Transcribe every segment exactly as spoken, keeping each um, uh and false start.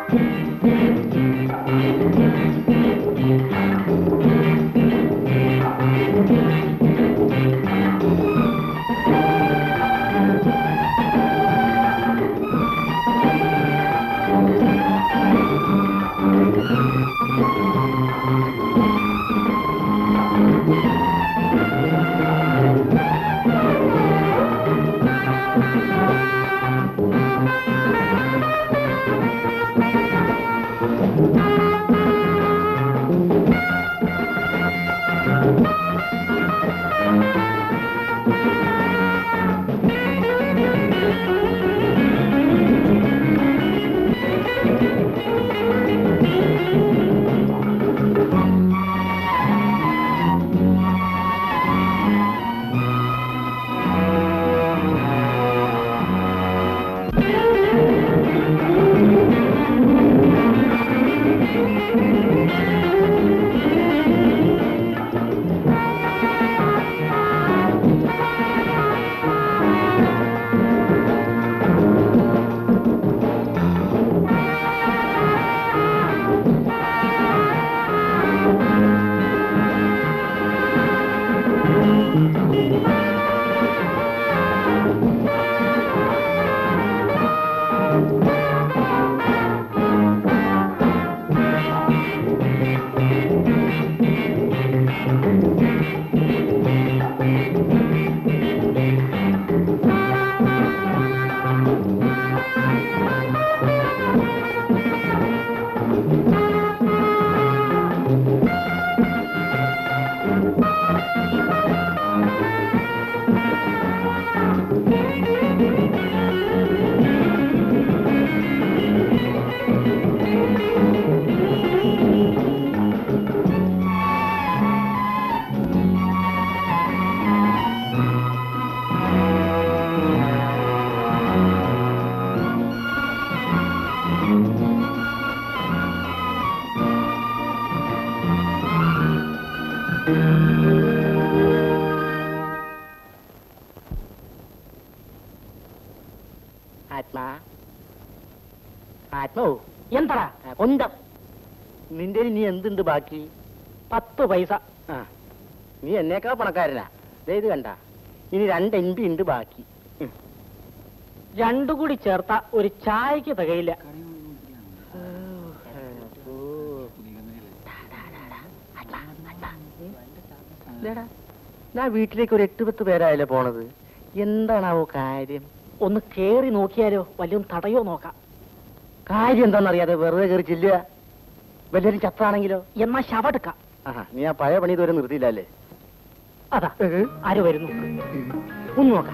നിന്റെ നീ എന്തുണ്ട് ബാക്കി? പത്ത് പൈസ. ആ, നീ എന്നേക്കാ പണക്കാരനാ. ഇത് കണ്ട, ഇനി രണ്ട് എൻ പി ഉണ്ട് ബാക്കി. രണ്ടു കൂടി ചേർത്ത ഒരു ചായക്ക് തികയില്ല. ഞാൻ വീട്ടിലേക്ക് ഒരു എട്ട് പത്ത് പേരായല്ലേ പോണത്. എന്താണാവോ കാര്യം? ഒന്ന് കേറി നോക്കിയാലോ? വല്ലതും തടയോ നോക്കാം. കാര്യം എന്താണെന്നറിയാതെ വെറുതെ കയറി ചെല്ലുക. വല്ലവരും ചത്താണെങ്കിലോ? എന്നാ ശവെടുക്കാം. ആഹാ, നീ ആ പഴയ പണി ഇതുവരെ നിർത്തിയില്ലല്ലേ? അതാ ആര് വരുന്നു? ഒന്ന് നോക്കാം.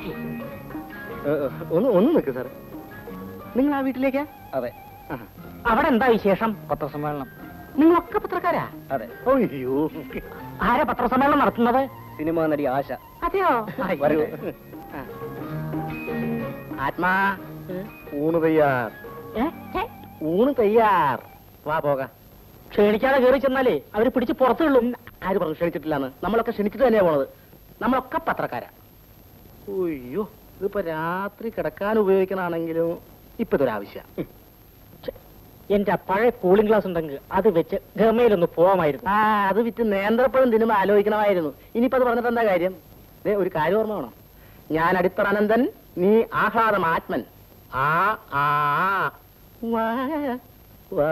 ഒന്ന് ഒന്ന് നിൽക്ക് സാർ. നിങ്ങൾ ആ വീട്ടിലേക്കാ? അതെ. അവിടെ എന്താ വിശേഷം? പത്രസമ്മേളനം. നിങ്ങളൊക്കെ പത്രക്കാരാ? അതെ. അയ്യോ, ആരാ പത്രസമ്മേളനം നടത്തുന്നത്? സിനിമാ നടി ആശ. അതെയോ? വരൂ. ആത്മാ, ഊണ് തയ്യാർ. ഊണ് തയ്യാർ. വാ പോകാം. ക്ഷണിക്കാതെ കയറി ചെന്നാലേ അവര് പിടിച്ച് പുറത്തുള്ളൂ. ആര് പറഞ്ഞു ക്ഷണിച്ചിട്ടില്ലാന്ന്? നമ്മളൊക്കെ ക്ഷണിച്ചിട്ട് തന്നെയാ പോണത്. നമ്മളൊക്കെ പത്രക്കാരാ. അയ്യോ, ഇതിപ്പോ രാത്രി കിടക്കാൻ ഉപയോഗിക്കണാണെങ്കിലും ഇപ്പൊ ഇതൊരാവശ്യം. എന്റെ പഴയ കൂളിംഗ് ഗ്ലാസ് ഉണ്ടെങ്കിൽ അത് വെച്ച് ഗമയിലൊന്ന് പോവാമായിരുന്നു. ആ, അത് വിറ്റ് നേന്ത്രപ്പഴം തിന്നുമ്പോ ആലോചിക്കണമായിരുന്നു. ഇനിയിപ്പോ അത് പറഞ്ഞിട്ട് എന്താ കാര്യം? ദേ, ഒരു കാര്യം ഓർമ്മ വേണം. ഞാൻ അടിത്തറ അനന്തൻ, നീ ആഹ്ലാദം ആത്മൻ. ആ ആ വാ വാ.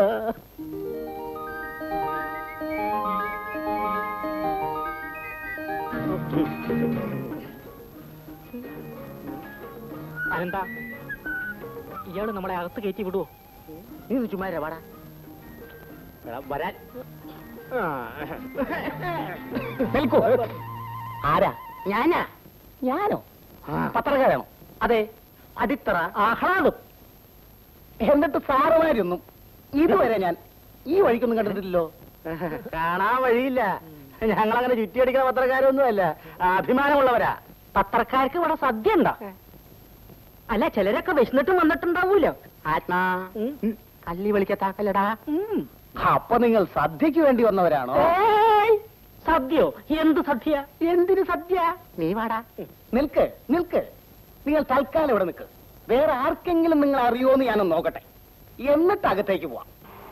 അതെന്താ ഇയാള് നമ്മളെ അകത്ത് കയറ്റി വിടുവോ? നീ ചുമ്മാരാ വാടാ. വരാൻ നിൽക്കൂ. ആരാ? ഞാനാ. ഞാനോ? പത്രക്കാരാണോ? അതെ. അടിത്തറ ആഹ്ലാദം. എന്നിട്ട് സാറുമാരൊന്നും ഇതുവരെ ഞാൻ ഈ വഴിക്കൊന്നും കണ്ടിട്ടില്ലല്ലോ. കാണാൻ വഴിയില്ല. ഞങ്ങളങ്ങനെ ചുറ്റിയടിക്കുന്ന പത്രക്കാരൊന്നും അല്ല, അഭിമാനമുള്ളവരാ. പത്രക്കാർക്ക് ഇവിടെ സദ്യ ഉണ്ടോ? അല്ല, ചിലരൊക്കെ വിശന്നിട്ടും വന്നിട്ടുണ്ടാവൂലോ. ആത്മാ, കല്ലി വിളിക്കത്താക്കല്ലടാ. അപ്പൊ നിങ്ങൾ സദ്യക്ക് വേണ്ടി വന്നവരാണോ? സദ്യയോ? എന്ത് സദ്യ? എന്തിന് സദ്യ? നീ വാടാ. നിൽക്ക് നിൽക്ക്. നിങ്ങൾ തൽക്കാലം ഇവിടെ നിൽക്ക്. വേറെ ആർക്കെങ്കിലും നിങ്ങൾ അറിയോന്ന് ഞാനൊന്ന് നോക്കട്ടെ. എന്നിട്ട് അകത്തേക്ക് പോവാം.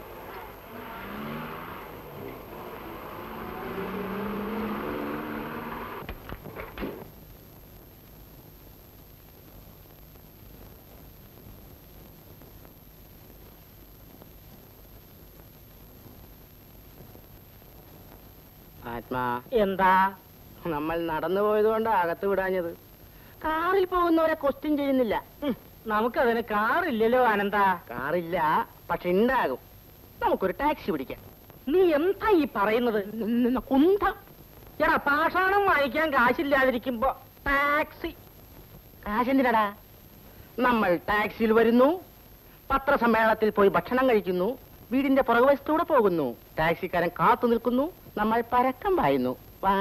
ആത്മാ, എന്താ? നമ്മൾ നടന്നു പോയത് കൊണ്ട് അകത്ത് വിടാഞ്ഞത്. കാറിൽ പോകുന്നവരെ ക്വസ്റ്റ്യൻ ചെയ്യുന്നില്ല. ഉം, നമുക്കതിന് കാറില്ലല്ലോ ആനന്ദ. കാറില്ല, പക്ഷെ ഉണ്ടാകും. നമുക്കൊരു ടാക്സി പിടിക്കാം. നീ എന്താ ഈ പറയുന്നത്? കുന്തം എടാ, പാഷാണം വാങ്ങിക്കാൻ കാശില്ലാതിരിക്കുമ്പോ ടാക്സി. കാശെന്തിനടാ? നമ്മൾ ടാക്സിയിൽ വരുന്നു, പത്രസമ്മേളനത്തിൽ പോയി ഭക്ഷണം കഴിക്കുന്നു, വീടിന്റെ പുറകുവശത്തൂടെ പോകുന്നു, ടാക്സിക്കാരൻ കാത്തു നിൽക്കുന്നു, നമ്മൾ പരക്കം പായുന്നു. വാ.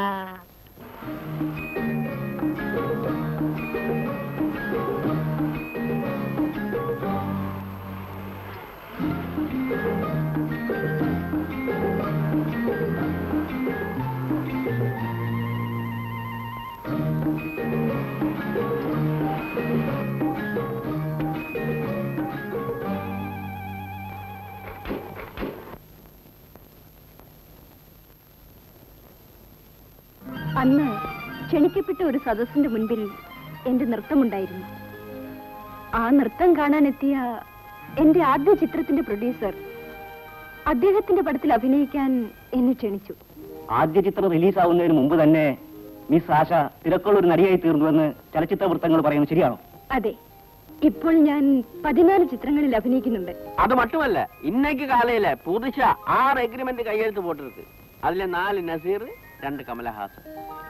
അന്ന് ക്ഷണിക്കപ്പെട്ട ഒരു സദസ്സിന്റെ മുൻപിൽ എന്റെ നൃത്തമുണ്ടായിരുന്നു. ആ നൃത്തം കാണാനെത്തിയ എന്റെ ആദ്യ ചിത്രത്തിന്റെ പ്രൊഡ്യൂസർ അദ്ദേഹത്തിന്റെ പടത്തിൽ അഭിനയിക്കാൻ എന്നെ ക്ഷണിച്ചു. ആദ്യ ചിത്രം റിലീസ് ആവുന്നതിന് മുമ്പ് തന്നെ മിസ് ആശ തിരക്കുള്ള ഒരു നടിയായി തീർന്നുവെന്ന് ചലച്ചിത്ര വൃത്തങ്ങൾ പറയുന്നത് ശരിയാണോ? അതെ, ഇപ്പോൾ ഞാൻ പതിനാല് ചിത്രങ്ങളിൽ അഭിനയിക്കുന്നുണ്ട്. அது மட்டுமல்ல, இன்னைக்கு காலையில புதுசா ஆறு அக்ரிமெண்ட் கையெழுத்து போட்டிருக்கு. அதுல நாலு நசீர், രണ്ട് കമലഹാസൻ.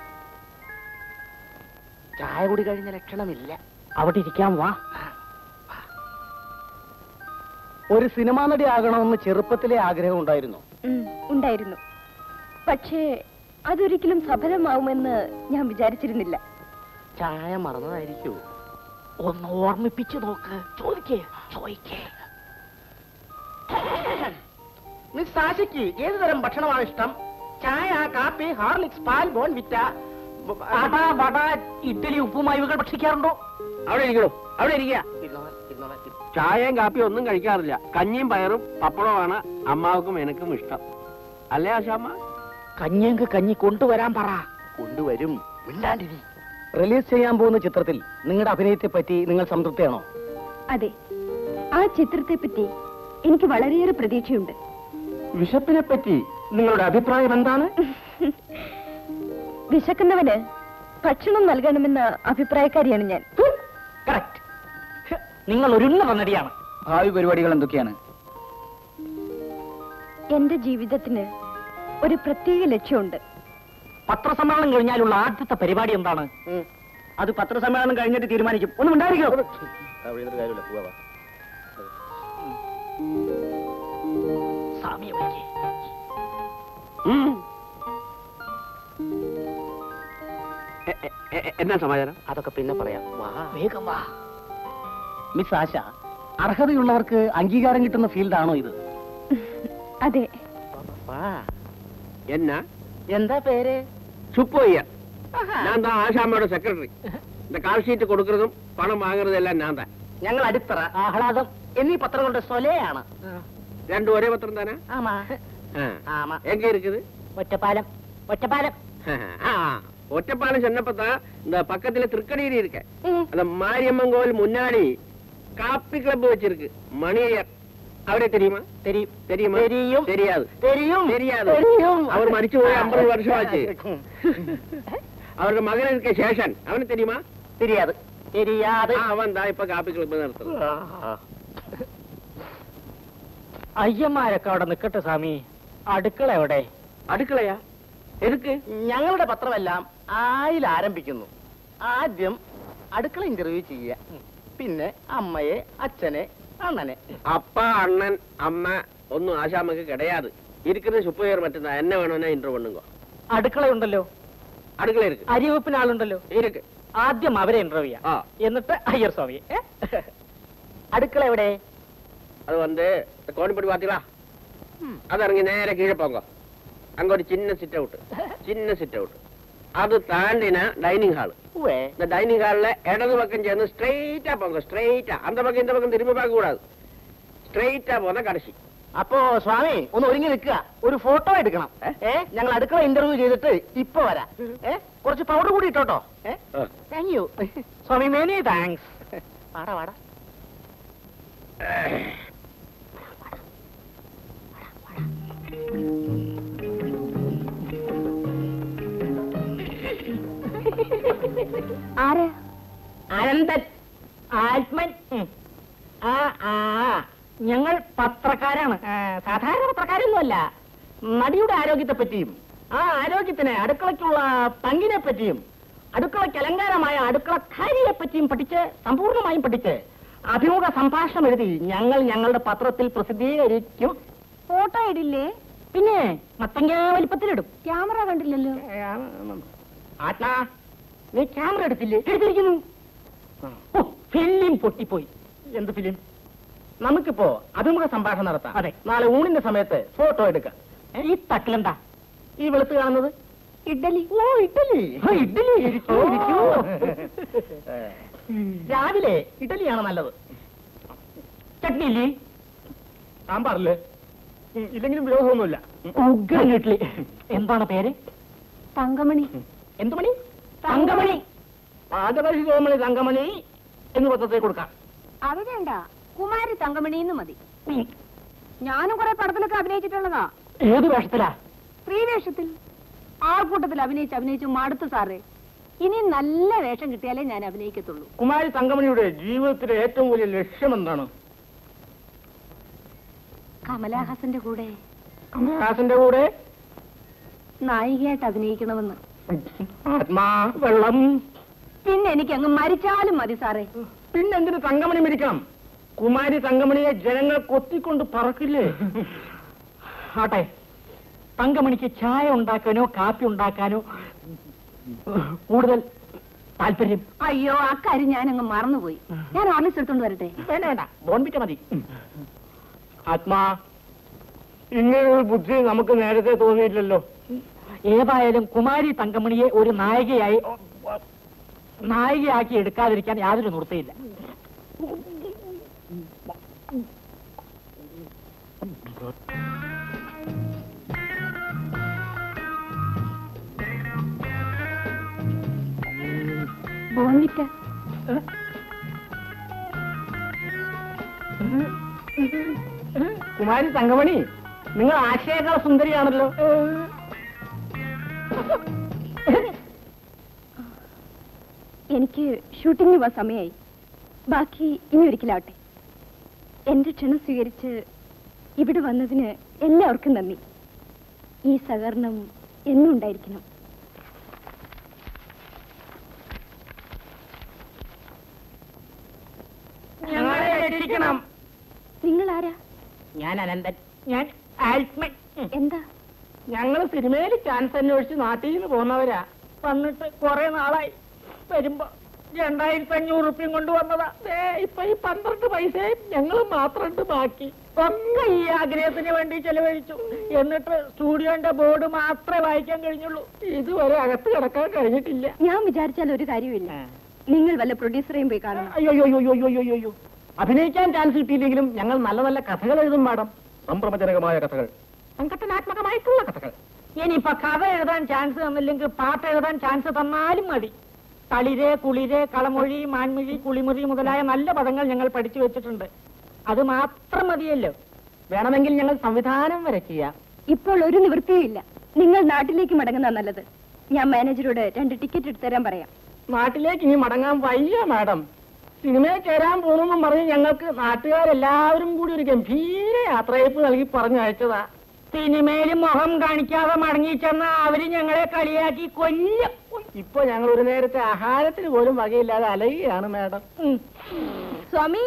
ചായ കൂടി കഴിഞ്ഞ ലക്ഷണമില്ല. അവിടെ ഇരിക്കാൻ വാ. ഒരു സിനിമാ നടി ആകണമെന്ന് ചെറുപ്പത്തിലെ ആഗ്രഹം ഉണ്ടായിരുന്നു. ഉം, ഉണ്ടായിരുന്നു. പക്ഷേ അതൊരിക്കലും സഫലമാവുമെന്ന് ഞാൻ വിചാരിച്ചിരുന്നില്ല. ചായ മറന്നതായിരിക്കൂ. ഒന്ന് ഓർമ്മിപ്പിച്ചു നോക്ക്. ചോദിക്കേ ചോദിക്കേ മിസ് ആശയ്ക്ക് ഏത് തരം ഭക്ഷണമാണ് ഇഷ്ടം? ചായ, കാപ്പി, ഹാർലിക്സ്, പാൽ, ബോൺവിറ്റ, അട, വട, ഇഡ്ഡലി, ഉപ്പുമാവുകൾ ഭക്ഷിക്കാറുണ്ടോ? അവിടെ ഇരിക്കണോ, അവിടെ ഇരിക്കുക. ഇരുന്നോളാം, ഇരുന്നോളാം, ഇരി- ചായയും കാപ്പിയും ഒന്നും കഴിക്കാറില്ല. കഞ്ഞിയും പയറും പപ്പടവുമാണ് അമ്മാവുക്കും എനിക്കും ഇഷ്ടം. അല്ലേ ആശാമ്മ? കഞ്ഞിക്ക് കഞ്ഞി കൊണ്ടുവരാൻ പറ. കൊണ്ടുവരും. മിണ്ടാണ്ടിരി. റിലീസ് ചെയ്യാൻ പോകുന്ന ചിത്രത്തിൽ നിങ്ങളുടെ അഭിനയത്തെ പറ്റി നിങ്ങൾ സംതൃപ്തിയാണോ? അതെ, ആ ചിത്രത്തെ പറ്റി എനിക്ക് വളരെയേറെ പ്രതീക്ഷയുണ്ട്. വിശപ്പിനെ പറ്റി നിങ്ങളുടെ അഭിപ്രായം എന്താണ്? വിശക്കുന്നവന് ഭക്ഷണം നൽകണമെന്ന അഭിപ്രായക്കാരിയാണ് ഞാൻ. കറക്റ്റ്. നിങ്ങൾ ഒരു നടിയാണ്. ഭാവി പരിപാടികൾ എന്തൊക്കെയാണ്? എന്റെ ജീവിതത്തിന് ഒരു പ്രത്യേക ലക്ഷ്യമുണ്ട്. പത്രസമ്മേളനം കഴിഞ്ഞാലുള്ള ആദ്യത്തെ പരിപാടി എന്താണ്? അത് പത്രസമ്മേളനം കഴിഞ്ഞിട്ട് തീരുമാനിക്കും. ഒന്നും ഉണ്ടായിരിക്കോ? സ്വാമിയെ വിളിക്ക്. ഉം. എ- എ- എ- എന്നാ സമാചാരം? അതൊക്കെ പിന്നെ പറയാം. വാ. വേഗം വാ. മിസ് ആശ, അർഹതയുള്ളവർക്ക് അംഗീകാരം കിട്ടുന്ന ഫീൽഡാണോ ഇത്? അതെ, വാ. എന്നാ എന്താ പേര്? சுப்பையா, நான் தான் ஆஷாமோட செக்ரட்டரி. இந்த கால் ஷீட் கொடுக்கறதும் பணம் வாங்குறதும் எல்லாம் நான் தான். ഞങ്ങൾ അടിത്തറ, ആഹ്ലാദം എന്നീ പത്രങ്ങളുടെ സ്വലയാണ്. ரெண்டு ஒரே பத்திரம் தானே? ആമാ. ஆ. ആമാ. எங்க இருக்குது? ഒറ്റപ്പാലം. ഒറ്റപ്പാലം. ஆ, ஒറ്റப்பாலம் சொன்னப்பதான் இந்த பக்கத்துல திருக்கடியில இருக்க அந்த மாரியம்மன் கோவில் முன்னாடி காப்பி கிளப் வச்சிருக்கு. மணியர் அவரே தெரியுமா? தெரியும். தெரியுமா? தெரியும். தெரியாது. தெரியும். தெரியாது. தெரியும். அவர் மரிச்சு போய் ஐம்பது வருஷம் ஆச்சு. அவருக்கு மகன் இருக்க சேஷன், அவனுக்கு தெரியுமா? தெரியாது. தெரியாது. ஆ, அவன் தான் இப்ப காப்பி கிளப் நடத்துறது. അയ്യന്മാരൊക്കെ അവിടെ നിക്കട്ടെ സ്വാമി. അടുക്കള എവിടെ? അടുക്കളയാ? എതുക്ക്? ഞങ്ങളുടെ പത്രമെല്ലാം ആയിൽ ആരംഭിക്കുന്നു. ആദ്യം അടുക്കള ഇന്റർവ്യൂ ചെയ്യുക, പിന്നെ അമ്മയെ, അച്ഛനെ, അണ്ണനെ. அப்பா, அண்ணன், அம்மா ஒன்னும் ஆஷாமக்கு கிடையாது. இருக்கிறது சுப்பையர் மட்டும்தான். என்ன வேணும்னா இன்டர்வ் பண்ணுங்க. അടുക്കളയുണ്ടല്ലോ, அடுக்கல இருக்கு. അരിവെപ്പിന് ആളുണ്ടല്ലോ. இருக்கு. ആദ്യം അവരെ ഇന്റർവ്യൂ ചെയ്യാം, ആ. എന്നിട്ട് അയ്യർ സ്വാമിയെ. ഏ? അടുക്കള എവിടെ? அது வந்து கோணிப்படி பாத்தீங்களா? அது இறங்கி நேர கீழே போங்க. அங்க ஒரு சின்ன சிட் அவுட், சின்ன சிட் அவுட். அது தாண்டினா டைனிங் ஹால். ഉവ്വേ. இந்த டைனிங் ஹால்ல இடது பக்கம் சேர்ந்து ஸ்ட்ரெயிட்டா போங்க. ஸ்ட்ரெயிட்டா அந்த பக்கம் இந்த பக்கம் திரும்பி பார்க்க கூடாது. സ്ട്രെയിറ്റാ പോന്ന കടശി. അപ്പോ സ്വാമി ഒന്ന് ഒരുങ്ങി നിൽക്കുക, ഒരു ഫോട്ടോ എടുക്കണം. ഏ ഞങ്ങൾ അടുക്കള ഇന്റർവ്യൂ ചെയ്തിട്ട് ഇപ്പൊ വരാം. ഏ കുറച്ച് പൗഡർ കൂടി ഇട്ടോട്ടോ. ഏ thank you Swami, many thanks. വാടാ വാടാ. ആര്? അനന്തൻ, ആത്മൻ. ആ ആ ഞങ്ങൾ പത്രക്കാരാണ്. സാധാരണ പത്രക്കാരൊന്നുമല്ല. നടിയുടെ ആരോഗ്യത്തെ പറ്റിയും ആ ആരോഗ്യത്തിന് അടുക്കളയ്ക്കുള്ള പങ്കിനെ പറ്റിയും അടുക്കളയ്ക്ക് അലങ്കാരമായ അടുക്കളക്കാരിയെ പറ്റിയും പഠിച്ച് സമ്പൂർണ്ണമായും പഠിച്ച് അഭിമുഖ സംഭാഷണം എഴുതി ഞങ്ങൾ ഞങ്ങളുടെ പത്രത്തിൽ പ്രസിദ്ധീകരിക്കും. ഫോട്ടോ ഇടില്ലേ? പിന്നെ മത്തങ്ങ വലിപ്പത്തിലിടും. ക്യാമറ കണ്ടില്ലല്ലോ. ആത്മാ, നീ ക്യാമറ എടുത്തില്ലേ? എടുത്തിരിക്കുന്നു. ഫിലിം പൊട്ടിപ്പോയി. എന്ത് ഫിലിം? നമുക്കിപ്പോ അഭിമുഖ സംഭാഷണം നടത്താം. അതെ. നാളെ ഊണിന്റെ സമയത്ത് ഫോട്ടോ എടുക്കാം. ഈ തട്ടിലെന്താ ഈ വെളുത്ത് കാണുന്നത്? ഇഡ്ഡലി. ഓ ഇഡ്ഡലി. ഇഡ്ഡലി. ഇരിക്കൂ, ഇരിക്കൂ. രാവിലെ ഇഡ്ഡലിയാണ് നല്ലത്. ചട്നി ഇല്ലേ? സാമ്പാറില്ലേ? ഇല്ലെങ്കിലും വിരോധമൊന്നുമില്ല. ഉഗ്രൻ ഇഡ്ഡലി. എന്താണ് പേര്? തങ്കമണി. എന്തു മണി? തങ്കമണി. പാദപരിശി കോമളി തങ്കമണി എന്ന് പത്രത്തിൽ കൊടുക്കാം. അത് വേണ്ട, കുമാരി തങ്കമണി എന്ന് മതി. ഞാനും കുറെ പടത്തിലൊക്കെ അഭിനയിച്ചിട്ടുള്ളതാ. ഏത് വേഷത്തിലാ? സ്ത്രീ വേഷത്തിൽ. ആൾക്കൂട്ടത്തിൽ അഭിനയിച്ച് അഭിനയിച്ചു മടുത്തു സാറേ. ഇനി നല്ല വേഷം കിട്ടിയാലേ ഞാൻ അഭിനയിക്കത്തുള്ളൂ. കുമാരി തങ്കമണിയുടെ ജീവിതത്തിലെ ഏറ്റവും വലിയ ലക്ഷ്യം എന്താണ്? കമലഹാസന്റെ കൂടെ കമലഹാസന്റെ കൂടെ നായികയായിട്ട് അഭിനയിക്കണമെന്ന്. ആത്മാ വെള്ളം. പിന്നെ എനിക്ക് അങ്ങ് മരിച്ചാലും മതി സാറേ. പിന്നെന്തിന് തങ്കമണി മരിക്കണം? കുമാരി തങ്കമണിയെ ജനങ്ങൾ കൊത്തിക്കൊണ്ട് പറക്കില്ലേ? ആട്ടെ, തങ്കമണിക്ക് ചായ ഉണ്ടാക്കാനോ കാപ്പി ഉണ്ടാക്കാനോ കൂടുതൽ താല്പര്യം? അയ്യോ, അക്കാര്യം ഞാൻ അങ്ങ് മറന്നുപോയി. ഞാൻ ഓർലിസ് എടുത്തോണ്ട് വരട്ടെ? വേണ്ട വേണ്ട, ബോൺവിറ്റ മതി. ആത്മാ, ഇങ്ങനൊരു ബുദ്ധി നമുക്ക് നേരത്തെ തോന്നിയില്ലല്ലോ. ഏതായാലും കുമാരി തങ്കമണിയെ ഒരു നായികയായി നായികയാക്കി എടുക്കാതിരിക്കാൻ യാതൊരു നിർത്തിയില്ല. ബോൺവിറ്റ. കുമാരി തങ്കമണി, നിങ്ങൾ ആശയേക്കാൾ സുന്ദരിയാണല്ലോ. എനിക്ക് ഷൂട്ടിങ്ങിന് പോവാൻ സമയമായി. ബാക്കി ഇനി ഒരിക്കലാവട്ടെ. എന്റെ ക്ഷണം സ്വീകരിച്ച് ഇവിടെ വന്നതിന് എല്ലാവർക്കും നന്ദി. ഈ സഹകരണം എന്നും ഉണ്ടായിരിക്കണം. ഞങ്ങളെ രക്ഷിക്കണം. നിങ്ങൾ ആരാ? ഞാൻ അനന്തൻ. ഞാൻ ആത്മൻ. എന്താ? ഞങ്ങൾ സിനിമയിൽ ചാൻസ് അന്വേഷിച്ച് നാട്ടിൽ നിന്ന് പോകുന്നവരാ. വന്നിട്ട് കുറെ നാളായി. വരുമ്പോ രണ്ടായിരത്തി അഞ്ഞൂറ് റുപ്യം കൊണ്ടുവന്നതാ. ഇപ്പൊ ഈ പന്ത്രണ്ട് പൈസയും ഞങ്ങൾ മാത്രമുണ്ട് ബാക്കി. ഒക്കെ ഈ ആഗ്രഹത്തിന് വേണ്ടി ചെലവഴിച്ചു. എന്നിട്ട് സ്റ്റുഡിയോന്റെ ബോർഡ് മാത്രമേ വായിക്കാൻ കഴിഞ്ഞുള്ളൂ. ഇതുവരെ അകത്ത് കിടക്കാൻ കഴിഞ്ഞിട്ടില്ല. ഞാൻ വിചാരിച്ചാൽ ഒരു കാര്യമില്ല. നിങ്ങൾ വല്ല പ്രൊഡ്യൂസറേയും പോയി കാണണം. അയ്യോ അയ്യോ അയ്യോ അയ്യോ അയ്യോ അയ്യോ അഭിനയിക്കാൻ ചാൻസ് കിട്ടിയില്ലെങ്കിലും ഞങ്ങൾ നല്ല നല്ല കഥകൾ എഴുതും മാഡം. സംഭ്രമജനകമായ കഥകൾ, സംഘടനാത്മകമായിട്ടുള്ള കഥകൾ. ഇനിയിപ്പൊ കഥ എഴുതാൻ ചാൻസ് തന്നില്ലെങ്കിൽ പാട്ട് എഴുതാൻ ചാൻസ് തന്നാലും മതി. തളിര്, കുളിര്, കളമൊഴി, മാൻമിഴി, കുളിമുറി മുതലായ നല്ല പദങ്ങൾ ഞങ്ങൾ പഠിച്ചു വെച്ചിട്ടുണ്ട്. അത് മാത്രം മതിയല്ലോ. വേണമെങ്കിൽ ഞങ്ങൾ സംവിധാനം വരെ ചെയ്യാം. ഇപ്പോൾ ഒരു നിവൃത്തിയും ഇല്ല. നിങ്ങൾ നാട്ടിലേക്ക് മടങ്ങുന്ന നല്ലത്. ഞാൻ മാനേജരോട് രണ്ട് ടിക്കറ്റ് എടുത്തു തരാൻ പറയാം. നാട്ടിലേക്ക് ഇനി മടങ്ങാൻ വയ്യ മാഡം. സിനിമയിൽ ചേരാൻ പോകുമെന്നും പറഞ്ഞ് ഞങ്ങൾക്ക് നാട്ടുകാരെല്ലാവരും കൂടി ഒരു ഗംഭീര യാത്രയപ്പ് നൽകി പറഞ്ഞയച്ചതാ. സിനിമയിൽ മുഖം കാണിക്കാതെ മടങ്ങി ചെന്ന അവര് ഞങ്ങളെ കളിയാക്കി കൊല്ലും. ഇപ്പൊ ഞങ്ങൾ ഒരു നേരത്തെ ആഹാരത്തിന് പോലും വകയില്ലാതെ അലയുകയാണ് മാഡം. സ്വാമി,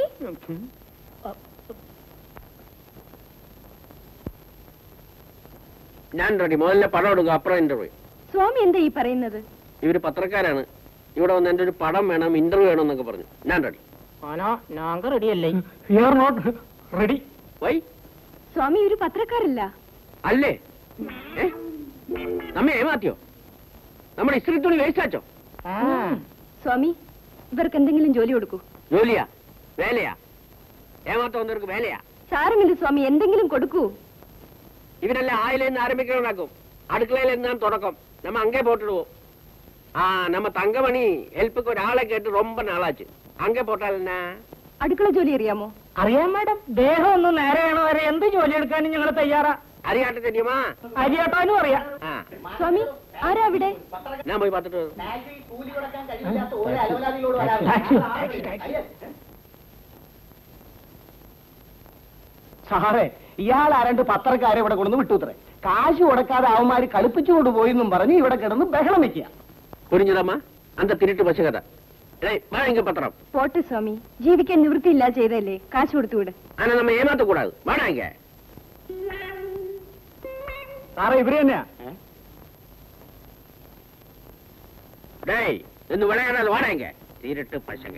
ഞാൻ റെഡി. മുതലിലെ പടം എടുക്കുക, അപ്പുറം ഇന്റർവ്യൂ. സ്വാമി എന്താ ഈ പറയുന്നത്? ഇവര് പത്രക്കാരാണ്. ഇവിടെ വന്ന് എന്റെ ഒരു പടം വേണം, ഇന്റർവ്യൂ വേണം എന്നൊക്കെ പറഞ്ഞു. ഞാൻ റെഡി. ഞങ്ങൾ റെഡിയല്ലേ? റെഡി. വൈ സ്വാമി ഒരു പത്രക്കാരല്ല. അല്ലേ? ഏ നമ്മെ ഏമാത്തിയോ? നമ്മുടെ ഇസ്ത്രി തുണി വേസ്റ്റാച്ചോ? സ്വാമി, ഇവർക്ക് എന്തെങ്കിലും ജോലി കൊടുക്കൂ. ജോലിയാ? വേലയാ? ഏമാത്ത വന്നവർക്ക് വേലയാ? സാരമില്ല സ്വാമി, എന്തെങ്കിലും കൊടുക്കൂ. ഇവരെല്ലാം ആയിലെന്ന് ആരംഭിക്കണാക്കും. അടുക്കളയിൽ എന്നാണ് തുടക്കം. നമ്മ അங்கே போட்டுடுவோம். ആ നമ്മ തങ്കമണി ഹെൽപ്പുക്ക് ഒരാളെ കേട്ട് ரொம்ப നാളാச்சு. അங்கே പോട്ടാൽ എന്നാ? അടുക്കള ജോലി അറിയാമോ? അറിയാം മാഡം. ദേഹം ഒന്ന് നേരെയാണോ വരെ എന്ത് ജോലി എടുക്കാനും ഞങ്ങൾ തയ്യാറാ. അറിയാട്ടെ തെരിയുമാ? അരിയാട്ടാനും അറിയാം. സ്വാമി, ആരാ അവിടെ? ഞാൻ പോയി പാത്തിട്ട് സാറേ, ഇയാൾ ആരണ്ട് പത്രക്കാരെ ഇവിടെ കൊണ്ടു വിട്ടുത്രേ. കാശ് കൊടുക്കാതെ അവന്മാര് കളിപ്പിച്ചു കൊണ്ടുപോയെന്നും പറഞ്ഞ് ഇവിടെ കിടന്ന് ബഹളം വെക്കുക. കുരിഞ്ഞിടമ്മ അന്ത തിരിട്ട് പശ കഥ പത്രം പോട്ടെ സ്വാമി, ജീവിക്കാൻ നിവൃത്തിയില്ല ചെയ്തല്ലേ, കാശ് കൊടുത്തുവിട്. ആന നമ്മ ഏമാത്ത കൂടാതെ വാടാങ്ക. സാറേ, ഇവര് തന്നെയാ. ഡേയ് എന്ന് വിളയാടാതെ വാടാങ്ക തിരിട്ട് പശക.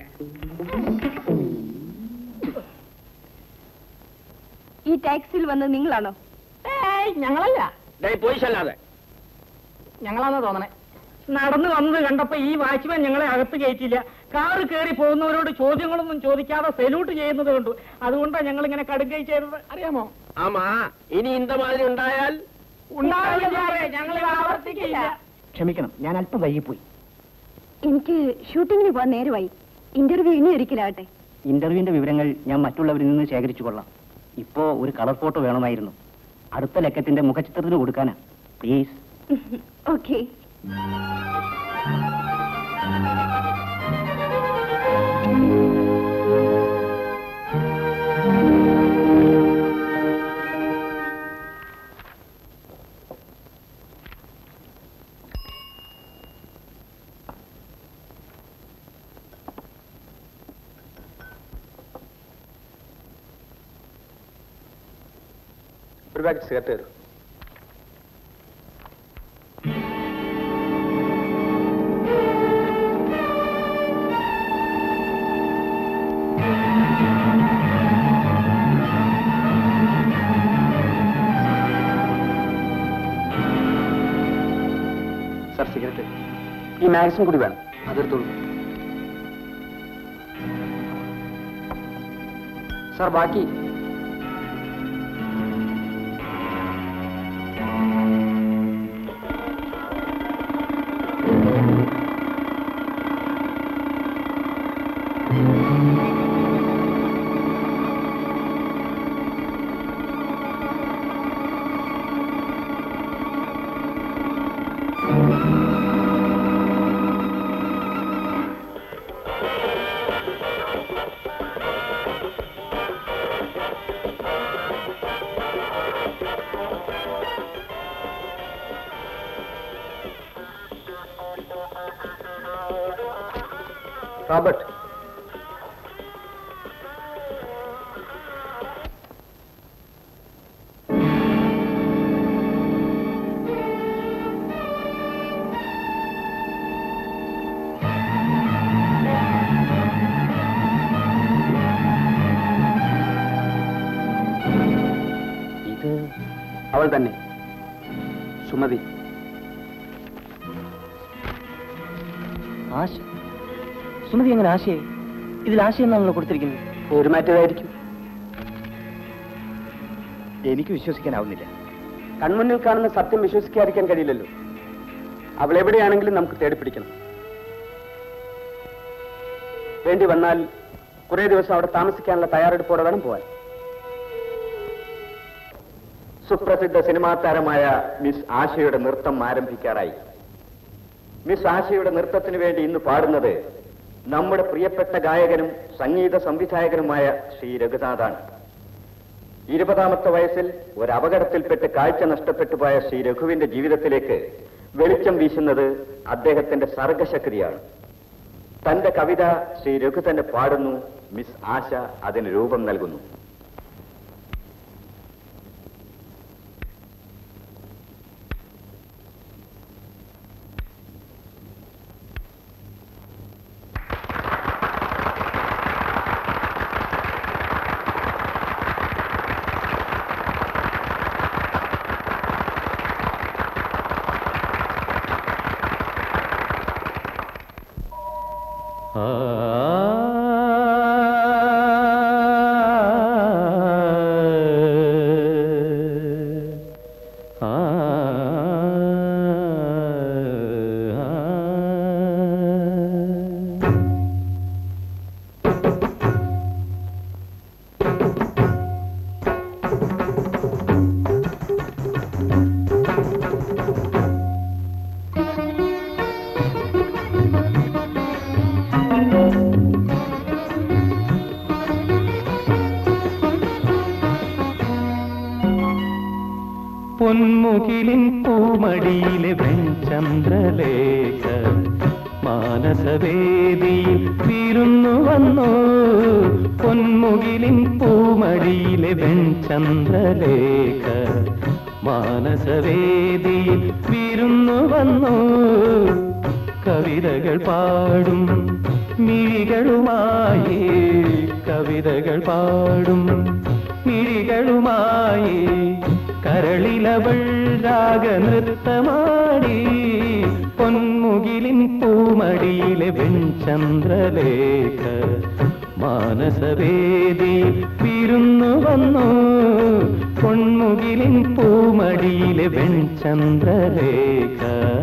ഈ ടാക്സിയിൽ വന്നത് നിങ്ങളാണോ? ഏയ്, ഞങ്ങളല്ല. ഡേയ് പോയി ചെല്ലാതെ. ഞങ്ങളാണെന്ന് തോന്നണേ. നടന്നു വന്നത് കണ്ടപ്പോ ഈ വാച്ച്മാൻ ഞങ്ങളെ അകത്ത് കയറ്റില്ല. കാറ് കയറി പോകുന്നവരോട് ചോദ്യങ്ങളൊന്നും ചോദിക്കാതെ സല്യൂട്ട് ചെയ്യുന്നത് കണ്ടു. അതുകൊണ്ടാണ് ഞങ്ങൾ ഇങ്ങനെ കടുകൈ ചെയ്തത്. അറിയാമോ? ആമാ, ഇനി ഇന്ത മാതിരി ഉണ്ടായാൽ ഞങ്ങൾ ആവർത്തിക്കില്ല. ക്ഷമിക്കണം, ഞാൻ അല്പം വൈകിപ്പോയി. എനിക്ക് ഷൂട്ടിങ്ങിന് പോകാൻ നേരമായി. ഇന്റർവ്യൂ ഇനി ഒരിക്കലാകട്ടെ. ഇന്റർവ്യൂവിന്റെ വിവരങ്ങൾ ഞാൻ മറ്റുള്ളവരിൽ നിന്ന് ശേഖരിച്ചു കൊള്ളാം. ഇപ്പോ ഒരു കളർ ഫോട്ടോ വേണമായിരുന്നു. അടുത്ത ലക്കത്തിന്റെ മുഖചിത്രത്തിന് കൊടുക്കാനാ. പ്ലീസ്. ഓക്കെ. ഒരു പാക്കറ്റ് സിഗരറ്റ് തരും. Sir, cigarette. ഈ മാഗസിൻ കൂടി വേണം, അതെടുത്തോളൂ. സാർ, ബാക്കി. റോബർട്ട്, ഇത് അവൾ തന്നെ, സുമതി. ആശ. സുമതി എങ്ങനെ ആശയെ? ഇതിൽ ആശയെന്നാണല്ലോ കൊടുത്തിരിക്കുന്നത്. ഒരു മാറ്റമായിരിക്കും. എനിക്ക് വിശ്വസിക്കാനാവുന്നില്ല. കൺമുന്നിൽ കാണുന്ന സത്യം വിശ്വസിക്കാതിരിക്കാൻ കഴിയില്ലല്ലോ. അവൾ എവിടെയാണെങ്കിലും നമുക്ക് തേടിപ്പിടിക്കണം. വേണ്ടി വന്നാൽ കുറെ ദിവസം അവിടെ താമസിക്കാനുള്ള തയ്യാറെടുപ്പോടെ വേണം പോവാൻ. സുപ്രസിദ്ധ സിനിമാ താരമായ മിസ് ആശയുടെ നൃത്തം ആരംഭിക്കാറായി. മിസ് ആശയുടെ നൃത്തത്തിന് വേണ്ടി ഇന്ന് പാടുന്നത് നമ്മുടെ പ്രിയപ്പെട്ട ഗായകനും സംഗീത സംവിധായകനുമായ ശ്രീ രഘുനാഥാണ്. ഇരുപതാമത്തെ വയസ്സിൽ ഒരു അപകടത്തിൽപ്പെട്ട് കാഴ്ച നഷ്ടപ്പെട്ടു പോയ ശ്രീ രഘുവിന്റെ ജീവിതത്തിലേക്ക് വെളിച്ചം വീശുന്നത് അദ്ദേഹത്തിന്റെ സർഗശക്തിയാണ്. തന്റെ കവിത ശ്രീ രഘു തന്നെ പാടുന്നു. മിസ് ആശ അതിന് രൂപം നൽകുന്നു. ആ പൊന്മുകിലിൻ പൂമടിയിലെ വെൺചന്ദ്രലേഖ മാനസവേദിയിൽ വിരുന്നു വന്നു. പൊന്മുകിലിൻ പൂമടിയിലെ വെൺചന്ദ്രലേഖ മാനസവേദിയിൽ വിരുന്നു വന്നു. കവിതകൾ പാടും മിഴികളുമായി, കവിതകൾ പാടും മിഴികളുമായി കരളിലവൾ രാഗനൃത്തമാടി. പൊന്മുകിലിൻ പൂമടിയിലെ വെൺചന്ദ്രലേഖ മാനസവേദി വിരുന്നു വന്നു. പൊന്മുകിലിൻ പൂമടിയിലെ വെൺചന്ദ്രലേഖ.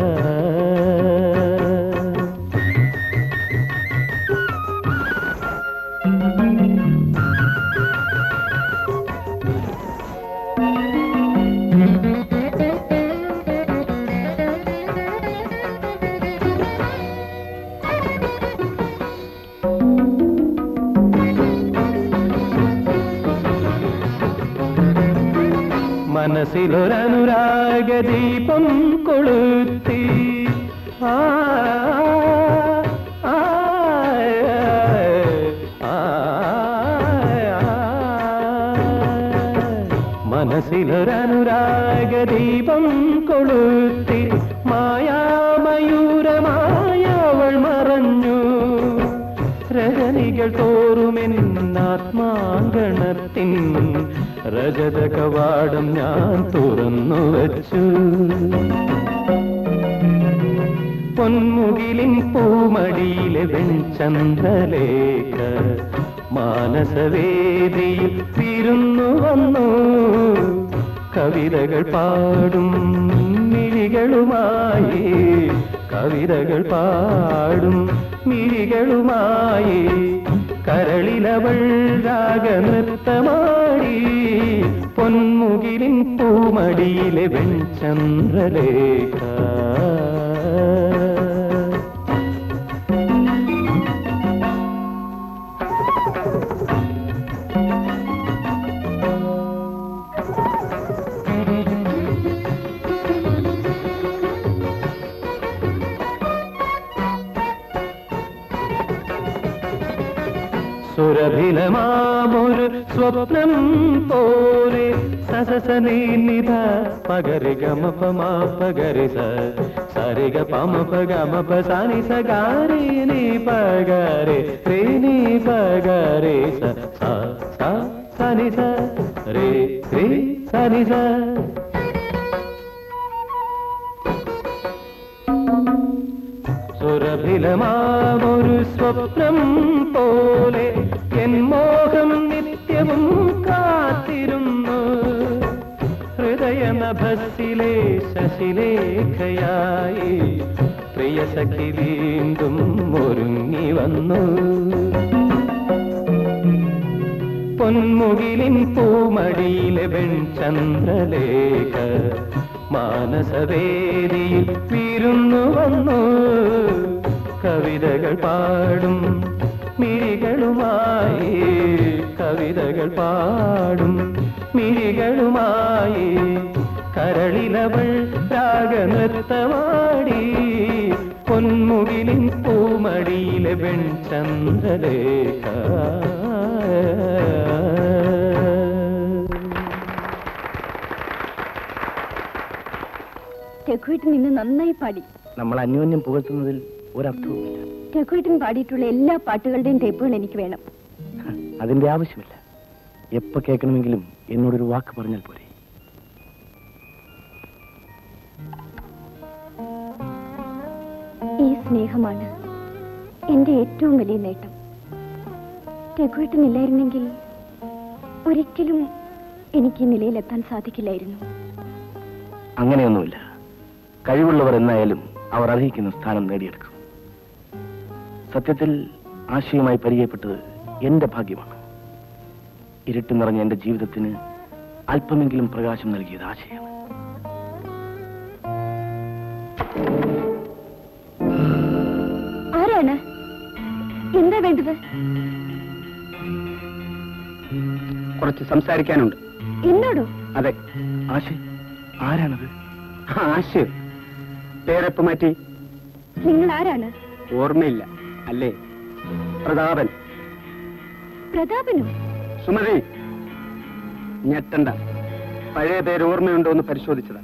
മനസ്സിലൊരനുരാഗദീപം കൊളുത്തി ആ മനസ്സിലൊരനുരാഗദീപം കൊളുത്തി മായാമയൂരമായവൾ മറഞ്ഞു. രജനികൾ തോറുമെന്നാത്മാങ്കണത്തിൻ രജത കവാടം ഞാൻ തുറന്നു വച്ചു. പൊന്മുകിലിൻ പൂമടിയിലെ വെൺചന്ദ്രലേഖ മാനസവേദിയിൽ വിരുന്നു വന്നു. കവിതകൾ പാടും മിഴികളുമായി, കവിതകൾ പാടും മിഴികളുമായി കരളിലവൾ രാഗനൃത്തമാടി. പൊന്മുകിലിൻ പൂമടിയിലെ വെൺചന്ദ്രലേഖ. സുരഭിലമാമൊരു സ്വപ്നം പോലെ സസസനീ നിധ പഗരി ഗമ പമാ പഗരി സ സരിഗ പമ പഗമ പസാനി സഗാരി നീ പഗരെ രേ നീ പഗരെ സ സ സനി സ രേ രേ സനി സ. സുരഭിലമാമൊരു സ്വപ്നം പോലെ എൻ മോഹം നിത്യവും കാത്തിരുന്നു. ഹൃദയനഭസിലെ ശശിലേഖയായി പ്രിയസഖി വീണ്ടും ഒരുങ്ങി വന്നു. പൊന്മുകിലിൻ പൂമടിയിലെ വെൺചന്ദ്രലേഖ മാനസവേദിയിൽ വിരുന്നു വന്നു. കവിതകൾ പാടും മിഴികളുമായി, കവിതകൾ പാടും മിഴികളുമായി കരളിലവൾ രാഗനൃത്തമാടി. പൊന്മുകിലിൻ പൂമടിയിലെ വെൺചന്ദ്രലേഖ. രഘുവേട്ടൻ ഇന്ന് നന്നായി പാടി. നമ്മൾ അന്യോന്യം പുകഴ്ത്തുന്നതിൽ ഒരർത്ഥവുമില്ല. രഘുവേട്ടൻ പാടിയിട്ടുള്ള എല്ലാ പാട്ടുകളുടെയും ടേപ്പുകൾ എനിക്ക് വേണം. അതിന്റെ ആവശ്യമില്ല. എപ്പോ കേൾക്കണമെങ്കിലും എന്നോടൊരു വാക്ക് പറഞ്ഞാൽ പോരെ. ഈ സ്നേഹമാണ് എന്റെ ഏറ്റവും വലിയ നേട്ടം. രഘുവേട്ടൻ ഇല്ലായിരുന്നെങ്കിൽ ഒരിക്കലും എനിക്ക് ഈ നിലയിലെത്താൻ സാധിക്കില്ലായിരുന്നു. അങ്ങനെയൊന്നുമില്ല. കഴിവുള്ളവർ എന്നായാലും അവർ അർഹിക്കുന്ന സ്ഥാനം നേടിയെടുക്കും. സത്യത്തിൽ ആശയുമായി പരിചയപ്പെട്ടത് എന്റെ ഭാഗ്യമാണ്. ഇരുട്ട് നിറഞ്ഞ എന്റെ ജീവിതത്തിന് അല്പമെങ്കിലും പ്രകാശം നൽകിയത് ആശയാണ്. ആരാണ്? എന്താ വേണ്ടത്? കുറച്ച് സംസാരിക്കാനുണ്ട്. എന്നോടോ? അതെ ആശ, ആരാണത്? ആശ്. പേരെപ്പ് മാറ്റി. നിങ്ങൾ ആരാണ്? ഓർമ്മയില്ല അല്ലേ? പ്രതാപൻ. പ്രതാപനോ? സുമതി, ഞെട്ടണ്ട. പഴയ പേര് ഓർമ്മയുണ്ടോ എന്ന് പരിശോധിച്ചതാ.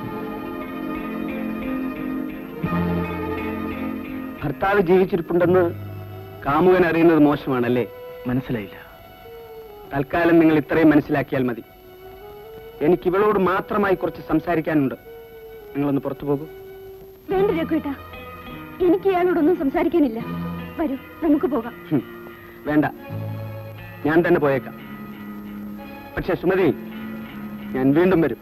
ഭർത്താവ് ജീവിച്ചിരിപ്പുണ്ടെന്ന് കാമുകൻ അറിയുന്നത് മോശമാണല്ലേ? മനസ്സിലായില്ല. തൽക്കാലം നിങ്ങൾ ഇത്രയും മനസ്സിലാക്കിയാൽ മതി. എനിക്ക് ഇവളോട് മാത്രമായി കുറച്ച് സംസാരിക്കാനുണ്ട്. നിങ്ങളൊന്ന് പുറത്തു പോകൂ. വേണ്ട രഘുവേട്ടാ, എനിക്ക് ഇയാളോടൊന്നും സംസാരിക്കാനില്ല. വരൂ, നമുക്ക് പോകാം. വേണ്ട, ഞാൻ തന്നെ പോയേക്കാം. പക്ഷെ സുമതി, ഞാൻ വീണ്ടും വരും.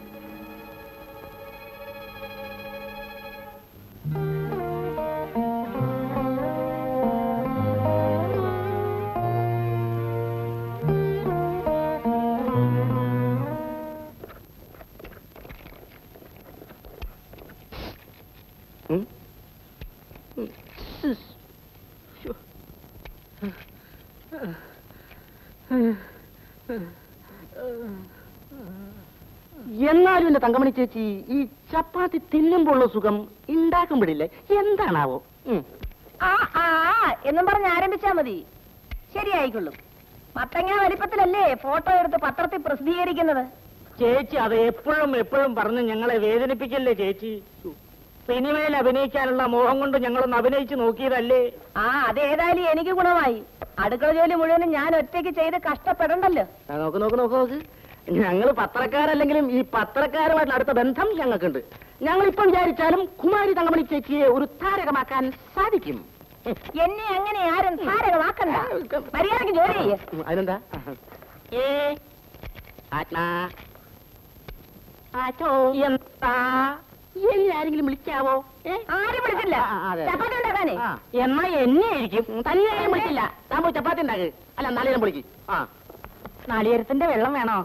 എന്നാലും എന്റെ തങ്കമണി ചേച്ചി, ഈ ചപ്പാത്തി തിന്നുമ്പോഴുള്ള സുഖം ഉണ്ടാക്കുമ്പോഴില്ലേ എന്താണാവോ? ആ ആ എന്നും പറഞ്ഞ് ആരംഭിച്ചാ മതി, ശരിയായിക്കൊള്ളും. മത്തങ്ങ വലിപ്പത്തിലല്ലേ ഫോട്ടോ എടുത്ത് പത്രത്തിൽ പ്രസിദ്ധീകരിക്കുന്നത്? ചേച്ചി അത് എപ്പോഴും എപ്പോഴും പറഞ്ഞ് ഞങ്ങളെ വേദനിപ്പിക്കല്ലേ ചേച്ചി. സിനിമയിൽ അഭിനയിക്കാനുള്ള മോഹം കൊണ്ട് ഞങ്ങളൊന്ന് അഭിനയിച്ചു നോക്കിയതല്ലേ. ആ അതേതായാലും എനിക്ക് ഗുണമായി. അടുക്കള ജോലി മുഴുവനും ഞാൻ ഒറ്റയ്ക്ക് ചെയ്ത് കഷ്ടപ്പെടണ്ടല്ലോ. നോക്ക് നോക്ക് നോക്ക് നോക്ക് ഞങ്ങൾ പത്രക്കാരല്ലെങ്കിലും ഈ പത്രക്കാരുമായിട്ടുള്ള അടുത്ത ബന്ധം ഞങ്ങൾക്കുണ്ട്. ഞങ്ങൾ ഇപ്പം വിചാരിച്ചാലും കുമാരി തങ്കമണി ചേച്ചിയെ ഒരു താരകമാക്കാൻ സാധിക്കും. എന്നെ അങ്ങനെ ആരും താരകമാക്കണ്ട. മര്യാദക്ക് ജോലി ചെയ്യേ. അതിനെന്താ? ഏ ആത്മാ ആച്ചോ എന്താ എന്നെ ആരെങ്കിലും വിളിക്കാവോ? ആരും വിളിച്ചില്ല. ചപ്പാത്തി ഉണ്ടാക്കാനേ. എന്നാ എന്നെ ആയിരിക്കും. തന്നെ ആരും വിളിക്കില്ല. താൻ പോയി ചപ്പാത്തി ഉണ്ടാക്ക്. അല്ല നാളെ വിളിക്ക്. ആ നാളികേരത്തിന്റെ വെള്ളം വേണോ?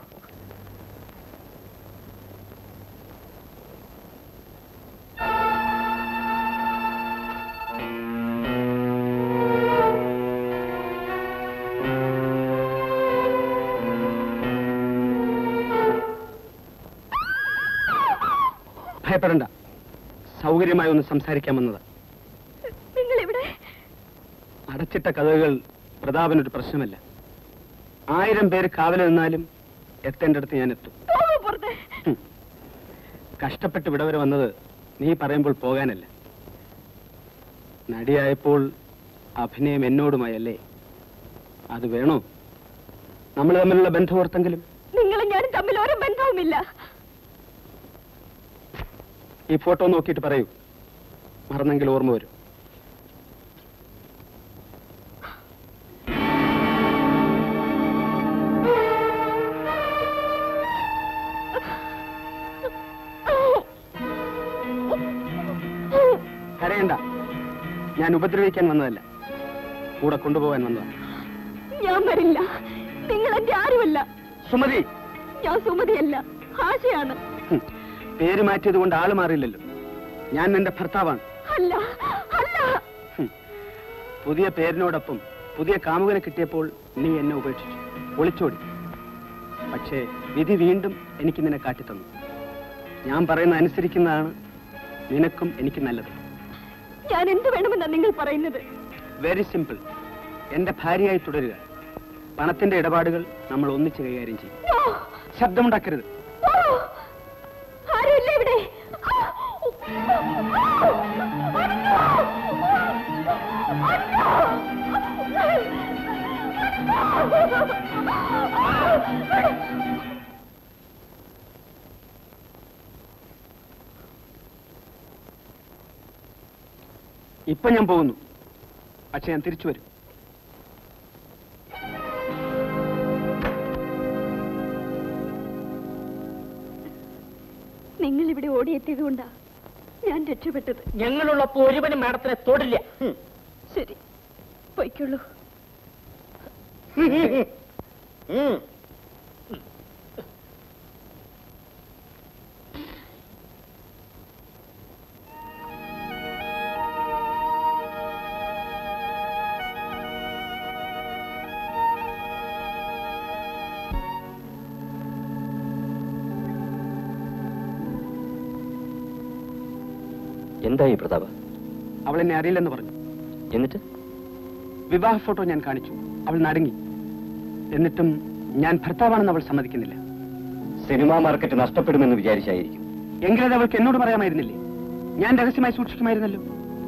ഭയപ്പെടണ്ട, സൗകര്യമായി ഒന്ന് സംസാരിക്കാൻ വന്നത്. നിങ്ങൾ ഇവിടെ? അടച്ചിട്ട കഥകൾ പ്രതാപനൊരു പ്രശ്നമല്ല. ആയിരം പേര് കാവൽ നിന്നാലും എത്തേണ്ടടുത്ത് ഞാൻ എത്തും. കഷ്ടപ്പെട്ട് ഇവിടെ വരെ വന്നത് നീ പറയുമ്പോൾ പോകാനല്ല. നടിയായപ്പോൾ അഭിനയം എന്നോടുമായല്ലേ? അത് വേണോ? നമ്മൾ തമ്മിലുള്ള ബന്ധം ഓർത്തെങ്കിലും. നിങ്ങളും ഞാനും തമ്മിൽ ഒരു ബന്ധവുമില്ല. ഈ ഫോട്ടോ നോക്കിയിട്ട് പറയൂ, മറന്നെങ്കിൽ ഓർമ്മ വരും. കരയണ്ട, ഞാൻ ഉപദ്രവിക്കാൻ വന്നതല്ല, കൂടെ കൊണ്ടുപോകാൻ വന്നതാണ്. ഞാൻ വരില്ല. നിങ്ങൾ എന്റെ ആരുമല്ല. സുമതി. ഞാൻ സുമതിയല്ല, ആശയാണ്. പേര് മാറ്റിയത് കൊണ്ട് ആള് മാറിയില്ലല്ലോ. ഞാൻ നിന്റെ ഭർത്താവാണ്. അല്ല അല്ല. പുതിയ പേരിനോടൊപ്പം പുതിയ കാമുകനെ കിട്ടിയപ്പോൾ നീ എന്നെ ഉപേക്ഷിച്ചു, ഒളിച്ചോടി. പക്ഷേ വിധി വീണ്ടും എനിക്ക് നിന്നെ കാട്ടിത്തന്നു. ഞാൻ പറയുന്ന അനുസരിക്കുന്നതാണ് നിനക്കും എനിക്ക് നല്ലത്. ഞാൻ എന്ത് വേണമെന്നാ നിങ്ങൾ പറയുന്നത്? Very simple. എന്റെ ഭാര്യയായി തുടരുക. പണത്തിന്റെ ഇടപാടുകൾ നമ്മൾ ഒന്നിച്ച് കൈകാര്യം ചെയ്യും. ശബ്ദമുണ്ടാക്കരുത്. ആരുമില്ല ഇവിടെ. ഇപ്പൊ ഞാൻ പോകുന്നു, പക്ഷെ ഞാൻ തിരിച്ചു വരും. നിങ്ങൾ ഇവിടെ ഓടിയെത്തിയത് കൊണ്ടാ ഞാൻ രക്ഷപ്പെട്ടത്. ഞങ്ങളുള്ളപ്പോ ഒരുവനും മാഡത്തിനെ തൊടില്ല. ശരി, പൊയ്ക്കുള്ളൂ. എന്തായി പ്രതാപ? അവൾ എന്നെ അറിയില്ലെന്ന് പറഞ്ഞു. എന്നിട്ട് വിവാഹ ഫോട്ടോ ഞാൻ കാണിച്ചു. അവൾ നടുങ്ങി. എന്നിട്ടും ഞാൻ ഭർത്താവാണെന്ന് അവൾ സമ്മതിക്കുന്നില്ല. Cinema market നഷ്ടപ്പെടുമെന്ന് വിചാരിച്ചായിരിക്കും. എങ്കിലത് അവൾക്ക് എന്നോട് പറയാമായിരുന്നില്ലേ? ഞാൻ രഹസ്യമായി സൂക്ഷിക്കുമായിരുന്നല്ലോ.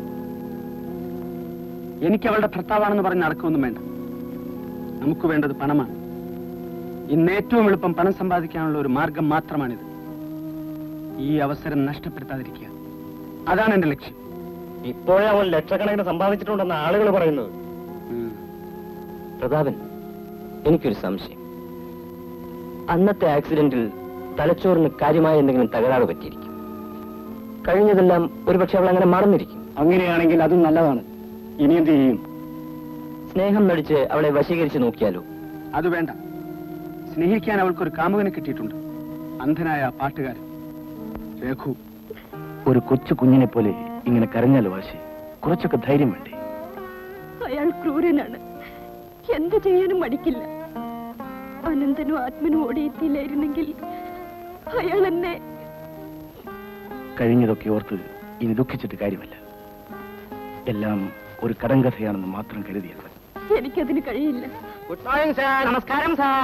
എനിക്ക് അവളുടെ ഭർത്താവാണെന്ന് പറഞ്ഞ് നടക്കൊന്നും വേണ്ട. നമുക്ക് വേണ്ടത് പണമാണ്. ഇന്ന് ഏറ്റവും എളുപ്പം പണം സമ്പാദിക്കാനുള്ള ഒരു മാർഗം മാത്രമാണിത്. ഈ അവസരം നഷ്ടപ്പെടുത്താതിരിക്കുക, അതാണ് എന്റെ ലക്ഷ്യം. ഇപ്പോഴേ അവൻ ലക്ഷക്കണക്കിന് സമ്പാദിച്ചിട്ടുണ്ടെന്ന് ആളുകൾ പറയുന്നത്. പ്രതാപൻ, എനിക്കൊരു സംശയം. അന്നത്തെ ആക്സിഡന്റിൽ തലച്ചോറിന് കാര്യമായ എന്തെങ്കിലും തകരാറ് പറ്റിയിരിക്കും. കഴിഞ്ഞതെല്ലാം ഒരുപക്ഷെ അവൾ അങ്ങനെ മറന്നിരിക്കും. അങ്ങനെയാണെങ്കിൽ അതും നല്ലതാണ്. ഇനി എന്ത് ചെയ്യും? സ്നേഹം നടിച്ച് അവളെ വശീകരിച്ച് നോക്കിയാലോ? അത് വേണ്ട. സ്നേഹിക്കാൻ അവൾക്കൊരു കാമുകനെ കിട്ടിയിട്ടുണ്ട്. അന്ധനായ പാട്ടുകാരൻ രഘു. ഒരു കൊച്ചു കുഞ്ഞിനെ പോലെ ഇങ്ങനെ കരഞ്ഞാലോ വാശി? കുറച്ചൊക്കെ ധൈര്യം വേണ്ടേ? അയാൾ ക്രൂരനാണ്. എന്ത് ചെയ്യാനും മടിക്കില്ല. അനന്തനും ആത്മനും ഓടിയെത്തിയില്ലായിരുന്നെങ്കിൽ അയാൾ എന്നെ... കഴിഞ്ഞതൊക്കെ ഓർത്ത് ഇനി ദുഃഖിച്ചിട്ട് കാര്യമല്ല. എല്ലാം ഒരു കടങ്കഥയാണെന്ന് മാത്രം കരുതിയത്. എനിക്കതിന് കഴിയില്ല. Good morning sir. നമസ്കാരം സാർ.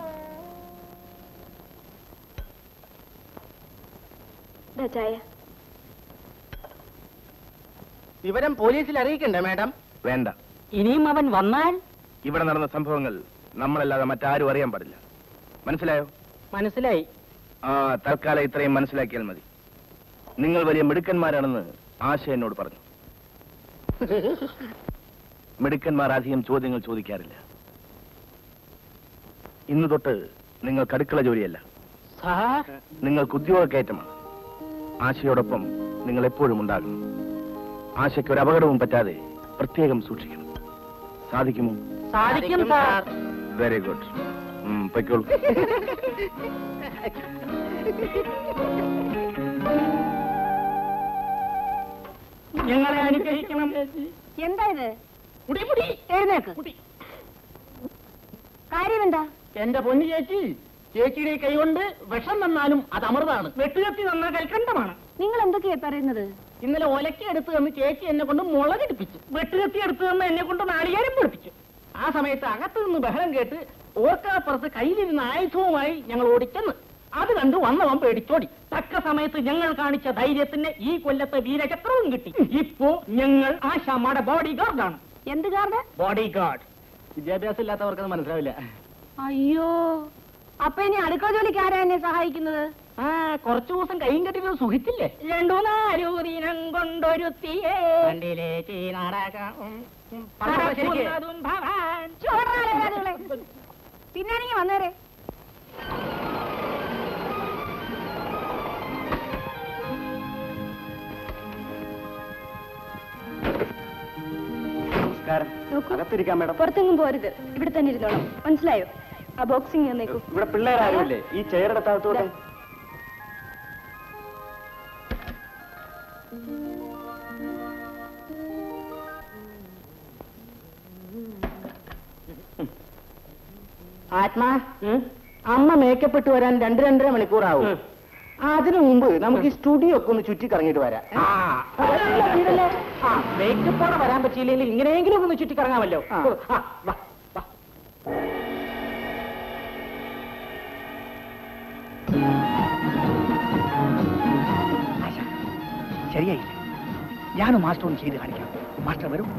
ചായ. വിവരം പോലീസിൽ അറിയിക്കണ്ടേ മാഡം? വേണ്ട. ഇനിയും അവൻ വന്നാൽ ഇവിടെ നടന്ന സംഭവങ്ങൾ നമ്മളല്ലാതെ മറ്റാരും അറിയാൻ പാടില്ല. മനസ്സിലായോ? മനസ്സിലായി. ആ, തൽക്കാലം ഇത്രയും മനസ്സിലാക്കിയാൽ മതി. നിങ്ങൾ വലിയ മിടുക്കന്മാരാണെന്ന് ആശ എന്നോട് പറഞ്ഞു. മിടുക്കന്മാർ അധികം ചോദ്യങ്ങൾ ചോദിക്കാറില്ല. ഇന്ന് തൊട്ട് നിങ്ങൾക്ക് അടുക്കള ജോലിയല്ല, സാർ. നിങ്ങൾക്ക് ഉദ്യോഗക്കയറ്റമാണ്. ആശയോടൊപ്പം നിങ്ങൾ എപ്പോഴും ഉണ്ടാകണം. ആശയ്ക്ക് ഒരു അപകടവും പറ്റാതെ പ്രത്യേകം സൂക്ഷിക്കണം. സാധിക്കുമോ? സാധിക്കും സാർ. Very good. പൊയ്ക്കോളൂ. ഞങ്ങളെ അനുഗ്രഹിക്കണം. എന്താ ഇത്? കുടി കുടി. എഴുന്നേക്ക്. കാര്യമെന്താ? എന്റെ പൊന്നു ചേച്ചി, ചേച്ചിയുടെ കൈകൊണ്ട് വിഷം തന്നാലും അത് അമൃതാണ്. വെട്ടുകത്തി നന്ന കൽക്കണ്ടമാണ്. നിങ്ങൾ എന്തൊക്കെയാ പറയുന്നത്? ഇന്നലെ ഒലക്ക എടുത്തു തന്ന് ചേച്ചി എന്നെ കൊണ്ട് മുളകടിപ്പിച്ചു. വെട്ടുകത്തി എടുത്തു തന്ന് എന്നെ കൊണ്ട് നാളികേരം പൊളിപ്പിച്ചു. ആ സമയത്ത് അകത്തു നിന്ന് ബഹളം കേട്ട് ഓർക്കാപ്പുറത്ത് കയ്യിലിരുന്ന ആയുധവുമായി ഞങ്ങൾ ഓടിച്ചെന്ന്. അത് കണ്ട് വന്നവൻ പേടിച്ചോടി. തക്ക സമയത്ത് ഞങ്ങൾ കാണിച്ച ധൈര്യത്തിന് ഈ കൊല്ലത്തെ വീരചക്രവും കിട്ടി. ഇപ്പോ ഞങ്ങൾ ആശാമ്മയുടെ ബോഡി ഗാർഡാണ്. എന്ത് ഗാർഡ്? Body guard. വിദ്യാഭ്യാസം ഇല്ലാത്തവർക്കത് മനസ്സിലാവില്ല. അയ്യോ, അപ്പൊ ഇനി അടുക്കള ജോലിക്ക് ആരാ എന്നെ സഹായിക്കുന്നത്? ആ, കുറച്ചു ദിവസം കൈയും കെട്ടിട്ട് സുഖിച്ചില്ലേ? രണ്ടു നാലു ദിനം കൊണ്ടൊരുത്തിയേ കണ്ടില്ലേ ചീനാടകം. നടക്കുന്നതും ഭവാൻ. പിന്നാണെങ്കിൽ വന്നേരെ. അകത്തിരിക്കാം മേഡം. പുറത്തെങ്ങും പോരുത്, ഇവിടെ തന്നെ ഇരുന്നോളാം. മനസ്സിലായോ? ആ ബോക്സിംഗ് എന്നേക്കും. ഇവിടെ പിള്ളേരാരുമില്ലേ? ഈ ചെയറുടെ താഴത്തോട്ട്. ആത്മാ, അമ്മ മേക്കപ്പ് ഇട്ട് വരാൻ രണ്ട് രണ്ടര മണിക്കൂറാവും. അതിനു മുമ്പ് നമുക്ക് ഈ സ്റ്റുഡിയോ ഒക്കെ ഒന്ന് ചുറ്റി കറങ്ങിട്ട് വരാം. മേക്കപ്പോടെ വരാൻ പറ്റിയില്ലെങ്കിൽ ഇങ്ങനെയെങ്കിലും ഒന്ന് ചുറ്റിക്കറങ്ങാമല്ലോ. ആ, വാ. ശരിയായില്ല. ഞാനും മാസ്റ്റർ ഒന്ന് ചെയ്ത് കാണിക്കാം. മാസ്റ്റർ വരൂ.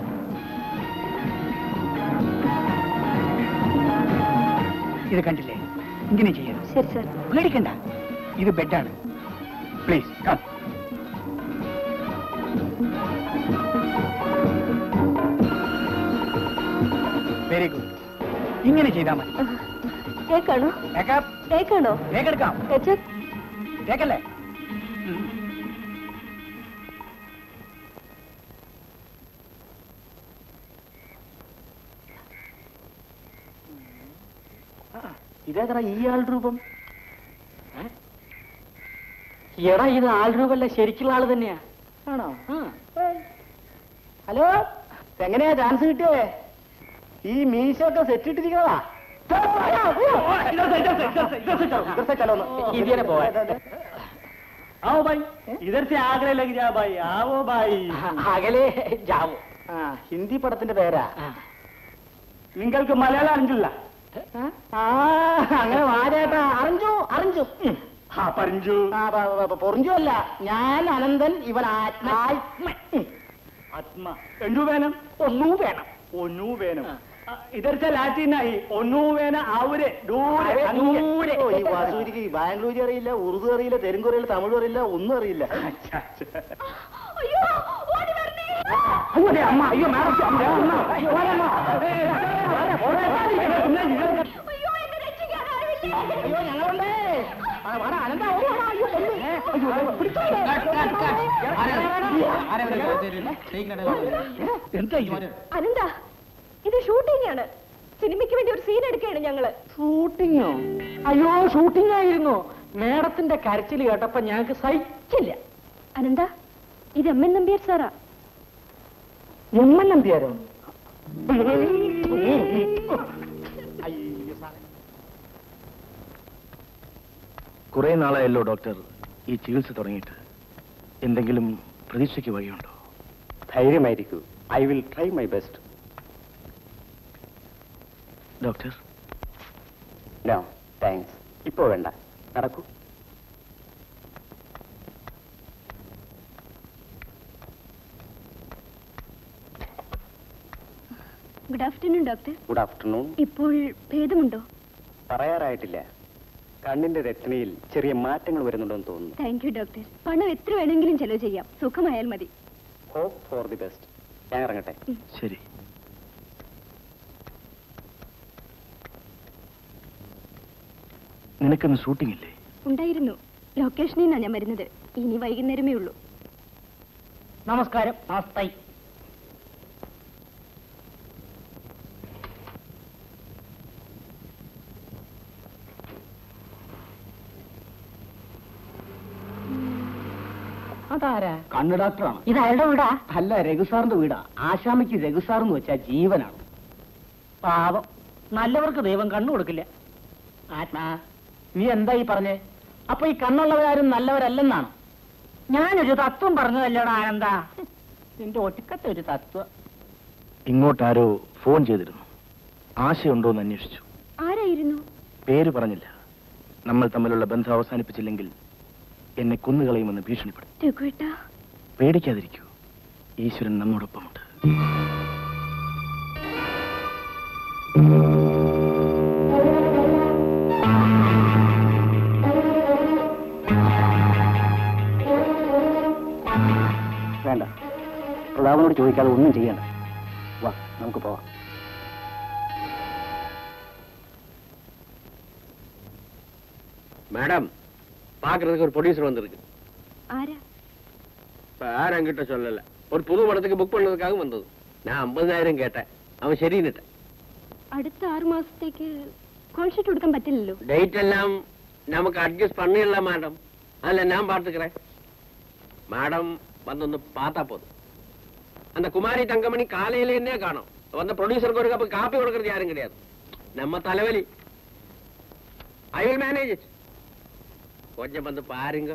ഇത് കണ്ടില്ലേ? ഇങ്ങനെ ചെയ്യണം. ശരി സർ. പേടിക്കണ്ട, ഇത് ബെഡാണ്. Please come. Very good. ഇങ്ങനെ ചെയ്താൽ മതി. കേക്കാണോ? കേക്കാണോ? കേക്കെടുക്കാം. കേക്കല്ലേ? ഇതേതാ ഈ ആൾ രൂപം? എടാ, ഇത് ആൾ രൂപല്ല, ശരിക്കുള്ള ആള് തന്നെയാ. ആണോ? ഹലോ, എങ്ങനെയാ ചാൻസ് കിട്ടിയേ? ഈ മീശൊക്കെ സെറ്റ് ഇട്ടിരിക്കുന്നതാ. ഇതിനെ പോവാ. आओ भाई इधर से आगरे लग जा भाई आओ भाई അകലെ ജാവോ ആ ഹിന്ദി പടത്തിന്റെ പേരാ നിങ്ങൾക്ക് മലയാളം അറിഞ്ഞില്ല ആ അങ്ങനെ വാചേട്ടാ അറിഞ്ഞു അറിഞ്ഞു ആ പറഞ്ഞു ആ പൊറിഞ്ചു അല്ല ഞാൻ അനന്തൻ ഇവൻ ആത്മ ആത്മ എന്തു വേണം ഒന്നും വേണം ഒന്നു വേണം इधर से लाटीन आई ഒന്നു വേണം ആവരെ ദൂരെ ദൂരെ ഈ വാസൂരിക്ക് ബാംഗ്ലൂർ അറിയില്ല ഉറുദു അറിയില്ല തെലുങ്ക് അറിയില്ല തമിഴ് അറിയില്ല ഒന്നും അറിയില്ല അയ്യോ ഓടി വരണേ അയ്യോ അമ്മ അയ്യോ മാഡം അയ്യോ എന്നെ രക്ഷിക്കാൻ ആരുമില്ലേ അയ്യോ ഞങ്ങളുണ്ടേ അനന്ത അനന്ത ഇത് ഷൂട്ടിംഗ് ആണ് സിനിമയ്ക്ക് വേണ്ടി ഒരു സീൻ എടുക്കുകയാണ് ഞങ്ങള് ഷൂട്ടിങ്ങോ അയ്യോ ഷൂട്ടിംഗ് ആയിരുന്നു മേഡത്തിന്റെ കരച്ചിൽ കേട്ടപ്പോ ഞങ്ങൾക്ക് സഹിച്ചില്ല. അനന്ത ഇത് എം എൻ നമ്പ്യാർ സാറാ. എം എൻ നമ്പ്യാരോ? കുറെ നാളായല്ലോ ഡോക്ടർ ഈ ചികിത്സ തുടങ്ങിയിട്ട്. എന്തെങ്കിലും പ്രതീക്ഷയ്ക്ക് വഴിയുണ്ടോ? ധൈര്യമായിരിക്കൂ. I will try my best. Doctor no thanks, ഇപ്പോ വേണ്ട, നടക്കൂ. Good afternoon doctor. Good afternoon. ഇപ്പോൾ ഭേദമുണ്ടോ? പറയാറായിട്ടില്ല. കണ്ണിന്റെ രത്നയിൽ ചെറിയ മാറ്റങ്ങൾ വരുന്നുണ്ടെന്ന് തോന്നുന്നു. Thank you doctor. പണം എത്ര വേണമെങ്കിലും ചെലവ് ചെയ്യാം, സുഖമായാൽ മതി. Hope for the best. ഞാൻ ഇറങ്ങട്ടെ. ശരി. നിനക്കൊന്ന് ഷൂട്ടിംഗ് ഇല്ലേ? ഉണ്ടായിരുന്നു. ലൊക്കേഷനിൽ നിന്നാണ് ഞാൻ വരുന്നത്. ഇനി വൈകുന്നേരമേ ഉള്ളൂ. നമസ്കാരം. നമസ്തേ. അതാരാ? കണ്ണ് ഡോക്ടറാണ്. ഇത് അയാളുടെ വീടാ? അല്ല, രഘുസാറിന്റെ വീടാ. ആശാമിക്ക് രഘുസാർ എന്ന് വെച്ചാൽ ജീവനാണ്. പാവം, നല്ലവർക്ക് ദൈവം കണ്ണു കൊടുക്കില്ല. ആത്മാ, നീ എന്താ ഈ പറഞ്ഞേ? അപ്പൊ ഈ കണ്ണുള്ളവരാരും നല്ലവരല്ലെന്നാണ്? ഞാനൊരു തത്വം പറഞ്ഞതല്ലേടാ ആനന്ദ. നിന്റെ ഒടുക്കത്തെ ഒരു തത്വം. ഇങ്ങോട്ടാരോ ഫോൺ ചെയ്തിരുന്നു. ആശയുണ്ടോന്ന് അന്വേഷിച്ചു. ആരായിരുന്നു? പേര് പറഞ്ഞില്ല. നമ്മൾ തമ്മിലുള്ള ബന്ധം അവസാനിപ്പിച്ചില്ലെങ്കിൽ എന്നെ കൊന്നുകളയുമെന്ന് ഭീഷണിപ്പെടും. രഘുവേട്ടാ, പേടിക്കാതിരിക്കൂ. ഈശ്വരൻ നമ്മോടൊപ്പമുണ്ട്. വേണ്ട, പ്രതാപനോട് ചോദിക്കാതെ ഒന്നും ചെയ്യണ്ട. വാ, നമുക്ക് പോവാം. மேடம், பாக்குறதுக்கு ஒரு ப்ரொடியூசர் வந்திருக்கு. ആരാ? இப்ப யாரும் என்கிட்ட சொல்லல. ஒரு புது படத்துக்கு புக் பண்ணதுக்காக வந்தது. நான் ஐம்பதாயிரம் கேட்டேன். அவன் சரின்னுட்டேன். അടുത്ത ആറു മാസത്തേക്ക് കോൾ ഷീറ്റ് കൊടുക്കാൻ പറ്റില്ലല്ലോ. டேட் எல்லாம் நமக்கு அட்ஜஸ்ட் பண்ணிடலாம் மேடம். அதுல நான் பார்த்துக்கிறேன். மேடம் வந்தொന്ന് பார்த்தா போதும். அந்த குமாரி தங்கமணி காலையில இருந்தே காணோம். வந்த ப்ரொடியூசருக்கு ஒரு கப் காப்பி கொடுக்கறது யாரும் கிடையாது. நம்ம தலைவலி. I will manage it. கொஞ்சம் வந்து பாருங்க.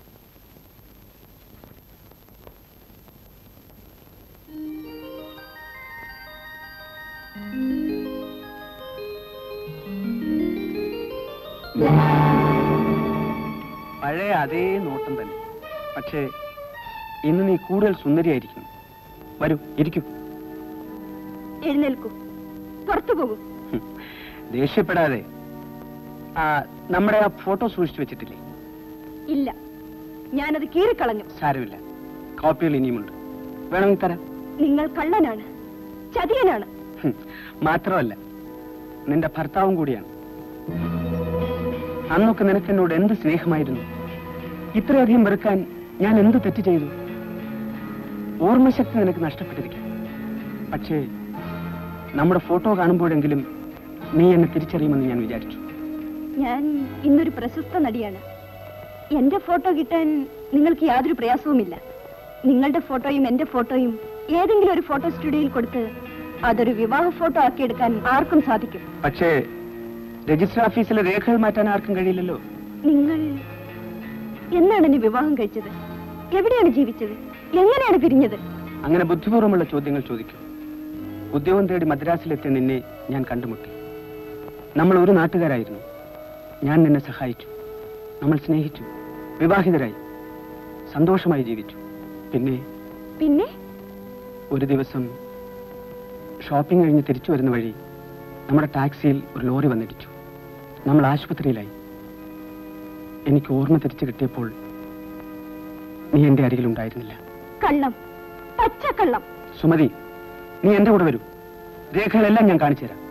പഴയ അതേ നോട്ടം തന്നെ. പക്ഷേ ഇന്ന് നീ കൂടുതൽ സുന്ദരിയായിരിക്കുന്നു. വരൂ, ഇരിക്കൂ. എഴുന്നേൽക്കൂ, പുറത്തു പോകൂ. ദേഷ്യപ്പെടാതെ. ആ, നമ്മുടെ ആ ഫോട്ടോ സൂക്ഷിച്ചു വെച്ചിട്ടില്ലേ? ഇല്ല, ഞാനത് കീറിക്കളഞ്ഞു. സാരമില്ല, കോപ്പികൾ ഇനിയുമുണ്ട്. വേണമെങ്കിൽ തരാം. നിങ്ങൾ കള്ളനാണ്, ചതിയനാണ്. മാത്രമല്ല, നിന്റെ ഭർത്താവും കൂടിയാണ്. അന്നൊക്കെ നിനക്ക് എന്നോട് എന്ത് സ്നേഹമായിരുന്നു. ഇത്രയധികം വെറുക്കാൻ ഞാൻ എന്ത് തെറ്റ് ചെയ്തു? ഓർമ്മശക്തി നിനക്ക് നഷ്ടപ്പെട്ടിരിക്കാം. പക്ഷേ നമ്മുടെ ഫോട്ടോ കാണുമ്പോഴെങ്കിലും നീ എന്നെ തിരിച്ചറിയുമെന്ന് ഞാൻ വിചാരിച്ചു. ഞാൻ ഇന്നൊരു പ്രശസ്ത നടിയാണ്. എന്റെ ഫോട്ടോ കിട്ടാൻ നിങ്ങൾക്ക് യാതൊരു പ്രയാസവുമില്ല. നിങ്ങളുടെ ഫോട്ടോയും എന്റെ ഫോട്ടോയും ഏതെങ്കിലും ഒരു ഫോട്ടോ സ്റ്റുഡിയോയിൽ കൊടുത്ത് അതൊരു വിവാഹ ഫോട്ടോ ആക്കിയെടുക്കാൻ ആർക്കും സാധിക്കും. പക്ഷേ രജിസ്റ്റർ ഓഫീസിലെ രേഖകൾ മാറ്റാൻ ആർക്കും കഴിയില്ലല്ലോ. നിങ്ങൾ എന്നാണ് എന്നെ വിവാഹം കഴിച്ചത്? എവിടെയാണ് ജീവിച്ചത്? എങ്ങനെയാണ് പിരിഞ്ഞത്? അങ്ങനെ ബുദ്ധിപൂർവ്വമുള്ള ചോദ്യങ്ങൾ ചോദിക്കും. ഉദ്യോഗം തേടി മദ്രാസിലെത്തിയ നിന്നെ ഞാൻ കണ്ടുമുട്ടി. നമ്മൾ ഒരു നാട്ടുകാരായിരുന്നു. ഞാൻ നിന്നെ സഹായിച്ചു. നമ്മൾ സ്നേഹിച്ചു, വിവാഹിതരായി, സന്തോഷമായി ജീവിച്ചു. പിന്നെ പിന്നെ ഒരു ദിവസം ഷോപ്പിംഗ് കഴിഞ്ഞ് തിരിച്ചു വരുന്ന വഴി നമ്മുടെ ടാക്സിയിൽ ഒരു ലോറി വന്നിടിച്ചു. നമ്മൾ ആശുപത്രിയിലായി. എനിക്ക് ഓർമ്മ തിരിച്ചു കിട്ടിയപ്പോൾ നീ എന്റെ അരികിലുണ്ടായിരുന്നില്ല. കള്ളം, പച്ചക്കള്ളം. സുമതി, നീ എന്റെ കൂടെ വരൂ. രേഖകളെല്ലാം ഞാൻ കാണിച്ചു തരാം.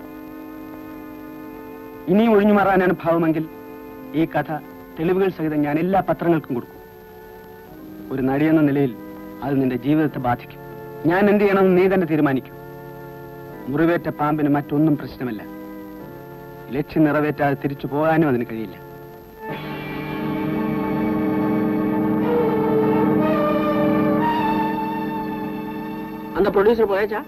ഇനിയും ഒഴിഞ്ഞു മാറാനാണ് ഭാവമെങ്കിൽ ഈ കഥ തെളിവുകൾ സഹിതം ഞാൻ എല്ലാ പത്രങ്ങൾക്കും കൊടുക്കും. ഒരു നടിയെന്ന നിലയിൽ അത് നിന്റെ ജീവിതത്തെ ബാധിക്കും. ഞാൻ എന്ത് ചെയ്യണമെന്ന് നീ തന്നെ തീരുമാനിക്കും. മുറിവേറ്റ പാമ്പിന് മറ്റൊന്നും പ്രശ്നമല്ല. ലക്ഷ്യം നിറവേറ്റാതെ തിരിച്ചു പോകാനും അതിന് കഴിയില്ല. അന്ത പ്രൊഡ്യൂസർ പോയച്ചാ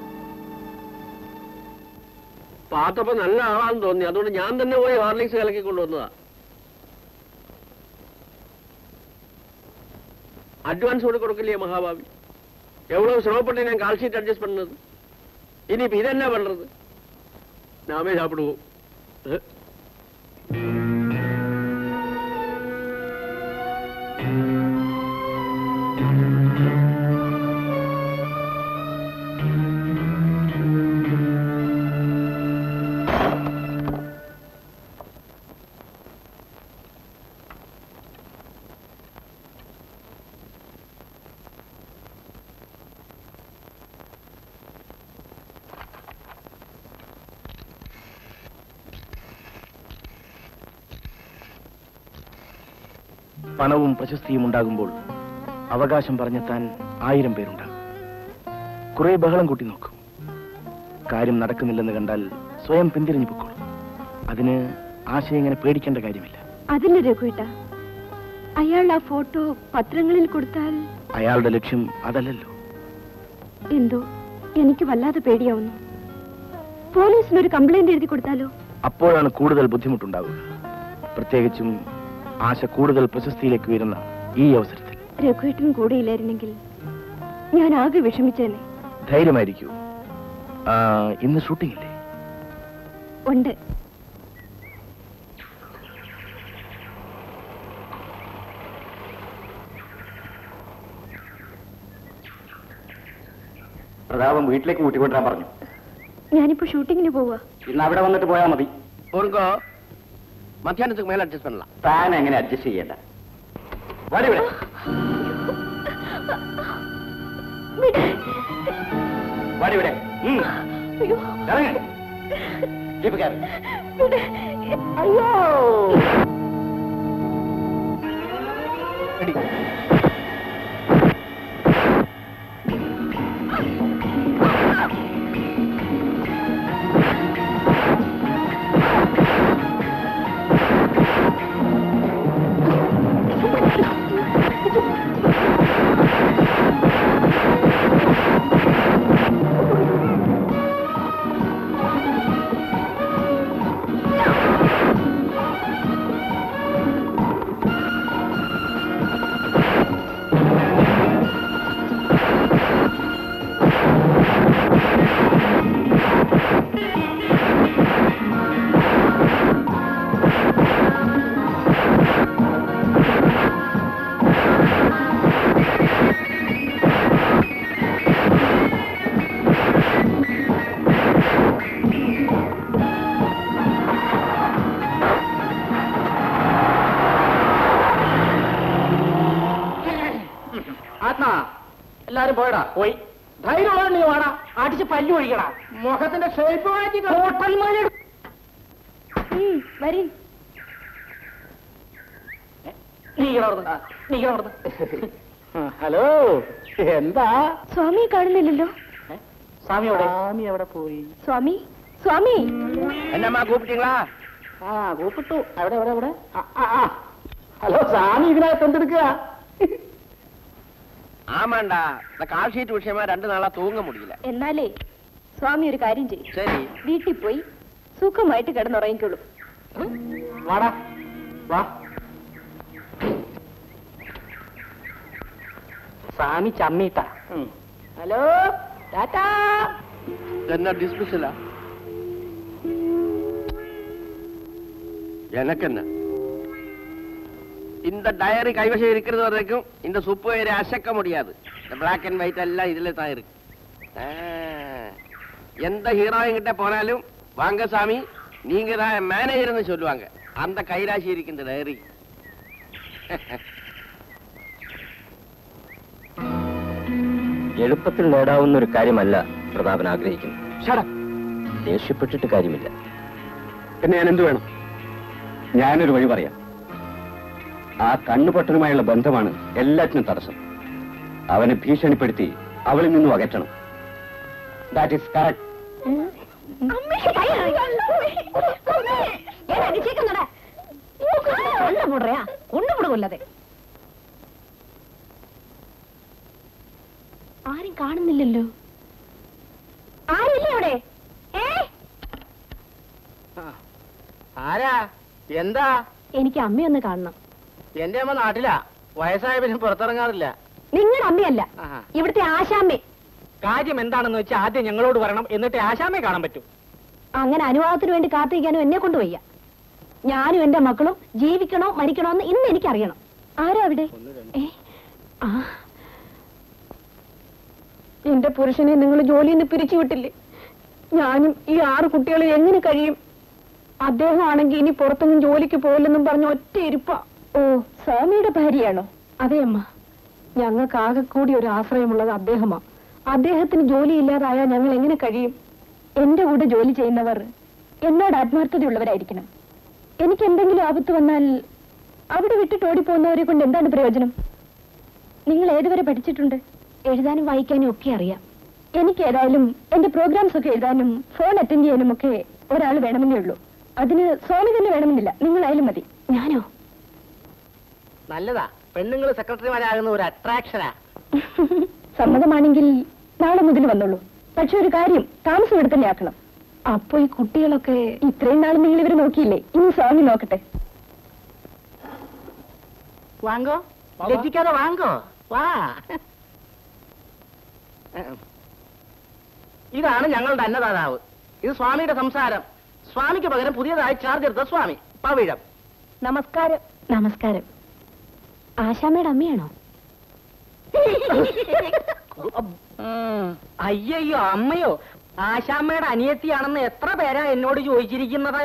പാത്തപ്പോ നല്ല ആളാന്ന് തോന്നി. അതുകൊണ്ട് ഞാൻ തന്നെ പോയി ഹോർലിക്സ് കലക്കി കൊണ്ടുവന്നതാ. അഡ്വാൻസ് കൂടെ കൊടുക്കില്ലേ മഹാഭാവി? எவ்வளவு சிரமப்பட்டு நான் கால் ஷீட் அட்ஜஸ்ட் பண்ணது. இனி இப்ப இதென்ன பண்றது? நாமே சாப்பிடுவோம். പണവും പ്രശസ്തിയും ഉണ്ടാകുമ്പോൾ അവകാശം പറഞ്ഞെത്താൻ ആയിരം പേരുണ്ടാകും. കുറെ ബഹളം കൂട്ടി നോക്കും. കാര്യം നടക്കുന്നില്ലെന്ന് കണ്ടാൽ സ്വയം പിന്തിരിഞ്ഞു പൊക്കോളും. അതിന് ആശയം ഇങ്ങനെ പേടിക്കേണ്ട കാര്യമില്ല. അതില്ല രഘുവേട്ട, അയാൾ ആ ഫോട്ടോ പത്രങ്ങളിൽ കൊടുത്താൽ അയാളുടെ ലക്ഷ്യം അതല്ലല്ലോ. എന്തോ എനിക്ക് വല്ലാതെ പേടിയാവുന്നു. പോലീസിനൊരു കംപ്ലൈന്റ് എഴുതി കൊടുത്താലോ? അപ്പോഴാണ് കൂടുതൽ ബുദ്ധിമുട്ടുണ്ടാവുക. പ്രത്യേകിച്ചും ആശ കൂടുതൽ പ്രശസ്തിയിലേക്ക് വരുന്ന ഈ അവസരത്തിൽ. രഘുവേട്ടൻ കൂടെയില്ലായിരുന്നെങ്കിൽ ഞാൻ ആകെ വിഷമിച്ചേനെ. ധൈര്യമായിരിക്കൂ. ഇന്ന് ഷൂട്ടിംഗ് ഇല്ലേ? ഉണ്ട്. പ്രതാപം വീട്ടിലേക്ക് കൂട്ടിക്കൊണ്ടുവരാൻ പറഞ്ഞു. ഞാനിപ്പോ ഷൂട്ടിങ്ങിന് പോവാ. ഇന്ന് അവിടെ വന്നിട്ട് പോയാൽ മതി. ஒருங்கோ மத்தியானத்துக்கு மேல அட்ஜஸ்ட் பண்ணலாம். താൻ എങ്ങനെ അഡ്ജസ്റ്റ് ചെയ്യണ്ട. വാടി ഇവിടെ. വാടി ഇവിടെ. ഇറങ്ങ്. ജീപ്പ് കയറ്. അയ്യോ. എടി. എല്ലാരും പോയടാ. പോയി. ധൈര്യമുള്ള നീ വാടാ. അടിച്ച് പല്ലു ഒഴിക്കടാ. മുഖത്തിന്റെ ഷേപ്പ് മാറ്റി ഹോട്ടൽ മഴ. വരീ. ഹലോ, എന്താ? സ്വാമിയെ കാണുന്നില്ലല്ലോ. സ്വാമി എവിടെ? സ്വാമി എവിടെ പോയി? സ്വാമി, സ്വാമി. என்னம்மா கூப்பிட்டீங்களா? ആ കൂപ്പിട്ടു. എവിടെ എവിടെ എവിടെ? ഹലോ, സ്വാമി ഇതിനകത്ത് എന്തെടുക്കുക? ஆமாண்டா, இந்த கால் ஷீட் விஷயமா ரெண்டு நாளா தூங்க முடியல. എന്നാലേ സ്വാമി ഒരു കാര്യം ചെയ്യും. சரி, വീട്ടിൽ പോയി സുഖമായിട്ട് കിടന്നുറങ്ങിക്കോളൂ. വാടാ, വാ. സ്വാമി ചമ്മീട്ട. Hello tata. என்ன டிஸ்மிஸ்ல எனக்கு என்ன இந்த டயரி கைவசம் இருக்கிறது வரைக்கும் இந்த சுப்பு வயிறை அசைக்க முடியாது. இந்த பிளாக் அண்ட் ஒயிட் எல்லாம் இதுல தான் இருக்கு. எந்த ஹீரோயின் கிட்ட போனாலும் வாங்க சாமி நீங்க தான் மேனேஜர்னு சொல்லுவாங்க. அந்த கைராசி இருக்கு இந்த டயரி. എളുപ്പത്തിൽ നേടാവുന്ന ഒരു കാര്യമല്ല പ്രതാപൻ ആഗ്രഹിക്കുന്നു. ദേഷ്യപ്പെട്ടിട്ട് കാര്യമില്ല. പിന്നെ ഞാൻ എന്ത് വേണം? ഞാനൊരു വഴി പറയാം. ആ കണ്ണുപൊട്ടനുമായുള്ള ബന്ധമാണ് എല്ലാറ്റിനും തടസ്സം. അവനെ ഭീഷണിപ്പെടുത്തി അവളിൽ നിന്നും അകറ്റണം. That is correct. ആരും കാണുന്നില്ലല്ലോ. ആരില്ലേ അവിടെ? ആരാ? എന്താ? എനിക്ക് അമ്മയൊന്ന് കാണണം. എന്റെ അമ്മ നാട്ടിലാ. വയസ്സായ പിന്നെ പുറത്തിറങ്ങാറില്ല. നിങ്ങളുടെ അമ്മയല്ല, ഇവിടുത്തെ ആശാമ്മേ. കാര്യം എന്താണെന്ന് വെച്ചാൽ ആദ്യം ഞങ്ങളോട് പറയണം, എന്നിട്ട് ആശാമ്മയെ കാണാൻ പറ്റും. അങ്ങനെ അനുവാദത്തിന് വേണ്ടി കാത്തിരിക്കാനും എന്നെ കൊണ്ട് വയ്യ. ഞാനും എന്റെ മക്കളും ജീവിക്കണോ മരിക്കണോ എന്ന് ഇന്ന് എനിക്കറിയണം. ആരാ അവിടെ? എന്റെ പുരുഷനെ നിങ്ങൾ ജോലിയിൽ നിന്ന് പിരിച്ചുവിട്ടില്ലേ? ഞാനും ഈ ആറ് കുട്ടികളെ എങ്ങനെ കഴിയും? അദ്ദേഹമാണെങ്കിൽ ഇനി പുറത്തൊന്നും ജോലിക്ക് പോകില്ലെന്നും പറഞ്ഞ് ഒറ്റ ഇരിപ്പാ. ഓ, സ്വാമിയുടെ ഭാര്യയാണോ? അതെ അമ്മ. ഞങ്ങൾക്ക് ആകെ കൂടി ഒരു ആശ്രയമുള്ളത് അദ്ദേഹമാ. അദ്ദേഹത്തിന് ജോലിയില്ലാതായാൽ ഞങ്ങൾ എങ്ങനെ കഴിയും? എന്റെ കൂടെ ജോലി ചെയ്യുന്നവർ എന്നോട് ആത്മാർത്ഥതയുള്ളവരായിരിക്കണം. എനിക്ക് എന്തെങ്കിലും ആപത്ത് വന്നാൽ അവിടെ വിട്ടിട്ട് ഓടിപ്പോകുന്നവരെ കൊണ്ട് എന്താണ് പ്രയോജനം? നിങ്ങൾ ഏതുവരെ പഠിച്ചിട്ടുണ്ട്? എഴുതാനും വായിക്കാനും ഒക്കെ അറിയാം. എനിക്ക് ഏതായാലും എന്റെ പ്രോഗ്രാംസ് ഒക്കെ എഴുതാനും ഫോൺ അറ്റൻഡ് ചെയ്യാനും ഒക്കെ ഒരാൾ വേണമെന്നേ ഉള്ളൂ. അതിന് സ്വാമി തന്നെ വേണമെന്നില്ല, നിങ്ങളായാലും മതി. ഞാനോ? നല്ലതാ. പെണ്ണുങ്ങൾ സെക്രട്ടറിമാരാകുന്ന ഒരു അട്രാക്ഷനാ. സമ്മതമാണെങ്കിൽ നാളെ മുതൽ വന്നോളൂ. പക്ഷെ ഒരു കാര്യം, താമസം ഇവിടെ തന്നെ ആക്കണം. അപ്പൊ ഈ കുട്ടികളൊക്കെ ഇത്രയും നാൾ നിങ്ങൾ ഇവര് നോക്കിയില്ലേ, ഇനി സ്വാമി നോക്കട്ടെ. വാങ്ങോ, ലജ്ജിക്കാതെ വാങ്ങോ. വാ. ഇതാണ് ഞങ്ങളുടെ അന്നദാതാവ്. ഇത് സ്വാമിയുടെ സംസാരം. സ്വാമിക്ക് പകരം പുതിയതായി ചാർജ് എടുത്ത സ്വാമി പവിഴം. നമസ്കാരം. നമസ്കാരം. ആശാമ്മയുടെ അമ്മയാണോ? അയ്യോ, അമ്മയോ? ആശാമ്മയുടെ അനിയത്തിയാണെന്ന് എത്ര പേരാ എന്നോട് ചോദിച്ചിരിക്കുന്നത്.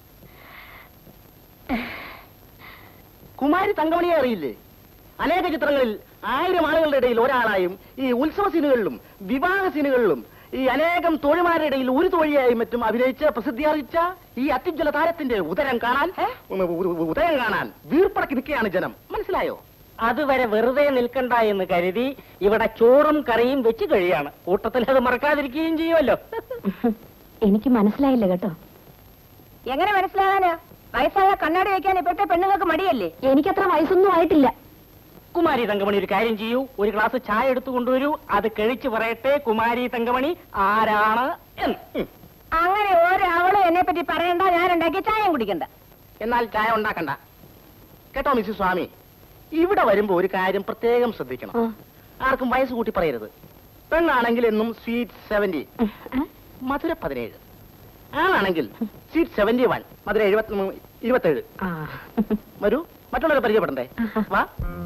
കുമാരി തങ്കമണിയെ അറിയില്ലേ? അനേക ചിത്രങ്ങളിൽ ആയിരം ആളുകളുടെ ഇടയിൽ ഒരാളായും ഈ ഉത്സവ സീനുകളിലും വിവാഹ സീനുകളിലും ഈ അനേകം തോഴിമാരുടെ ഇടയിൽ ഒരു തോഴിയായും മറ്റും അഭിനയിച്ച് പ്രസിദ്ധിയാർജിച്ച ഈ അത്യുജ്വല താരത്തിന്റെ ഉദരം കാണാൻ ഉദയം കാണാൻ വീർപ്പടക്കി നിൽക്കുകയാണ് ജനം. മനസ്സിലായോ? അതുവരെ വെറുതെ നിൽക്കണ്ട എന്ന് കരുതി ഇവിടെ ചോറും കറിയും വെച്ച് കഴിയാണ്. കൂട്ടത്തിൽ അത് മറക്കാതിരിക്കുകയും ചെയ്യുമല്ലോ. എനിക്ക് മനസ്സിലായില്ല കേട്ടോ. എങ്ങനെ മനസ്സിലാകാനാ? വയസ്സായ കണ്ണാടി വയ്ക്കാൻ ഇപ്പോഴത്തെ പെണ്ണുങ്ങൾക്ക് മടിയല്ലേ? എനിക്കത്ര വയസ്സൊന്നും ആയിട്ടില്ല. കുമാരി തങ്കമണി, ഒരു കാര്യം ചെയ്യൂ, ഒരു ഗ്ലാസ് ചായ എടുത്തു കൊണ്ടുവരൂ. അത് കഴിച്ചു പറയട്ടെ കുമാരി തങ്കമണി ആരാണ് എന്ന്. അങ്ങനെ ഒരാവളും എന്നെ പറ്റി പറയണ്ട, ഞാൻ ഉണ്ടാക്കിയ ചായം കുടിക്കണ്ട. എന്നാൽ ചായ ഉണ്ടാക്കണ്ട കേട്ടോ മിസ്സിസ് സ്വാമി. ഇവിടെ വരുമ്പോ ഒരു കാര്യം പ്രത്യേകം ശ്രദ്ധിക്കണം. ആർക്കും വയസ്സ് കൂട്ടി പറയരുത്. പെണ്ണാണെങ്കിൽ എന്നും സ്വീറ്റ് സെവന്റി, മധുര പതിനേഴ്. ആണാണെങ്കിൽ സ്വീറ്റ് സെവന്റി വൺ, മധുര എഴുപത്തി ഇരുപത്തേഴ്. വരൂ, മറ്റുള്ളവരെ പരിചയപ്പെടണ്ടേ? വാ.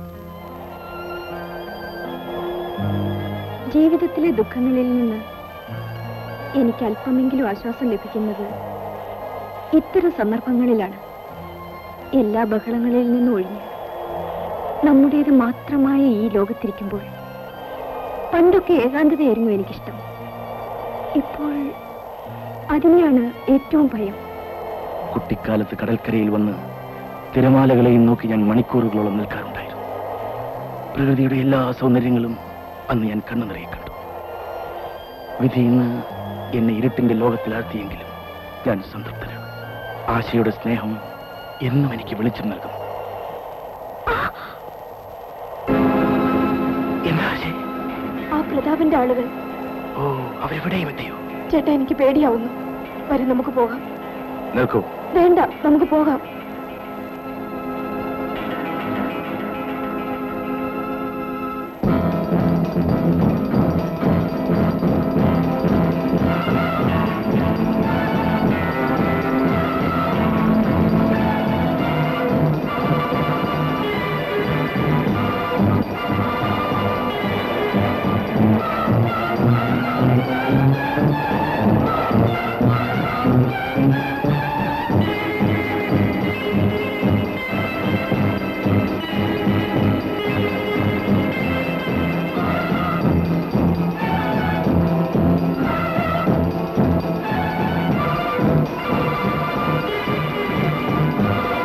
ജീവിതത്തിലെ ദുഃഖങ്ങളിൽ നിന്ന് എനിക്ക് അല്പമെങ്കിലും ആശ്വാസം ലഭിക്കുന്നത് ഇത്തരം സന്ദർഭങ്ങളിലാണ്. എല്ലാ ബഹളങ്ങളിൽ നിന്നും ഒഴിഞ്ഞ് നമ്മുടേത് മാത്രമായ ഈ ലോകത്തിരിക്കുമ്പോൾ പണ്ടൊക്കെ ഏകാന്തതയായിരുന്നു എനിക്കിഷ്ടം. ഇപ്പോൾ അതിനെയാണ് ഏറ്റവും ഭയം. കുട്ടിക്കാലത്ത് കടൽക്കരയിൽ വന്ന് തിരമാലകളെയും നോക്കി ഞാൻ മണിക്കൂറുകളോളം നിൽക്കാറുണ്ടായിരുന്നു. പ്രകൃതിയുടെ എല്ലാ സൗന്ദര്യങ്ങളും അന്ന് ഞാൻ കണ്ണു നിറയെ കണ്ടു. വിധി ഇന്ന് എന്നെ ഇരുട്ടിന്റെ ലോകത്തിലാഴ്ത്തിയെങ്കിലും ഞാൻ സംതൃപ്തനാണ്. ആശയുടെ സ്നേഹം എന്നും എനിക്ക് വെളിച്ചം നൽകുന്നു. ആ പ്രതാപന്റെ ആളുകൾ ഓ, അവരെവിടെയും എത്തിയോ? ചേട്ടാ, എനിക്ക് പേടിയാവുന്നു. വരും, നമുക്ക് പോകാം. നിൽക്കൂ. വേണ്ട, നമുക്ക് പോകാം.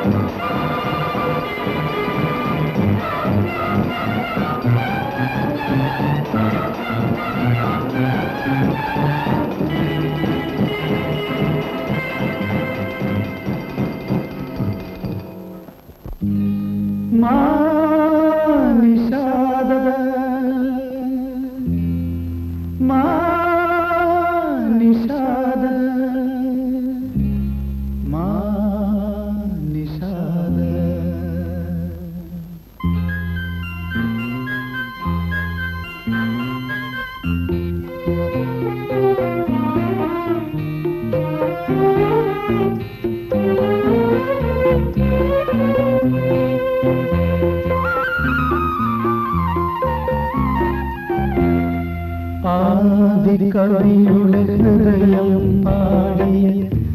കവിയുടെ ഹൃദയം പാടിയ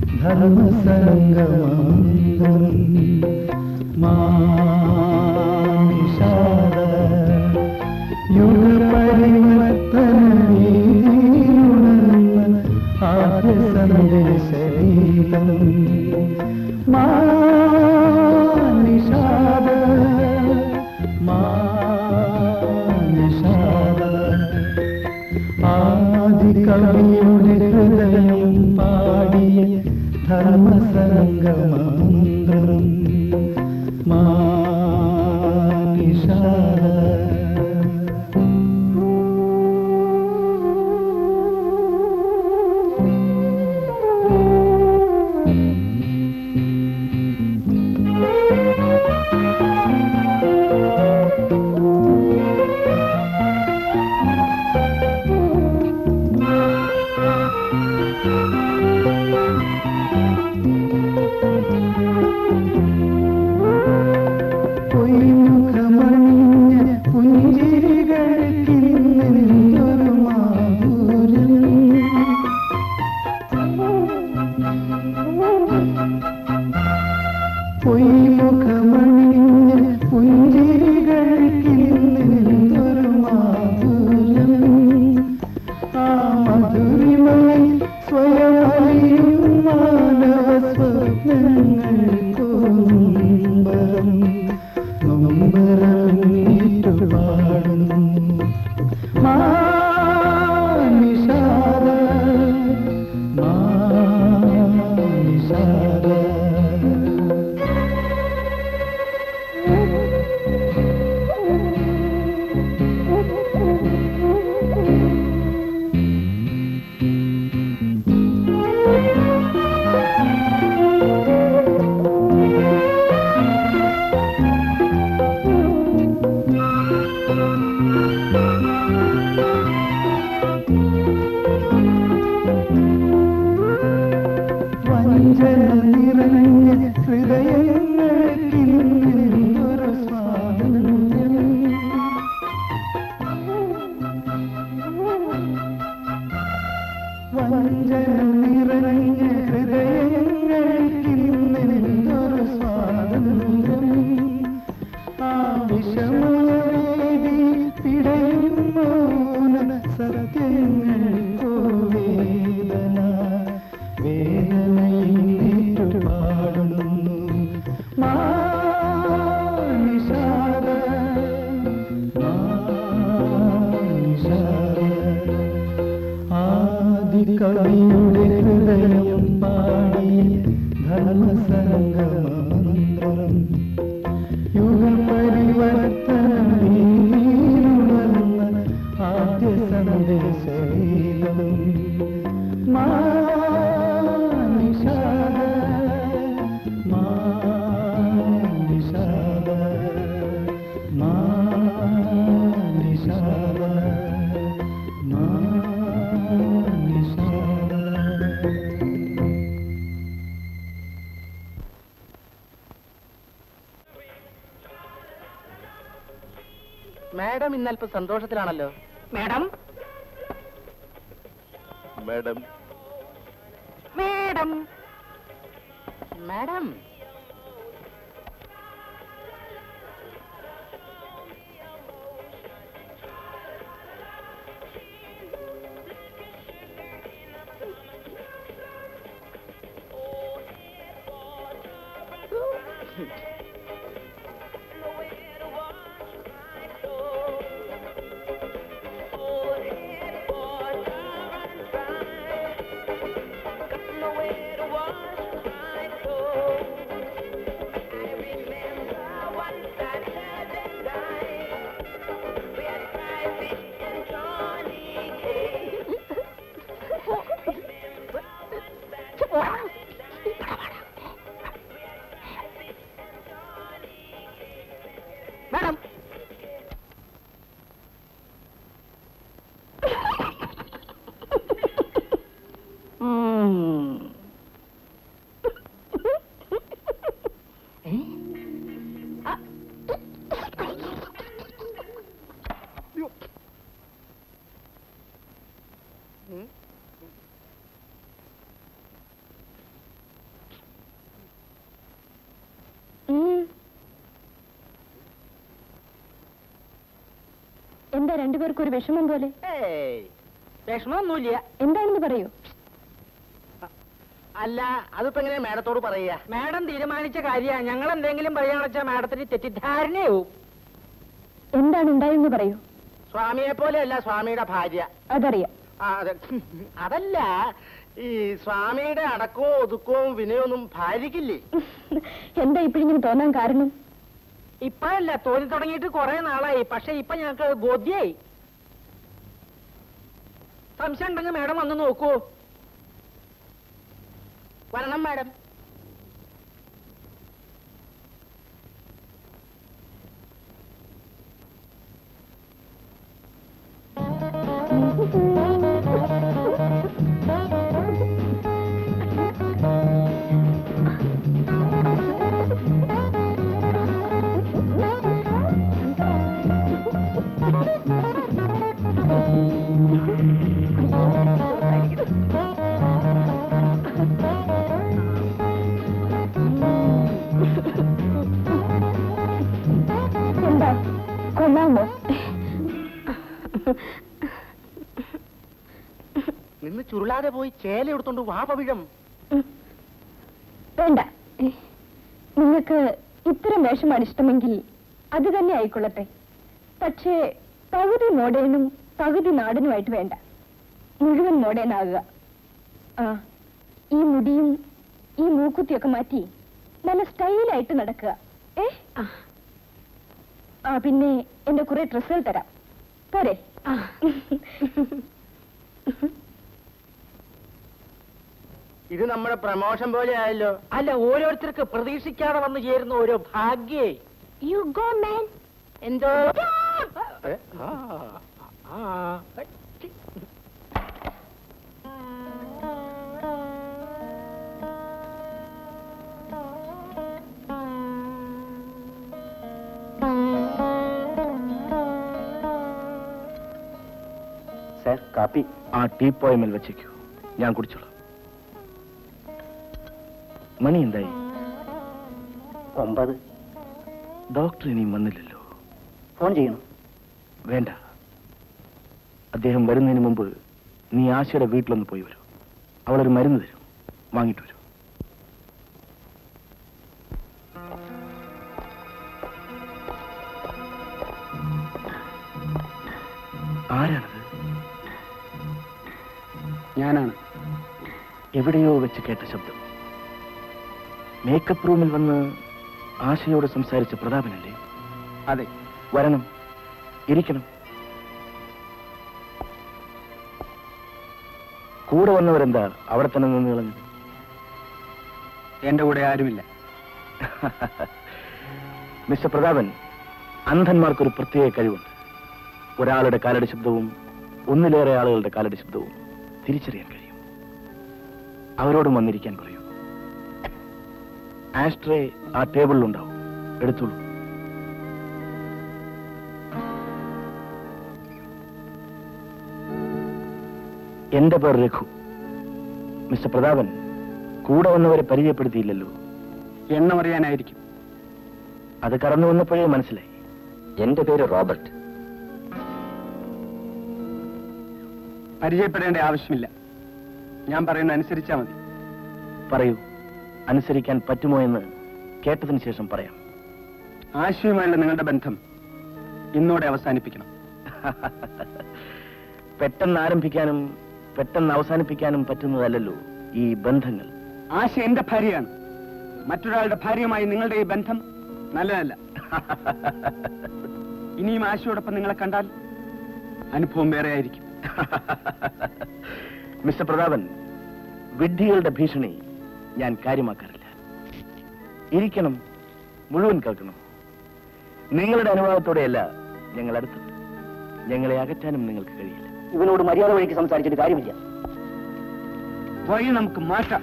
ധർമ്മസംഗമം മാഷാദ യുഗപരിവർത്തനീയുണർന്ന ആദ്യ സന്ദേശരീതം മാനിഷാദ മാനിഷാദ ആദികവിയുടെ ഹൃദയം പാടിയ ധർമ്മസംഗമന്ത്രം മാനിഷാദ കവിയുടെ ഹൃദയം പാടിയ ധർമ്മസംഗമന്ത്രം യുഗപരിവർത്തനീയുണർന്ന ആദ്യ സന്ദേശരീതം മാനിഷാദ മാനിഷാദ മാനിഷാദ മാഡം ഇന്നൽപ്പം സന്തോഷത്തിലാണല്ലോ. Madam madam madam madam madam എന്താ രണ്ടുപേർക്കും ഒരു വിഷമം പോലെ? വിഷമമൊന്നുമില്ല. എന്താണെന്ന് പറയൂ. അല്ല, അതിപ്പോ എങ്ങനെയാ മാഡത്തോട് പറയാ? മാഡം തീരുമാനിച്ച കാര്യമാണ്. ഞങ്ങൾ എന്തെങ്കിലും പറയാന്ന് വെച്ചാൽ മാഡത്തിന് തെറ്റിദ്ധാരണയാവും. എന്താണ് ഉണ്ടായെന്ന് പറയൂ. സ്വാമിയെ പോലെയല്ല സ്വാമിയുടെ ഭാര്യ. അതറിയാം. ആ, അതെ. അതല്ല, ഈ സ്വാമിയുടെ അടക്കവും ഒതുക്കവും വിനയൊന്നും ഭാര്യക്കില്ലേ? എന്താ ഇപ്പോഴിങ്ങനെ തോന്നാൻ കാരണം? ഇപ്പഴല്ല, തോന്നി തുടങ്ങിയിട്ട് കുറെ നാളായി. പക്ഷെ ഇപ്പൊ ഞങ്ങൾക്ക് ബോധ്യായി. സംശയം ഉണ്ടെങ്കിൽ മാഡം വന്ന് നോക്കൂ. വരണം മാഡം. എന്താ കൊള്ളാമോ? നിന്ന് ചുരുളാതെ പോയി ചേല എടുത്തോണ്ട് വാ പവിഴം. വേണ്ട, നിങ്ങൾക്ക് ഇത്തരം വേഷമാണ് ഇഷ്ടമെങ്കിൽ അത് തന്നെ ആയിക്കൊള്ളട്ടെ. പക്ഷേ പകുതി മോഡേണും പകുതി നാടനുമായിട്ട് വേണ്ട, മുഴുവൻ മോഡേൺ ആകുക. ആ, ഈ മുടിയും ഈ മൂക്കുത്തിയൊക്കെ മാറ്റി നല്ല സ്റ്റൈലായിട്ട് നടക്കുക. ഏ ആ, പിന്നെ എന്റെ കുറെ ഡ്രസ്സുകൾ തരാം, പോരെ? ഇത് നമ്മുടെ പ്രമോഷൻ പോലെ ആയല്ലോ. അല്ല, ഓരോരുത്തർക്ക് പ്രതീക്ഷിക്കാതെ വന്നു ചേരുന്ന ഓരോ ഭാഗ്യേ. You go man. എന്തോ ഏ? ആ, ആ. സാർ, കാപ്പി. ആ ടീപ്പോയമേൽ വെച്ചേക്കൂ, ഞാൻ കുടിച്ചോളാം. മണി എന്തായി? ഒമ്പത്. ഡോക്ടർ ഇനിയും വന്നില്ലല്ലോ. ഫോൺ ചെയ്യണം. വേണ്ട, അദ്ദേഹം വരുന്നതിന് മുമ്പ് നീ ആശയുടെ വീട്ടിലൊന്ന് പോയി വരൂ. അവളൊരു മരുന്ന് തരും, വാങ്ങിട്ട് വരൂ. ആരാണത്? ഞാനാണ്. എവിടെയോ വെച്ച് കേട്ട ശബ്ദം. മേക്കപ്പ് റൂമിൽ വന്ന് ആശയോട് സംസാരിച്ച പ്രതാപനല്ലേ? അതെ. വരണം, ഇരിക്കണം. കൂടെ വന്നവരെന്താ അവിടെ തന്നെ നിന്ന് കളഞ്ഞത്? എന്റെ കൂടെ ആരുമില്ല. മിസ്റ്റർ പ്രതാപൻ, അന്ധന്മാർക്കൊരു പ്രത്യേക കഴിവുണ്ട്. ഒരാളുടെ കാലടി ശബ്ദവും ഒന്നിലേറെ ആളുകളുടെ കാലടി ശബ്ദവും തിരിച്ചറിയാൻ കഴിയും. അവരോടും വന്നിരിക്കാൻ പറയൂ. ആസ്ട്രേ ആ ടേബിളിലുണ്ടാവും, എടുത്തോളൂ. എന്റെ പേർ രഘു. മിസ്റ്റർ പ്രതാപൻ കൂടെ വന്നവരെ പരിചയപ്പെടുത്തിയില്ലല്ലോ. എണ്ണം അറിയാനായിരിക്കും. അത് കടന്നു വന്നപ്പോഴേ മനസ്സിലായി. എന്റെ പേര് റോബർട്ട്. പരിചയപ്പെടേണ്ട ആവശ്യമില്ല. ഞാൻ പറയുന്ന അനുസരിച്ചാ മതി. പറയൂ, അനുസരിക്കാൻ പറ്റുമോ എന്ന് കേട്ടതിന് ശേഷം പറയാം. ആശയുമായുള്ള നിങ്ങളുടെ ബന്ധം ഇന്നോടെ അവസാനിപ്പിക്കണം. പെട്ടെന്ന് ആരംഭിക്കാനും പെട്ടെന്ന് അവസാനിപ്പിക്കാനും പറ്റുന്നതല്ലല്ലോ ഈ ബന്ധങ്ങൾ. ആശ എന്റെ ഭാര്യയാണ്. മറ്റൊരാളുടെ ഭാര്യയുമായി നിങ്ങളുടെ ഈ ബന്ധം നല്ലതല്ല. ഇനിയും ആശയോടൊപ്പം നിങ്ങളെ കണ്ടാൽ അനുഭവം വേറെ ആയിരിക്കും. മിസ്റ്റർ പ്രതാപൻ, വിഡ്ഢികളുടെ ഭീഷണി ഞാൻ കാര്യമാക്കാറില്ല. ഇരിക്കണം, മുഴുവൻ കേൾക്കണം. നിങ്ങളുടെ അനുവാദത്തോടെയല്ല ഞങ്ങൾ അടുത്തത്. ഞങ്ങളെ അകറ്റാനും നിങ്ങൾക്ക് കഴിയില്ല. ഇവനോട് മര്യാദ വഴിക്ക് സംസാരിച്ചിട്ട് കാര്യമില്ല. വഴി നമുക്ക് മാറ്റാം.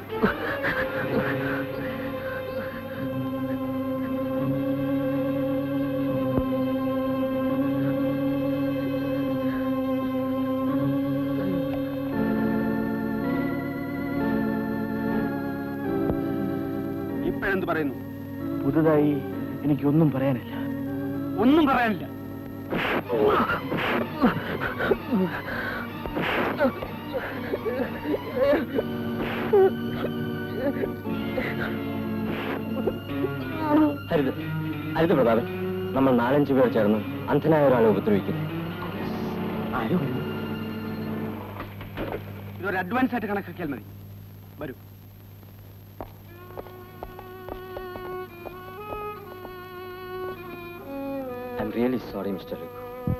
ഇപ്പോഴെന്ത് പറയുന്നു? പുതുതായി എനിക്കൊന്നും പറയാനില്ല. ഒന്നും പറയാനില്ല. ഹരിത് ഹരിത് പ്രതാപൻ, നമ്മൾ നാലഞ്ചു പേർ ചേർന്ന് അന്ധനായ ഒരാളെ ഉപദ്രവിക്കുന്നു. ഇതൊരു അഡ്വാൻസ് ആയിട്ട് കണക്കാക്കിയാൽ മതി. വരൂ. I am really sorry mister Raghu.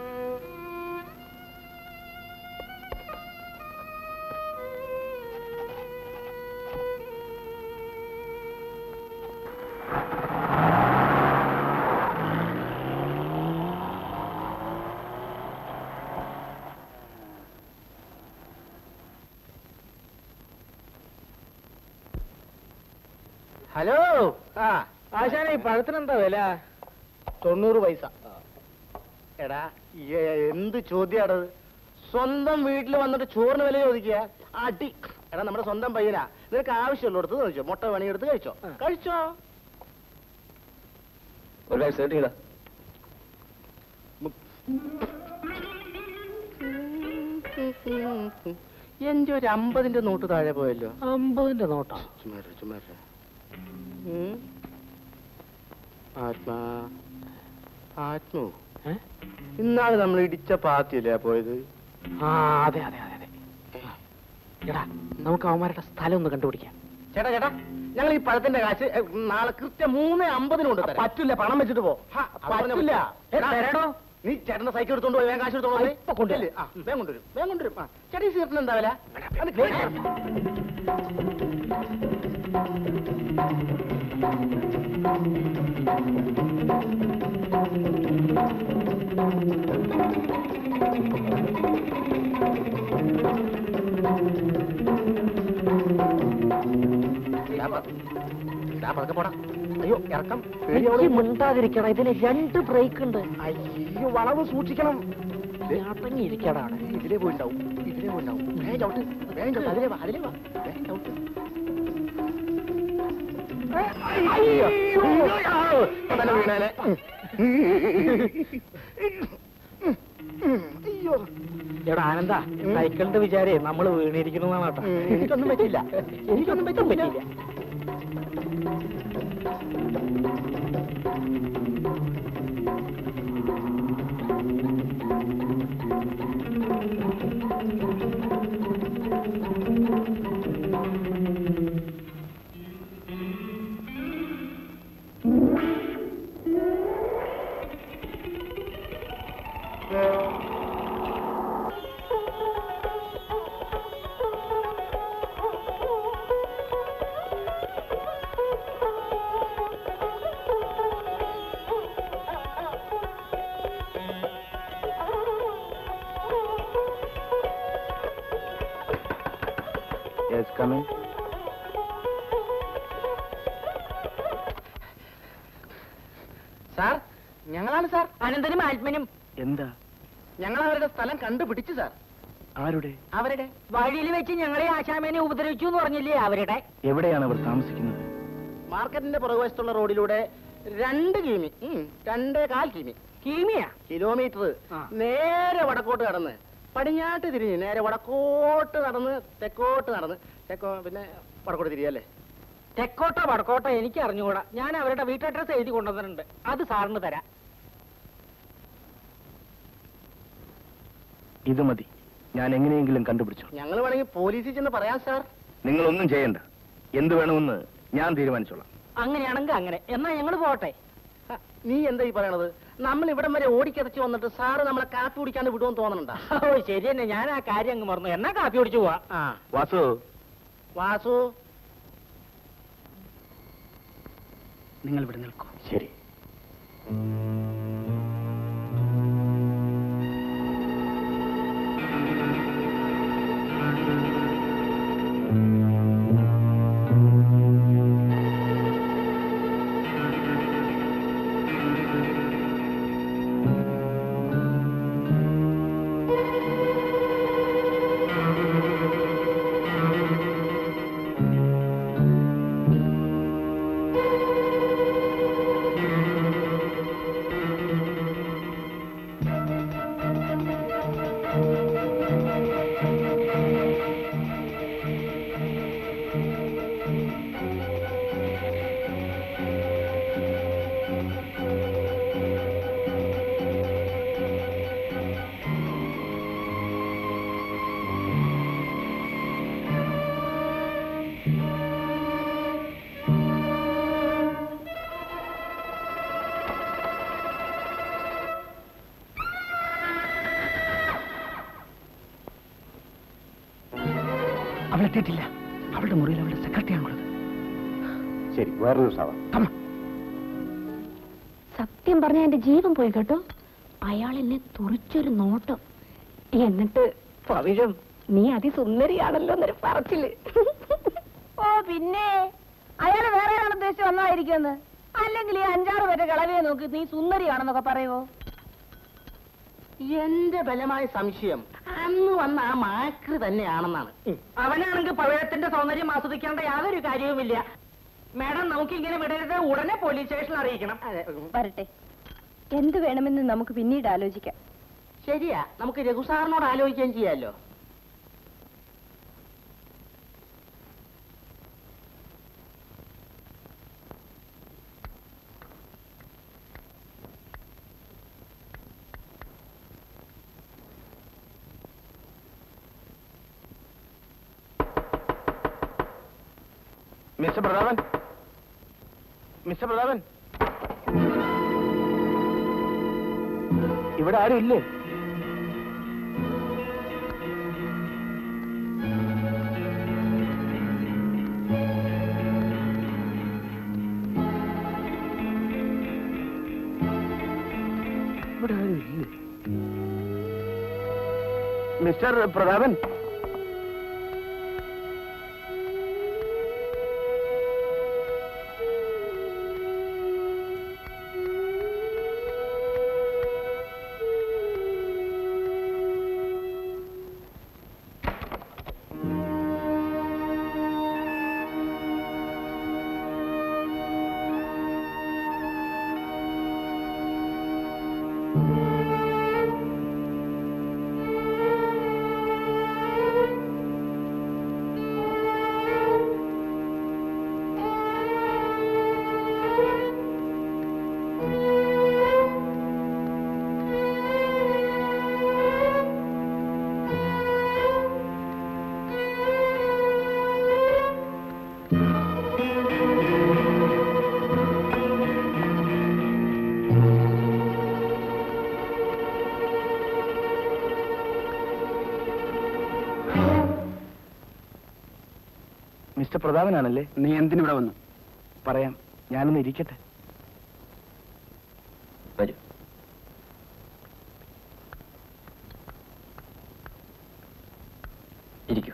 Hello. ആ ആശാനെ, ഈ പഴത്തിനെന്താ വില? തൊണ്ണൂറ് പൈസ. എടാ, എന്ത് ചോദ്യാടത്? സ്വന്തം വീട്ടിൽ വന്നിട്ട് ചോറിന് വില ചോദിക്കുക? അടി. എടാ, നമ്മുടെ സ്വന്തം പയ്യനാ. നിനക്ക് ആവശ്യമുള്ള എടുത്ത് കഴിച്ചോ. മുട്ട പണി എടുത്ത് കഴിച്ചോ. കഴിച്ചോ. ഒരു കാര്യം സെർട്ട് ചെയ്താ. എന്റെ ഒരു അമ്പതിന്റെ നോട്ട് താഴെ പോയല്ലോ. അമ്പതിന്റെ നോട്ടാ? ചുമ്മാ ചുമ്മാ. ആത്മാ ആത്മു ഇന്നാള് നമ്മൾ ഇടിച്ച പാത്തിയല്ലേ പോയത്? ആ അതെ അതെ അതെ അതെ. എടാ, നമുക്ക് അവന്മാരുടെ സ്ഥലം ഒന്ന് കണ്ടുപിടിക്കാം. ചേട്ടാ ചേട്ടാ, ഞങ്ങൾ ഈ പഴത്തിന്റെ കാശ് നാളെ കൃത്യം മൂന്ന് അമ്പതിനുണ്ട്. പറ്റില്ല, പണം വെച്ചിട്ട് പോ. പറ്റില്ല. തരടോ. നീ ചേട്ടന്റെ സൈക്കിൾ എടുത്തോണ്ട് പോയി വേഗം കാശ് എടുത്തോളൂ. ഇപ്പൊ കൊണ്ടുവരും. ആ വേഗം കൊണ്ടുവരും വേഗം കൊണ്ടുവരും. ആ ചേട്ടാ, ഈ സീറ്റിന് എന്താ വില? പോടാ. അയ്യോ, ഇറക്കം മിണ്ടാതിരിക്കണം. ഇതിന് രണ്ട് ബ്രേക്ക് ഉണ്ട്. അയ്യോ, വളവ് സൂക്ഷിക്കണം. ഇരിക്കടാ. ഇതിലേ പോയിണ്ടാവും. ഇതിലേ പോയിണ്ടാവും. വേഗം ചവിട്ട്. വേഗം ചവിട്ട്. അതിലേ വാ. അതിലേ വാ. വേഗം ചവിട്ട്. വീണാലെ. അയ്യോ. എടാ ആനന്ദ, സൈക്കിളിന്റെ വിചാരേ നമ്മള് വീണിരിക്കുന്നതാണ് കേട്ടോ. എനിക്കൊന്നും പറ്റില്ല. എനിക്കൊന്നും പറ്റും പറ്റില്ല. Yes, come in. സാർ, ഞങ്ങളാണ് സാർ. അനന്തനും ആത്മനും. എന്താ? ഞങ്ങൾ അവരുടെ സ്ഥലം കണ്ടുപിടിച്ചു സാർ. ആരുടെ? അവരുടെ. വഴിയിൽ വെച്ച് ഞങ്ങളെ ആശാമേനെ ഉപദ്രവിച്ചു എന്ന് പറഞ്ഞില്ലേ അവരുടെ? എവിടെയാണ് അവർ താമസിക്കുന്നത്? മാർക്കറ്റിന്റെ പുറകുവശത്തുള്ള റോഡിലൂടെ രണ്ട് കിമി രണ്ടേ കാൽ കിമി കീമിയാ കിലോമീറ്റർ നേരെ വടക്കോട്ട് കടന്ന് പടിഞ്ഞാട്ട് തിരിഞ്ഞ് നേരെ വടക്കോട്ട് നടന്ന് തെക്കോട്ട് നടന്ന് തെക്കോ പിന്നെ വടക്കോട്ട് തിരിയല്ലേ. തെക്കോട്ടോ വടക്കോട്ടോ എനിക്ക് അറിഞ്ഞുകൂടാ. ഞാൻ അവരുടെ വീട്ടഡ്രസ് എഴുതി കൊണ്ടുവന്നിട്ടുണ്ട്, അത് സാറിന് തരാം. ഇത് മതി, ഞാൻ എങ്ങനെയെങ്കിലും കണ്ടുപിടിച്ചു. ഞങ്ങൾ വേണമെങ്കിൽ പോലീസിൽ ചെന്ന് പറയാം സാർ. നിങ്ങളൊന്നും ചെയ്യണ്ട, എന്ത് വേണമെന്ന് ഞാൻ തീരുമാനിച്ചോളാം. അങ്ങനെയാണെങ്കിൽ അങ്ങനെ. എന്നാ ഞങ്ങൾ പോട്ടെ. ഹ, നീ എന്താ ഈ പറയണത്? നമ്മൾ ഇവിടം വരെ ഓടിക്കതച്ച് വന്നിട്ട് സാറ് നമ്മളെ കാപ്പി കുടിക്കാണ്ട് വിടുമെന്ന് തോന്നണുണ്ടാ? ഓ ശരി തന്നെ, ഞാൻ ആ കാര്യം അങ്ങ് മറന്നു. എന്നാ കാപ്പി കുടിച്ചു പോവാ. ആ വാസു, വാസു, നിങ്ങൾ ഇവിടെ നിൽക്കൂ. ശരി. അവളെത്തിയിട്ടില്ല. അവളുടെ മുറിയിൽ അവളുടെ സെക്രട്ടറിയാണുള്ളത്. ശരി, വേറൊരു സാവാ. സത്യം പറഞ്ഞ എന്റെ ജീവൻ പോയി കേട്ടോ. അയാൾ എന്നെ തുറിച്ചൊരു നോട്ടം, എന്നിട്ട് പവിഴം നീ അതിസുന്ദരിയാണല്ലോ എന്നൊരു പറച്ചില്. ഓ പിന്നെ അയാള് വേറെ ആൾ ഉദ്ദേശിച്ച് വന്നായിരിക്കുമെന്ന്. അല്ലെങ്കിൽ ഈ അഞ്ചാറ് പേരെ കളവിയെ നോക്കി നീ സുന്ദരിയാണെന്നൊക്കെ പറയുമോ? എന്റെ ബലമായ സംശയം അന്ന് വന്ന ആ മാക്രി തന്നെയാണെന്നാണ്. അവനാണെങ്കിൽ പവിഴത്തിന്റെ സൗന്ദര്യം ആസ്വദിക്കേണ്ട യാതൊരു കാര്യവുമില്ല. മാഡം നമുക്ക് ഇങ്ങനെ വിടരുത്, ഉടനെ പോലീസ് സ്റ്റേഷനിൽ അറിയിക്കണം. വരട്ടെ, എന്ത് വേണമെന്ന് നമുക്ക് പിന്നീട് ആലോചിക്കാം. ശരിയാ, നമുക്ക് രഘുസാറിനോട് ആലോചിക്കുകയും ചെയ്യാലോ. മിസ്റ്റർ പ്രതാപൻ, മിസ്റ്റർ പ്രതാപൻ, ഇവിടെ ആരും ഇല്ലേ? ഇവിടെ ആരും ഇല്ലേ? മിസ്റ്റർ പ്രതാപൻ, മിസ്റ്റർ പ്രതാപനാണല്ലേ? നീ എന്തിനിവിടെ വന്നു? പറയാം, ഞാനൊന്ന് ഇരിക്കട്ടെ. വരൂ. ഇരിക്കൂ.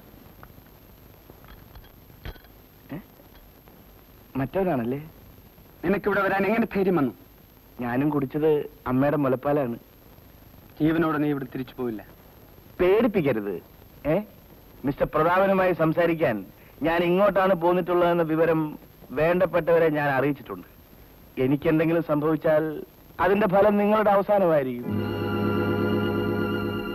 മറ്റവരാണല്ലേ? നിനക്കിവിടെ വരാൻ എങ്ങനെ ധൈര്യം വന്നു? ഞാനും കുടിച്ചത് അമ്മയുടെ മുലപ്പാലാണ്. ജീവനോട് നീ ഇവിടെ തിരിച്ചു പോവില്ല. പേടിപ്പിക്കരുത്. ഏ മിസ്റ്റർ പ്രതാപനുമായി സംസാരിക്കാൻ ഞാൻ ഇങ്ങോട്ടാണ് പോന്നിട്ടുള്ളതെന്ന വിവരം വേണ്ടപ്പെട്ടവരെ ഞാൻ അറിയിച്ചിട്ടുണ്ട്. എനിക്കെന്തെങ്കിലും സംഭവിച്ചാൽ അതിന്റെ ഫലം നിങ്ങളുടെ അവസാനമായിരിക്കും.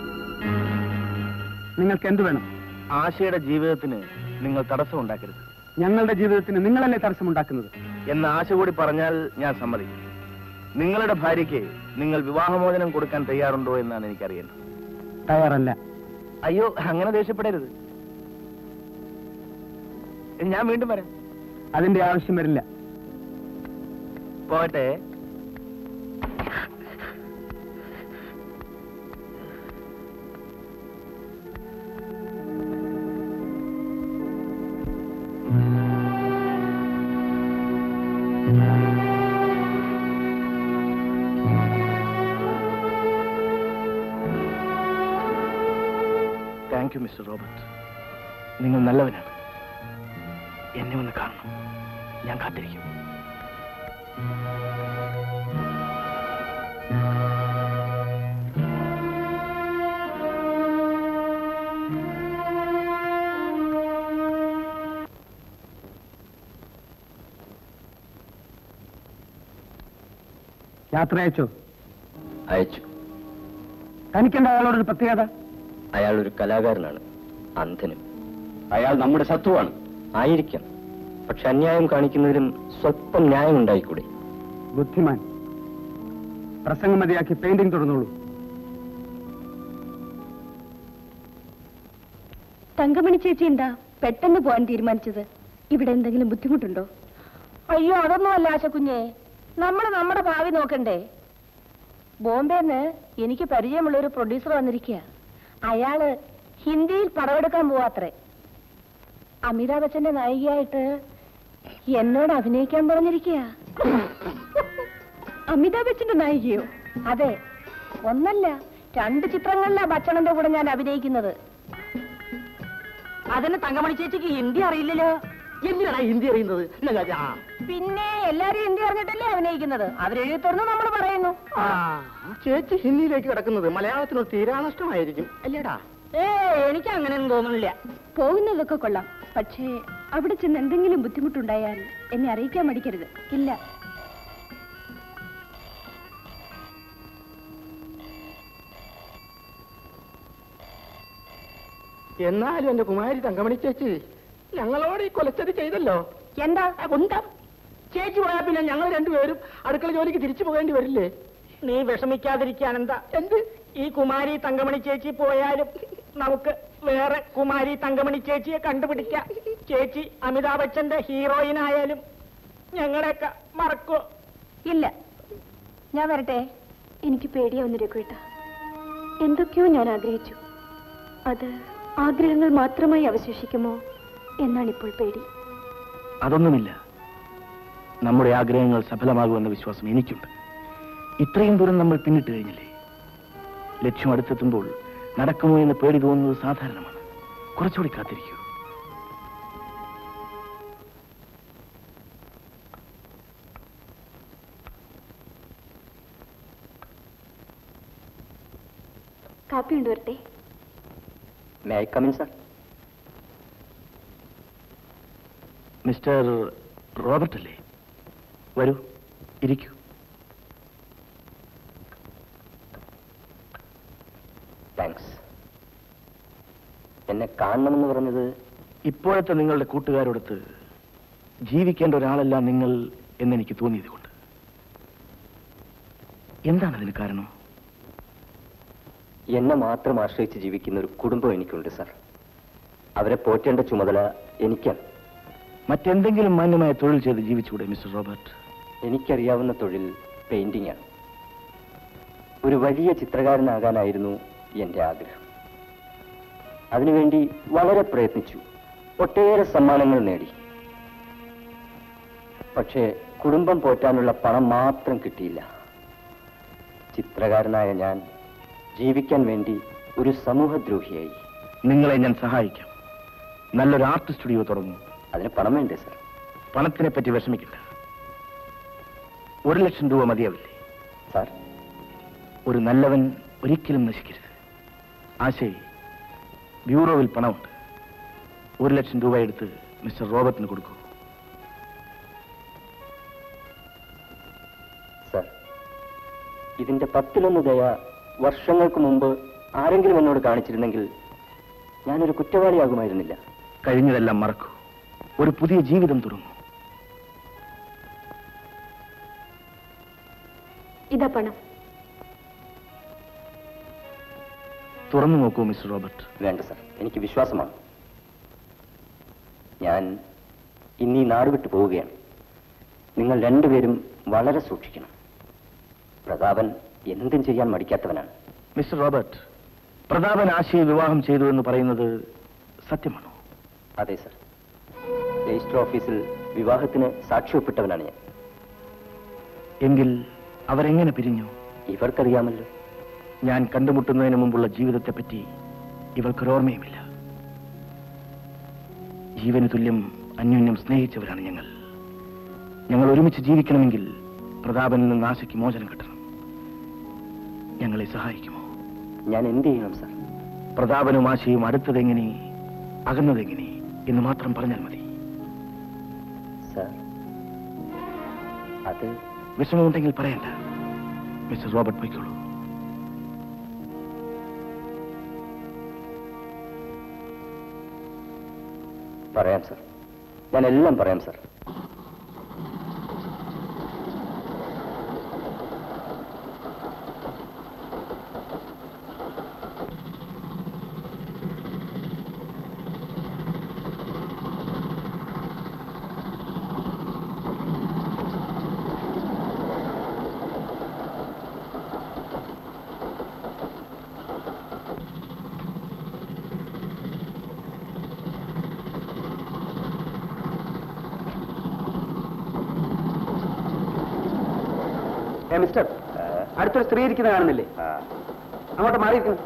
നിങ്ങൾക്ക് എന്ത് വേണം? ആശയുടെ ജീവിതത്തിന് നിങ്ങൾ തടസ്സം ഉണ്ടാക്കരുത്. ഞങ്ങളുടെ ജീവിതത്തിന് നിങ്ങളല്ലേ തടസ്സമുണ്ടാക്കുന്നത് എന്ന ആശ കൂടി പറഞ്ഞാൽ ഞാൻ സമ്മതിക്കും. നിങ്ങളുടെ ഭാര്യയ്ക്ക് നിങ്ങൾ വിവാഹമോചനം കൊടുക്കാൻ തയ്യാറുണ്ടോ എന്നാണ് എനിക്കറിയേണ്ടത്. തയ്യാറല്ല. അയ്യോ, അങ്ങനെ ദേഷ്യപ്പെടരുത്. ഞാൻ വീണ്ടും വരാം. അതിന്റെ ആവശ്യം വരില്ല. പോട്ടെ. Thank you mister Robert. നിങ്ങൾ നല്ലവനാണ്. എന്നെ ഒന്ന് കാണണം. ഞാൻ കാത്തിരിക്കും. യാത്ര അയച്ചോ? അയച്ചു. തനിക്കെന്താ അയാളോടൊരു പ്രത്യേകത? അയാൾ ഒരു കലാകാരനാണ്, അന്ധനും. അയാൾ നമ്മുടെ ശത്രുവാണ്. ആയിരിക്കാം. പക്ഷെ അന്യായം കാണിക്കുന്നതിലും സ്വല്പം ന്യായം ഉണ്ടായിക്കൂടെ? ബുദ്ധിമാൻ. പ്രസംഗം മതിയാക്കി പെയിന്റിംഗ് തുടർന്നോളൂ. തങ്കമണി ചേച്ചി എന്താ പെട്ടെന്ന് പോകാൻ തീരുമാനിച്ചത്? ഇവിടെ എന്തെങ്കിലും ബുദ്ധിമുട്ടുണ്ടോ? അയ്യോ, അതൊന്നുമല്ല ആശക്കുഞ്ഞേ. നമ്മൾ നമ്മുടെ ഭാവി നോക്കണ്ടേ? ബോംബെന്ന് എനിക്ക് പരിചയമുള്ള ഒരു പ്രൊഡ്യൂസർ വന്നിരിക്കുക. അയാള് ഹിന്ദിയിൽ പടമെടുക്കാൻ പോവാത്രേ. അമിതാഭ് ബച്ചന്റെ നായികയായിട്ട് എന്നോട് അഭിനയിക്കാൻ പറഞ്ഞിരിക്കുക. അമിതാഭ് ബച്ചന്റെ നായികയോ? അതെ, ഒന്നല്ല രണ്ട് ചിത്രങ്ങളിലാ ബച്ചണന്റെ കൂടെ ഞാൻ അഭിനയിക്കുന്നത്. അതിന് തങ്കമണി ചേച്ചിക്ക് ഹിന്ദി അറിയില്ലല്ലോ. എന്തിനാണ് ഹിന്ദി അറിയുന്നത്? പിന്നെ എല്ലാരും ഹിന്ദി അറിഞ്ഞിട്ടല്ലേ അഭിനയിക്കുന്നത്. അവരെഴുതി തുറന്ന് നമ്മൾ പറയുന്നു. ചേച്ചി ഹിന്ദിയിലേക്ക് കിടക്കുന്നത് മലയാളത്തിനൊരു തീരാനഷ്ടമായിരിക്കും അല്ലേടാ? ഏ എനിക്ക് അങ്ങനെയൊന്നും തോന്നുന്നില്ല. പോകുന്നതൊക്കെ കൊള്ളാം, പക്ഷേ അവിടെ ചെന്ന് എന്തെങ്കിലും ബുദ്ധിമുട്ടുണ്ടായാൽ എന്നെ അറിയിക്കാൻ മടിക്കരുത്. ഇല്ല. എന്നാലും എന്റെ കുമാരി തങ്കമണി ചേച്ചി ഞങ്ങളോട് ഈ കൊലച്ചതി ചെയ്തല്ലോ. എന്താ ഉണ്ടാ ചേച്ചി പോയാ പിന്നെ ഞങ്ങൾ രണ്ടുപേരും അടുക്കള ജോലിക്ക് തിരിച്ചു പോകേണ്ടി വരില്ലേ? നീ വിഷമിക്കാതിരിക്കാൻ എന്താ? എന്ത്? ഈ കുമാരി തങ്കമണി ചേച്ചി പോയാലും നമുക്ക് വേറെ കുമാരി തങ്കമണി ചേച്ചിയെ കണ്ടുപിടിക്കാം. ചേച്ചി അമിതാഭ് ബച്ചന്റെ ഹീറോയിൻ ആയാലും ഞങ്ങളെയൊക്കെ മറക്കോ? ഇല്ല, ഞാൻ വരട്ടെ. എനിക്ക് പേടിയാവുന്ന രഘുവേട്ട. എന്തൊക്കെയോ ഞാൻ ആഗ്രഹിച്ചു. അത് ആഗ്രഹങ്ങൾ മാത്രമായി അവശേഷിക്കുമോ എന്നാണിപ്പോൾ പേടി. അതൊന്നുമില്ല. നമ്മുടെ ആഗ്രഹങ്ങൾ സഫലമാകുമെന്ന വിശ്വാസം എനിക്കുണ്ട്. ഇത്രയും ദൂരം നമ്മൾ പിന്നിട്ട് കഴിഞ്ഞില്ലേ? ലക്ഷ്യം അടുത്തെത്തുമ്പോൾ നടക്കുമോ എന്ന് പേടി തോന്നുന്നത് സാധാരണമാണ്. കുറച്ചുകൂടി കാത്തിരിക്കൂ. കാപ്പി കൊണ്ടുവരട്ടെ? May I come in sir? Mister Robert അല്ലേ? വരൂ, ഇരിക്കൂ. താങ്ക്സ്. എന്നെ കാണണമെന്ന് പറഞ്ഞത്? ഇപ്പോഴത്തെ നിങ്ങളുടെ കൂട്ടുകാരോടൊത്ത് ജീവിക്കേണ്ട ഒരാളല്ല നിങ്ങൾ എന്നെനിക്ക് തോന്നിയത് കൊണ്ട്. എന്താണ് അതിന് കാരണം? എന്നെ മാത്രം ആശ്രയിച്ച് ജീവിക്കുന്ന ഒരു കുടുംബം എനിക്കുണ്ട് സാർ. അവരെ പോറ്റേണ്ട ചുമതല എനിക്കാണ്. മറ്റെന്തെങ്കിലും മാന്യമായ തൊഴിൽ ചെയ്ത് ജീവിച്ചുകൂടെ മിസ്റ്റർ റോബർട്ട്? എനിക്കറിയാവുന്ന തൊഴിൽ പെയിന്റിംഗ് ആണ്. ഒരു വലിയ ചിത്രകാരനാകാനായിരുന്നു എന്റെ ആഗ്രഹം. അതിനുവേണ്ടി വളരെ പ്രയത്നിച്ചു. ഒട്ടേറെ സമ്മാനങ്ങൾ നേടി. പക്ഷേ കുടുംബം പോറ്റാനുള്ള പണം മാത്രം കിട്ടിയില്ല. ചിത്രകാരനായ ഞാൻ ജീവിക്കാൻ വേണ്ടി ഒരു സമൂഹദ്രോഹിയായി. നിങ്ങളെ ഞാൻ സഹായിക്കാം. നല്ലൊരു ആർട്ട് സ്റ്റുഡിയോ തുടങ്ങും. അതിന് പണം വേണ്ടേ സാർ? പണത്തിനെ പറ്റി വിഷമിക്കില്ല. ഒരു ലക്ഷം രൂപ മതിയാവില്ലേ സാർ? ഒരു നല്ലവൻ ഒരിക്കലും നശിക്കരുത്. ആശയ്, ബ്യൂറോവിൽ പണമുണ്ട്. ഒരു ലക്ഷം രൂപ എടുത്ത് മിസ്റ്റർ റോബർട്ടിന് കൊടുക്കൂ. സാർ, ഇതിന്റെ പത്തിലൊന്ന് ദയ വർഷങ്ങൾക്ക് മുമ്പ് ആരെങ്കിലും എന്നോട് കാണിച്ചിരുന്നെങ്കിൽ ഞാനൊരു കുറ്റവാളിയാകുമായിരുന്നില്ല. കഴിഞ്ഞതെല്ലാം മറക്കൂ. ഒരു പുതിയ ജീവിതം തുടങ്ങും. ഇതാ പണം. തുറന്നു നോക്കൂ മിസ്റ്റർ റോബർട്ട്. വേണ്ട സർ, എനിക്ക് വിശ്വാസമാണ്. ഞാൻ ഇന്നീ നാട് വിട്ടു പോവുകയാണ്. നിങ്ങൾ രണ്ടുപേരും വളരെ സൂക്ഷിക്കണം. പ്രതാപൻ എന്തും ചെയ്യാൻ മടിക്കാത്തവനാണ്. മിസ്റ്റർ റോബർട്ട്, പ്രതാപൻ ആശയെ വിവാഹം ചെയ്തു എന്ന് പറയുന്നത് സത്യമാണോ? അതെ സർ, രജിസ്റ്റർ ഓഫീസിൽ വിവാഹത്തിന് സാക്ഷ്യപ്പെട്ടവനാണ് ഞാൻ. എങ്കിൽ അവരെങ്ങനെ പിരിഞ്ഞു? ഇവർക്കറിയാമല്ലോ. ഞാൻ കണ്ടുമുട്ടുന്നതിന് മുമ്പുള്ള ജീവിതത്തെപ്പറ്റി ഇവൾക്കൊരോർമ്മയുമില്ല. ജീവന് തുല്യം അന്യോന്യം സ്നേഹിച്ചവരാണ് ഞങ്ങൾ. ഞങ്ങൾ ഒരുമിച്ച് ജീവിക്കണമെങ്കിൽ പ്രതാപനിൽ നിന്ന് ആശയ്ക്ക് മോചനം കിട്ടണം. ഞങ്ങളെ സഹായിക്കുമോ? ഞാൻ എന്ത് ചെയ്യണം സർ? പ്രതാപനും ആശയും അടുത്തതെങ്ങനെ അകന്നതെങ്ങനെ എന്ന് മാത്രം പറഞ്ഞാൽ മതി. സർ, അത് വിഷമമുണ്ടെങ്കിൽ പറയണ്ട. മിസ്റ്റർ റോബർട്ട് പോയിക്കോളൂ. പറയാം സർ, ഞാൻ എല്ലാം പറയാം സർ. മിസ്റ്റർ, അടുത്തൊരു സ്ത്രീ ഇരിക്കുന്നത് കാണുന്നില്ലേ? അങ്ങോട്ട് മാറിയിരിക്കുന്നു.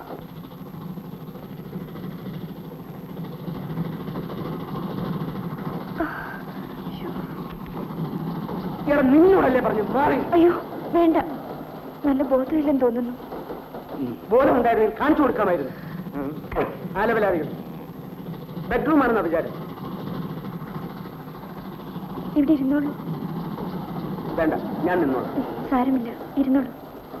ഇവിടെ നിന്നോടല്ലേ പറഞ്ഞു മാറി? അയ്യോ വേണ്ട, നല്ല ബോധമില്ലെന്ന് തോന്നുന്നു. ബോധം ഉണ്ടായിരുന്നെങ്കിൽ കാണിച്ചു കൊടുക്കാമായിരുന്നു. ആലവലാദികൾ ബെഡ്റൂം ആണെന്ന വിചാരം. ഇവിടെ ഇരുന്നോളൂ. വേണ്ട, ഞാൻ നിന്നോളാം. സാരമില്ല, ഇരുന്നോളൂ.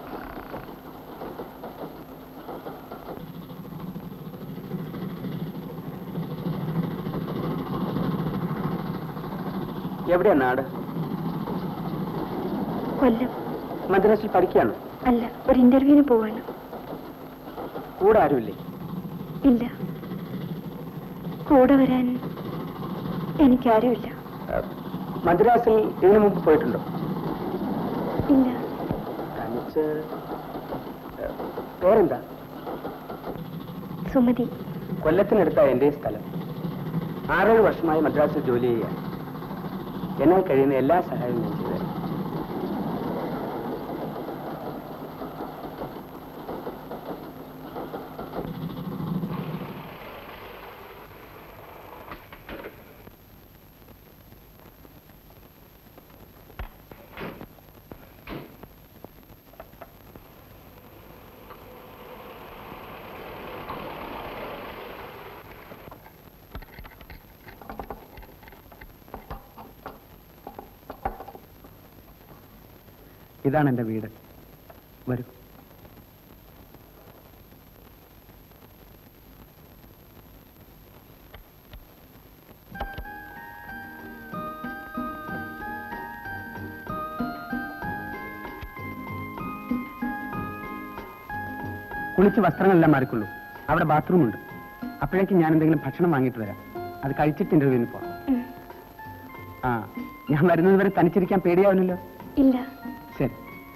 എവിടെയാ നാട്? കൊല്ലം. മദ്രാസിൽ പഠിക്കുകയാണോ? അല്ല, ഒരു ഇന്റർവ്യൂവിന് പോവാണ്. കൂടെ ആരുമില്ലേ? ഇല്ല, കൂടെ വരാൻ എനിക്കാരുമില്ല. മദ്രാസിൽ ഇതിനു മുമ്പ് പോയിട്ടുണ്ടോ? ഇല്ല. തനിച്ച് പേരെന്താ? സുമതി. കൊല്ലത്തിനടുത്താ എന്റെ സ്ഥലം. ആറേഴ് വർഷമായി മദ്രാസിൽ ജോലി ചെയ്യാൻ. എന്നാൽ കഴിയുന്ന എല്ലാ സഹായവും ഞാൻ ചെയ്തു. ഇതാണ് എന്റെ വീട്. വരൂ. കുളിച്ച് വസ്ത്രങ്ങളെല്ലാം മാറിക്കൊള്ളൂ. അവിടെ ബാത്റൂം ഉണ്ട്. അപ്പോഴേക്കും ഞാൻ എന്തെങ്കിലും ഭക്ഷണം വാങ്ങിയിട്ട് വരാം. അത് കഴിച്ചിട്ട് ഇന്റർവ്യൂവിന് പോകാം. ആ, ഞാൻ വരുന്നത് വരെ തനിച്ചിരിക്കാൻ പേടിയാവുന്നല്ലോ? ഇല്ല. ശരി.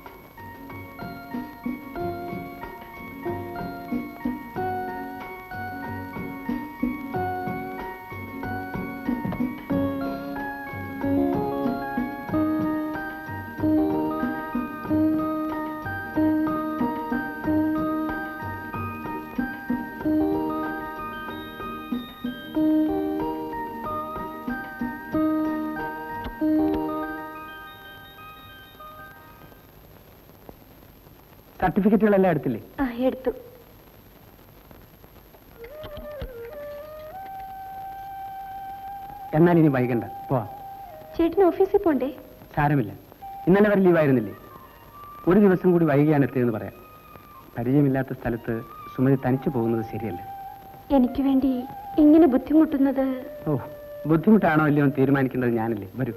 സർട്ടിഫിക്കറ്റുകളെല്ലാം എടുത്തില്ലേ? ആ, എടുത്തു. എന്നാൽ ഇനി വൈകണ്ട, പോവാം. ചേട്ടന് ഓഫീസിൽ പോണ്ടേ? സാരമില്ല, ഇന്നലെ വരെ ലീവായിരുന്നില്ലേ? ഒരു ദിവസം കൂടി വൈകിയാണ് എത്തിയതെന്ന് പറയാം. പരിചയമില്ലാത്ത സ്ഥലത്ത് സുമതി തനിച്ചു പോകുന്നത് ശരിയല്ല. എനിക്ക് വേണ്ടി ഇങ്ങനെ ബുദ്ധിമുട്ടുന്നത്. ഓ, ബുദ്ധിമുട്ടാണോ അല്ലയോ എന്ന് തീരുമാനിക്കേണ്ടത് ഞാനല്ലേ. വരൂ.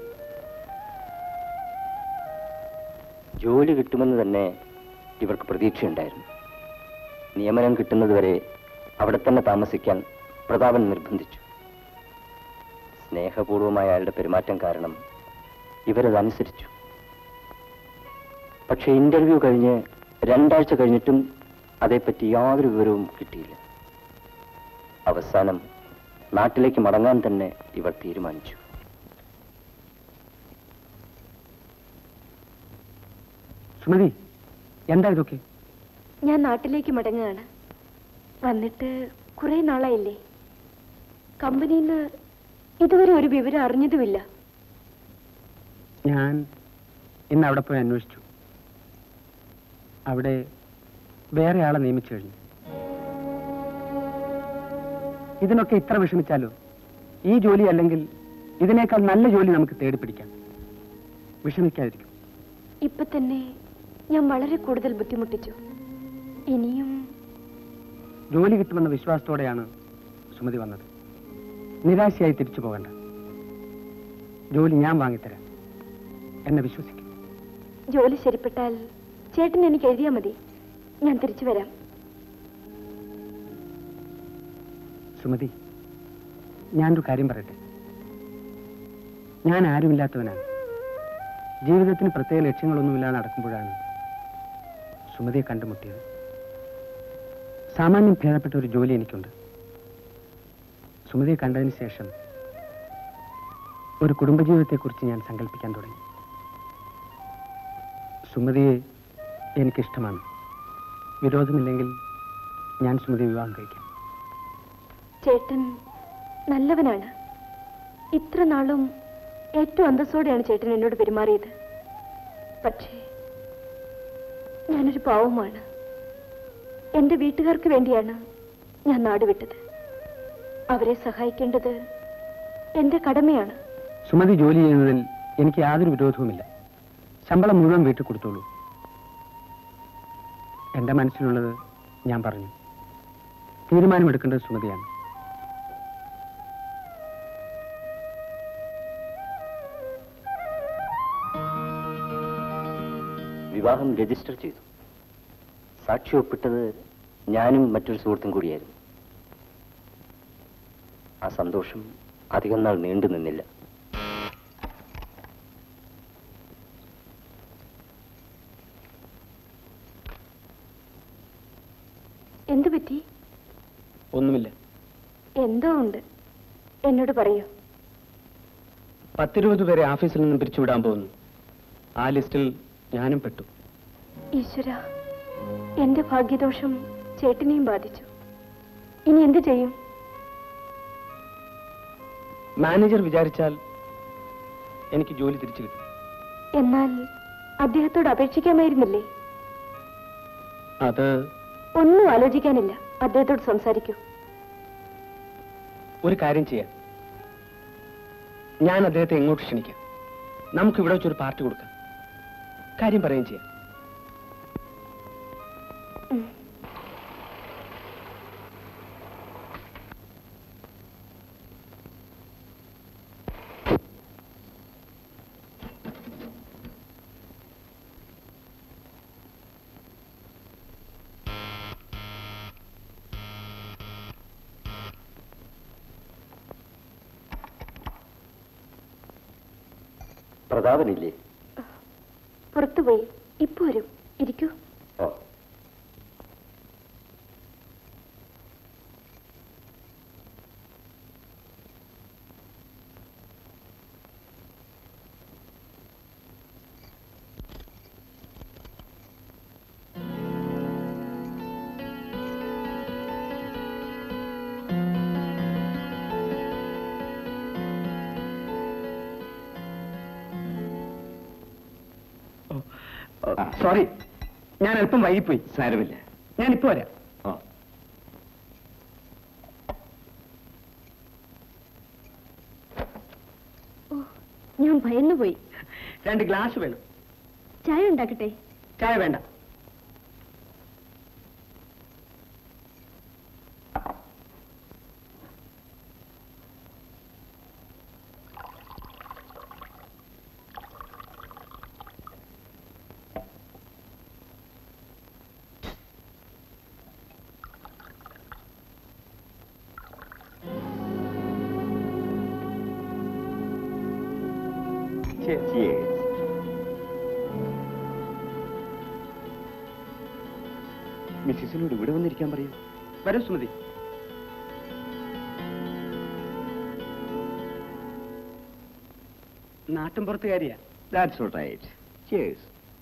ജോലി കിട്ടുമെന്ന് തന്നെ ഇവർക്ക് പ്രതീക്ഷയുണ്ടായിരുന്നു. നിയമനം കിട്ടുന്നതുവരെ അവിടെ തന്നെ താമസിക്കാൻ പ്രതാപൻ നിർബന്ധിച്ചു. സ്നേഹപൂർവമായ അയാളുടെ പെരുമാറ്റം കാരണം ഇവരതനുസരിച്ചു. പക്ഷെ ഇന്റർവ്യൂ കഴിഞ്ഞ് രണ്ടാഴ്ച കഴിഞ്ഞിട്ടും അതേപ്പറ്റി യാതൊരു വിവരവും കിട്ടിയില്ല. അവസാനം നാട്ടിലേക്ക് മടങ്ങാൻ തന്നെ ഇവർ തീരുമാനിച്ചു. സുമതി, എന്താ ഇതൊക്കെ? ഞാൻ നാട്ടിലേക്ക് മടങ്ങുകയാണ്. വന്നിട്ട് കുറെ നാളായില്ലേ. കമ്പനിയിൽ നിന്ന് ഇതുവരെ ഒരു വിവരം അറിഞ്ഞതുമില്ല. ഞാൻ ഇന്ന് അവിടെ പോയി അന്വേഷിച്ചു. അവിടെ വേറെ ആളെ നിയമിച്ചു കഴിഞ്ഞു. ഇതിനൊക്കെ ഇത്ര വിഷമിച്ചാലോ? ഈ ജോലി അല്ലെങ്കിൽ ഇതിനേക്കാൾ നല്ല ജോലി നമുക്ക് തേടിപ്പിടിക്കാം. വിഷമിക്കാതിരിക്കും. ഇപ്പൊ തന്നെ ഞാൻ വളരെ കൂടുതൽ ബുദ്ധിമുട്ടിച്ചു. ഇനിയും ജോലി കിട്ടുമെന്ന വിശ്വാസത്തോടെയാണ് സുമതി വന്നത്. നിരാശയായി തിരിച്ചു പോകണ്ട. ജോലി ഞാൻ വാങ്ങിത്തരാം. എന്നെ വിശ്വസിക്കും. ജോലി ശരിപ്പെട്ടാൽ ചേട്ടൻ എനിക്ക് എഴുതിയാൽ മതി. ഞാൻ തിരിച്ചു വരാം. സുമതി, ഞാനൊരു കാര്യം പറയട്ടെ. ഞാൻ ആരുമില്ലാത്തവനാണ്. ജീവിതത്തിന് പ്രത്യേക ലക്ഷ്യങ്ങളൊന്നുമില്ലാതെ നടക്കുമ്പോഴാണ് സുമതിയെ കണ്ടുമുട്ടിയത്. സാമാന്യം ഭേദപ്പെട്ട ഒരു ജോലി എനിക്കുണ്ട്. സുമതിയെ കണ്ടതിന് ശേഷം ഒരു കുടുംബജീവിതത്തെക്കുറിച്ച് ഞാൻ സങ്കല്പിക്കാൻ തുടങ്ങി. സുമതിയെ എനിക്കിഷ്ടമാണ്. വിരോധമില്ലെങ്കിൽ ഞാൻ സുമതിയെ വിവാഹം കഴിക്കാം. ചേട്ടൻ നല്ലവനാണ്. ഇത്ര നാളും ഏറ്റവും അന്തസ്സോടെയാണ് ചേട്ടൻ എന്നോട് പെരുമാറിയത്. പക്ഷേ ഞാനൊരു പാവമാണ്. എന്റെ വീട്ടുകാർക്ക് വേണ്ടിയാണ് ഞാൻ നാട് വിട്ടത്. അവരെ സഹായിക്കേണ്ടത് എന്റെ കടമയാണ്. സുമതി ജോലി ചെയ്യുന്നതിൽ എനിക്ക് യാതൊരു വിരോധവുമില്ല. ശമ്പളം മുഴുവൻ വീട്ടിൽ കൊടുത്തോളൂ. എന്റെ മനസ്സിലുള്ളത് ഞാൻ പറഞ്ഞു. തീരുമാനമെടുക്കേണ്ടത് സുമതിയാണ്. വിവാഹം രജിസ്റ്റർ ചെയ്തു. സാക്ഷി ഒപ്പിട്ടത് ഞാനും മറ്റൊരു സുഹൃത്തും കൂടിയായിരുന്നു. ആ സന്തോഷം അധികം നാൾ നീണ്ടു നിന്നില്ല. എന്തു പറ്റി? ഒന്നുമില്ല. എന്തോ ഉണ്ട്. എന്നോട് പറയൂ. പത്തിരുപത് പേരെ ഓഫീസിൽ നിന്നും പിരിച്ചുവിടാൻ പോകുന്നു. ആ ലിസ്റ്റിൽ ഞാനും പെട്ടു. ഈശ്വര, എന്റെ ഭാഗ്യദോഷം ചേട്ടനെയും ബാധിച്ചു. ഇനി എന്ത് ചെയ്യും? മാനേജർ വിചാരിച്ചാൽ എനിക്ക് ജോലി തിരിച്ചു കിട്ടും. എന്നാൽ അദ്ദേഹത്തോട് അപേക്ഷിക്കാമായിരുന്നില്ലേ? അത് ഒന്നും ആലോചിക്കാനില്ല. അദ്ദേഹത്തോട് സംസാരിക്കൂ. ഒരു കാര്യം ചെയ്യാം. ഞാൻ അദ്ദേഹത്തെ എങ്ങോട്ട് ക്ഷണിക്കാം. നമുക്ക് ഇവിടെ വെച്ചൊരു പാർട്ടി കൊടുക്കാം. കാര്യം പറയുകയും ചെയ്യാം. പ്രതാപനില്ലേ? പുറത്തുപോയി. ഇപ്പൊ വരും. ഇരിക്കൂ. സോറി, ഞാൻ അല്പം വൈകിപ്പോയി. സാരമില്ല, ഞാൻ ഇപ്പൊ വരാം. ഞാൻ ഭയന്നുപോയി. രണ്ട് ഗ്ലാസ് വേണം. ചായ ഉണ്ടാക്കട്ടെ? ചായ വേണ്ട. മിസ്സിസിനോട് ഇവിടെ വന്നിരിക്കാൻ പറയൂ. വരൂ Sumathi. നാട്ടിൻപുറത്തുകാരിയാ. That's all right. Cheers.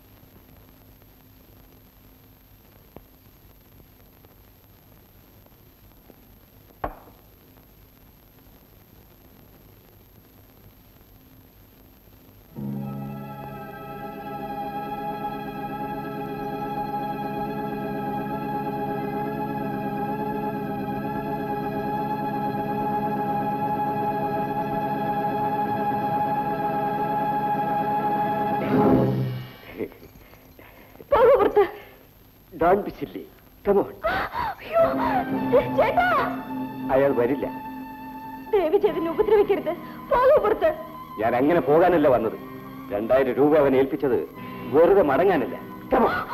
Don't be silly. Come on. അയാൾ വരില്ല. ദേവി ചേട്ടനെ ഉപദ്രവിക്കരുത്. പോകൂ പുറത്ത്. ഞാൻ അങ്ങനെ പോകാനല്ല വന്നത്. രണ്ടായിരം രൂപ അവൻ ഏൽപ്പിച്ചത് വെറുതെ മടങ്ങാനല്ല. Come on.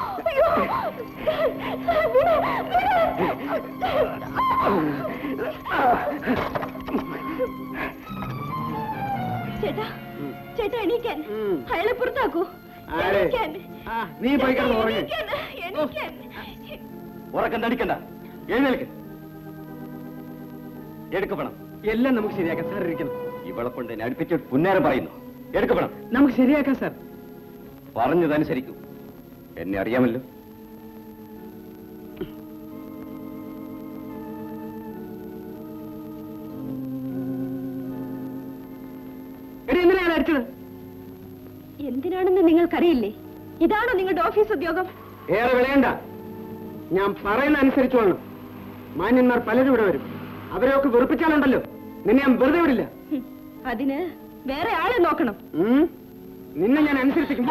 ചേട്ടാ ചേട്ടാ എണീക്കാൻ. അയാളെ പുറത്താക്കൂ. നീ പോയി കിടന്ന് ഉറങ്ങ്. ഉറക്കം തടിക്കണ്ട. എഴുന്നേൽക്ക്. എടുക്കപ്പെടണം. എല്ലാം നമുക്ക് ശരിയാക്കാം സാർ. ഇരിക്കണം. ഇവളെ കൊണ്ട് എന്നെ അടുപ്പിച്ച് പുന്നേരം പറയുന്നു. എടുക്കപ്പെടണം. നമുക്ക് ശരിയാക്കാം സാർ. പറഞ്ഞതനുസരിക്കും. എന്നെ അറിയാമല്ലോ. എന്തിനാണ് അടിച്ചത്? എന്തിനാണെന്ന് നിങ്ങൾക്കറിയില്ലേ? ഇതാണോ നിങ്ങളുടെ ഓഫീസ് ഉദ്യോഗം? ഏറെ വിളയണ്ട. ഞാൻ പറയുന്ന അനുസരിച്ചോളണം. മാന്യന്മാർ പലരും ഇവിടെ വരും. അവരെയൊക്കെ വെറുപ്പിച്ചാലുണ്ടല്ലോ നിന്നെ ഞാൻ വെറുതെ വിടില്ല. അതിന് വേറെ ആളെ നോക്കണം. നിന്നെ ഞാൻ അനുസരിപ്പിക്കും.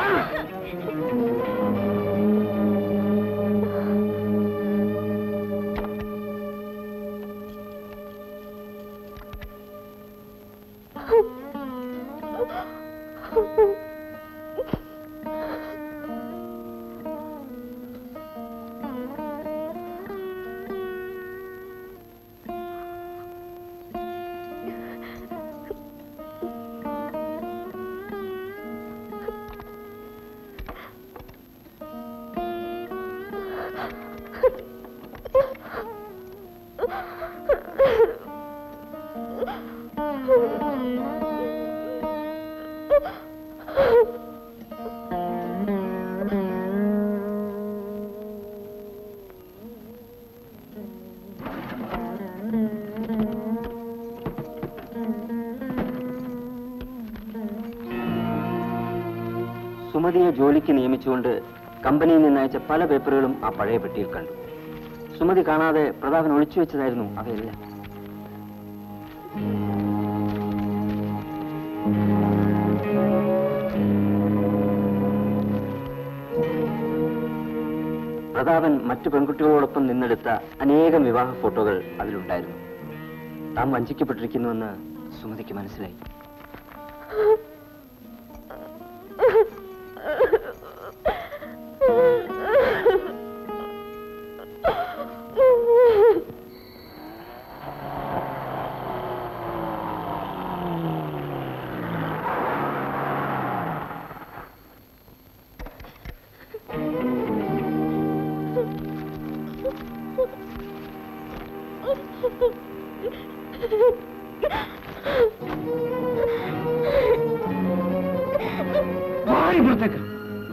സുമതിയെ ജോലിക്ക് നിയമിച്ചുകൊണ്ട് കമ്പനിയിൽ നിന്നയച്ച പല പേപ്പറുകളും ആ പഴയ പെട്ടിയിൽ കണ്ടു. സുമതി കാണാതെ പ്രതാപൻ ഒളിച്ചു വെച്ചതായിരുന്നു അവയെല്ലാം. പ്രതാപൻ മറ്റു പെൺകുട്ടികളോടൊപ്പം നിന്നെടുത്ത അനേകം വിവാഹ ഫോട്ടോകൾ അതിലുണ്ടായിരുന്നു. താൻ വഞ്ചിക്കപ്പെട്ടിരിക്കുന്നുവെന്ന് സുമതിക്ക് മനസ്സിലായി. പുറത്തേക്ക്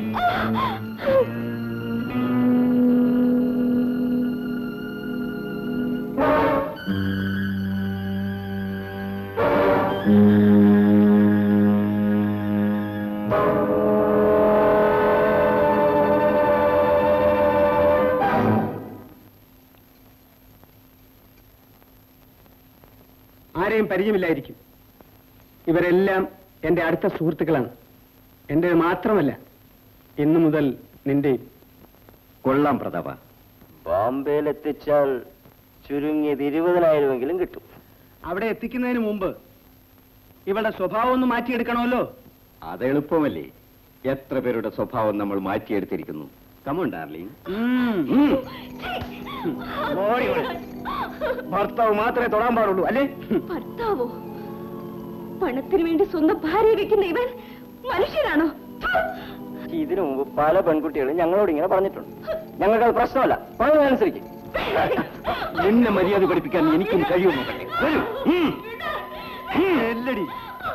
ആരെയും പരിചയമില്ലായിരിക്കും. ഇവരെല്ലാം എന്റെ അടുത്ത സുഹൃത്തുക്കളാണ്. എന്റെ മാത്രമല്ല, ഇന്നു മുതൽ നിന്റെ. കൊള്ളാം പ്രതാപ. ബോംബെയിലെത്തിച്ചാൽ ചുരുങ്ങിയത് ഇരുപതിനായിരമെങ്കിലും കിട്ടും. അവിടെ എത്തിക്കുന്നതിന് മുമ്പ് ഇവളുടെ സ്വഭാവം ഒന്ന് മാറ്റിയെടുക്കണമല്ലോ. അത് എളുപ്പമല്ലേ? എത്ര പേരുടെ സ്വഭാവം നമ്മൾ മാറ്റിയെടുത്തിരിക്കുന്നു. Come on darling. ഭർത്താവ് മാത്രമേ തൊടാൻ പാടുള്ളൂ അല്ലേ? ഭർത്താവോ? പണത്തിന് വേണ്ടി സ്വന്തം ഭാര്യയെ വെക്കുന്ന ഇവൻ മനുഷ്യരാണോ? ഇതിനു മുമ്പ് പല പെൺകുട്ടികളും ഞങ്ങളോട് ഇങ്ങനെ പറഞ്ഞിട്ടുണ്ട്. ഞങ്ങൾക്ക് അത് പ്രശ്നമല്ല, പറഞ്ഞതനുസരിച്ച്. എന്നെ മര്യാദ പഠിപ്പിക്കാൻ എനിക്കൊന്ന് കഴിയുമോ? എല്ലടി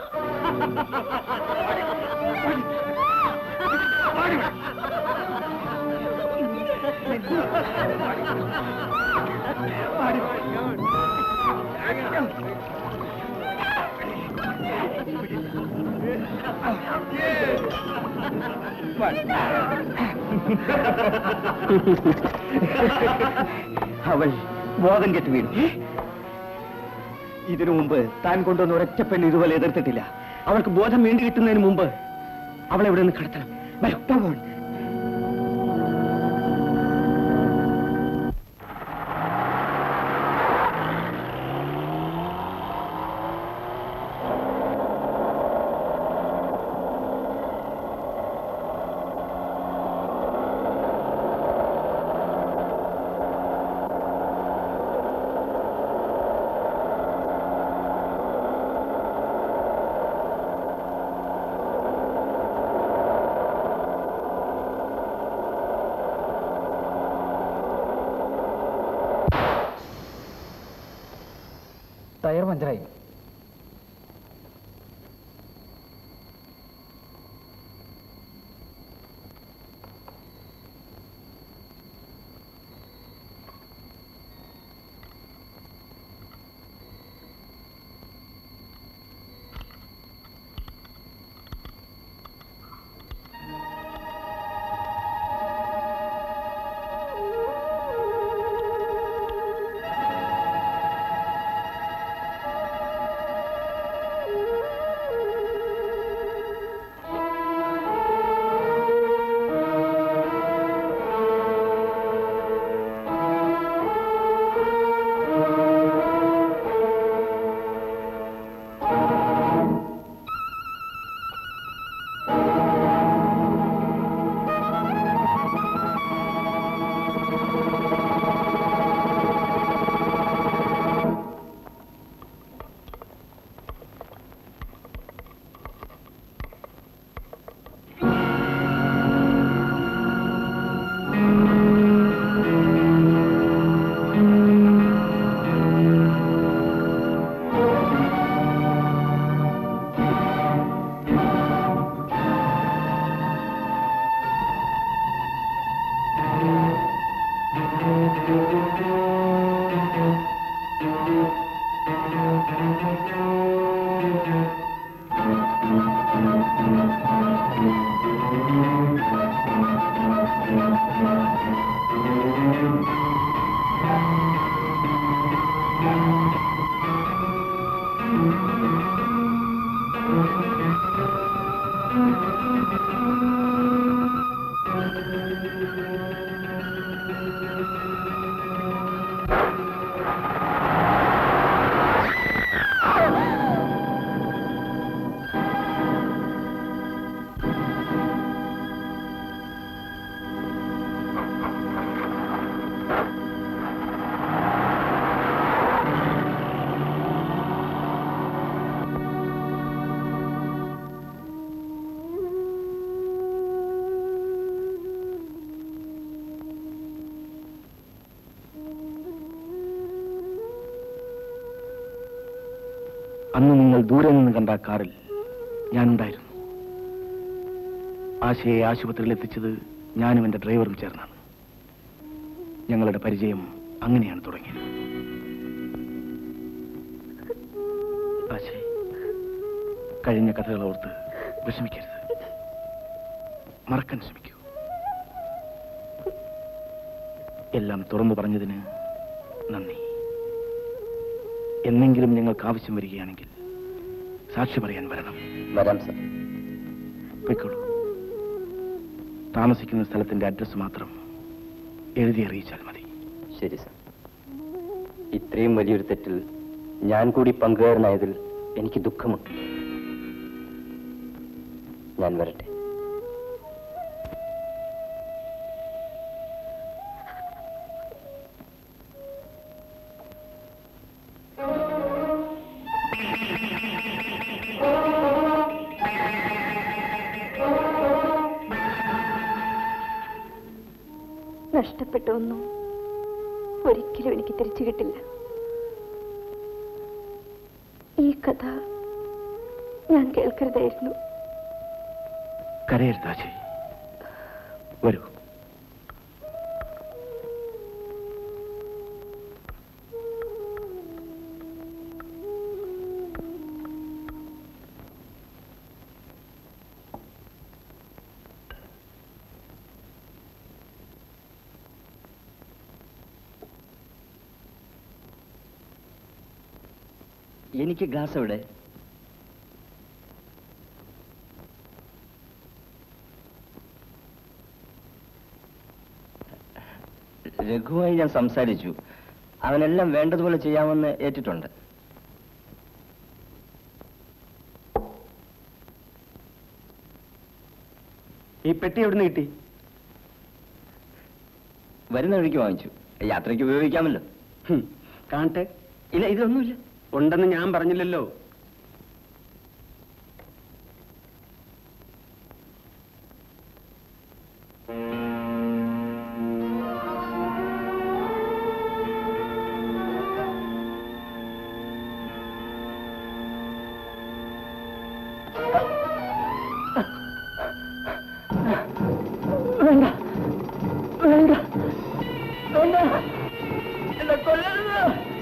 അവൾ ബോധം കെട്ട് വീണു. ഇതിനു മുമ്പ് താൻ കൊണ്ടുവന്ന ഒരൊറ്റ പെണ്ണ് ഇതുപോലെ എതിർത്തിട്ടില്ല. അവൾക്ക് ബോധം വീണ്ടും കിട്ടുന്നതിന് മുമ്പ് അവളെ ഇവിടെ നിന്ന് കടത്തണം. വരും. ടയർ പഞ്ചറായി. അന്ന് നിങ്ങൾ ദൂരെ നിന്ന് കണ്ട കാറിൽ ഞാനുണ്ടായിരുന്നു. ആശയെ ആശുപത്രിയിൽ എത്തിച്ചത് ഞാനും എന്റെ ഡ്രൈവറും ചേർന്നാണ്. ഞങ്ങളുടെ പരിചയം അങ്ങനെയാണ് തുടങ്ങിയത്. ആശേ, കഴിഞ്ഞ കഥകൾ ഓർത്ത് വിഷമിക്കരുത്. മറക്കാൻ ശ്രമിക്കൂ. എല്ലാം തുറന്നു പറഞ്ഞതിന് നന്ദി. എന്നെങ്കിലും ഞങ്ങൾക്ക് ആവശ്യം വരികയാണെങ്കിൽ സാക്ഷി പറയാൻ വരണം. വരാം സർ. പൊയ്ക്കോളൂ. താമസിക്കുന്ന സ്ഥലത്തിന്റെ അഡ്രസ് മാത്രം എഴുതി അറിയിച്ചാൽ മതി. ശരി സർ. ഇത്രയും വലിയൊരു തെറ്റിൽ ഞാൻ കൂടി പങ്കുകാരനായതിൽ എനിക്ക് ദുഃഖമുണ്ട്. ഞാൻ വരട്ടെ. നഷ്ടപ്പെട്ട ഒന്നും ഒരിക്കലും എനിക്ക് തിരിച്ചു കിട്ടില്ല. ഈ കഥ ഞാൻ കേൾക്കരുതായിരുന്നു. കരയരുത് ആശി, വരൂ. എനിക്ക് ഗ്ലാസ് എവിടെ? രഘുവായി ഞാൻ സംസാരിച്ചു. അവനെല്ലാം വേണ്ടതുപോലെ ചെയ്യാമെന്ന് ഏറ്റിട്ടുണ്ട്. ഈ പെട്ടി എവിടുന്ന് കിട്ടി? വരുന്ന വഴിക്ക് വാങ്ങിച്ചു. യാത്രയ്ക്ക് ഉപയോഗിക്കാമല്ലോ. കാണട്ടെ. ഇല്ല, ഇതൊന്നുമില്ല. ഉണ്ടെന്ന് ഞാൻ പറഞ്ഞില്ലല്ലോ. വേണ്ട വേണ്ട വേണ്ട, എന്നെ കൊല്ലരുത്.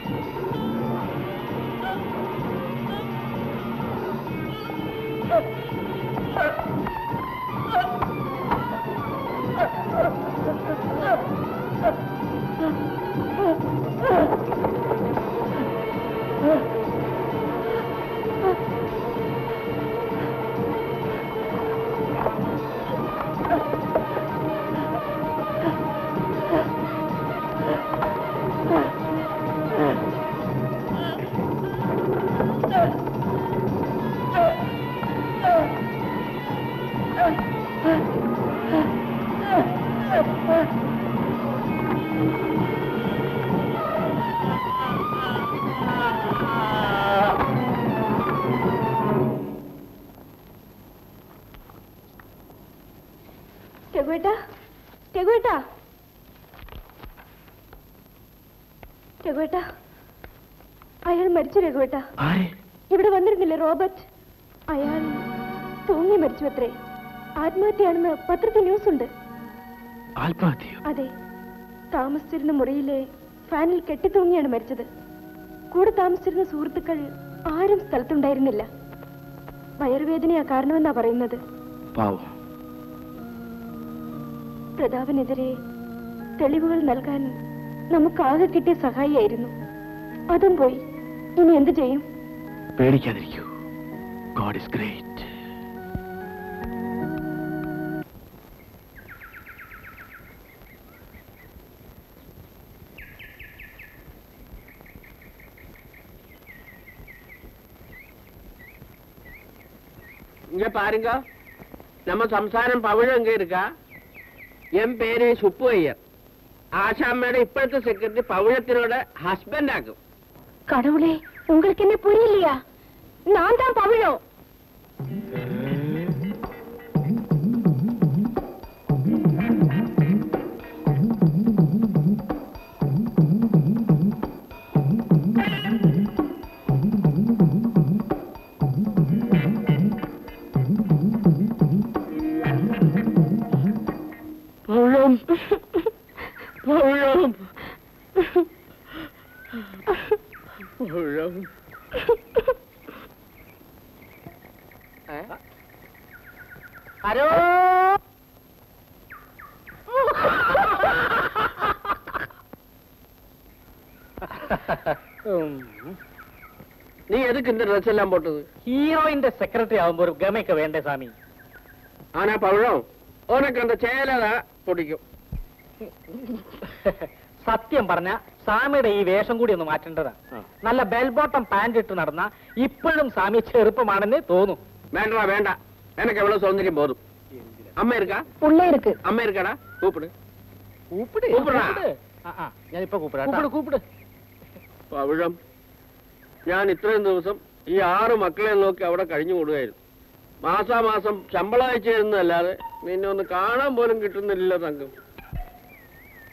രഘുവേട്ടാ, രഘുവേട്ടാ, രഘുവേട്ടാ, അയാൾ മരിച്ചു. രഘുവേട്ടാ, ഇവിടെ വന്നിരുന്നില്ലേ റോബർട്ട്? അയാൾ തൂങ്ങി മരിച്ചു അത്രേ. ആത്മഹത്യയാണെന്ന് പത്രത്തിൽ ന്യൂസ് ഉണ്ട്. അതെ, താമസിച്ചിരുന്ന മുറിയിലെ ഫാനിൽ കെട്ടിത്തൂങ്ങിയാണ് മരിച്ചത്. കൂടെ താമസിച്ചിരുന്ന സുഹൃത്തുക്കൾ ആരും സ്ഥലത്തുണ്ടായിരുന്നില്ല. വയറുവേദനയാ കാരണമെന്നാ പറയുന്നത്. പ്രതാപനെതിരെ തെളിവുകൾ നൽകാൻ നമുക്കാകെ കിട്ടിയ സഹായിയായിരുന്നു. അതും പോയി. ഇനി എന്ത് ചെയ്യും? പേടിക്കാതിരിക്കൂ. God is great. இங்க பாருங்க, நம்ம சம்சாரம் பவிழம் இங்க இருக்கா. என் பேரு சுப்பு ஐயர். ஆஷாമ്മയുടെ ഇപ്പോഴത്തെ സെക്രട്ടറി പവിഴത്തിനോട് ഹസ്ബൻഡ് ആക്കും. கடவுளே, உங்களுக்கு என்ன புரியலையா? நான் தான் பவிழம். പവിഴം പവിഴം പവിഴം ഹലോ, നീ എതുക്ക് இந்த ഡ്രസ് എല്ലാം പോട്ടത്? ഹീറോയിന്റെ സെക്രട്ടറി ആവുമ്പോ ഒരു ഗമയൊക്കെ വേണ്ടേ സ്വാമി? ആനാ പവിഴം ഓനക്ക് அந்த ചേലതാ പൊടിക്കും. സത്യം പറഞ്ഞ സ്വാമിയുടെ ഈ വേഷം കൂടി ഒന്ന് മാറ്റേണ്ടതാ. നല്ല ബെൽ ബോട്ടം പാന്റ് ഇട്ട് നടന്ന ഇപ്പോഴും സ്വാമി ചെറുപ്പമാണെന്ന് തോന്നും. വേണ്ട വേണ്ട, எனக்கு எவ்வளவு சௌந்தரியம் போதும். அம்மா இருக்கா? ഉള്ളേ இருக்கு. அம்மா இருக்காடா? கூப்பிடு കൂപ്പിട് കൂപ്പിടാ. ഞാനിപ്പോ കൂപ്പിടാ. കൂപ്പിട്. പവിഴം, ഞാൻ ഇത്രയും ദിവസം ഈ ആറ് മക്കളെ നോക്കി അവിടെ കഴിഞ്ഞു കൂടുകയായിരുന്നു. മാസാമാസം ശമ്പളം അയച്ചു തരുന്നതല്ലാതെ നിന്നെ ഒന്ന് കാണാൻ പോലും കിട്ടുന്നില്ല തങ്കം.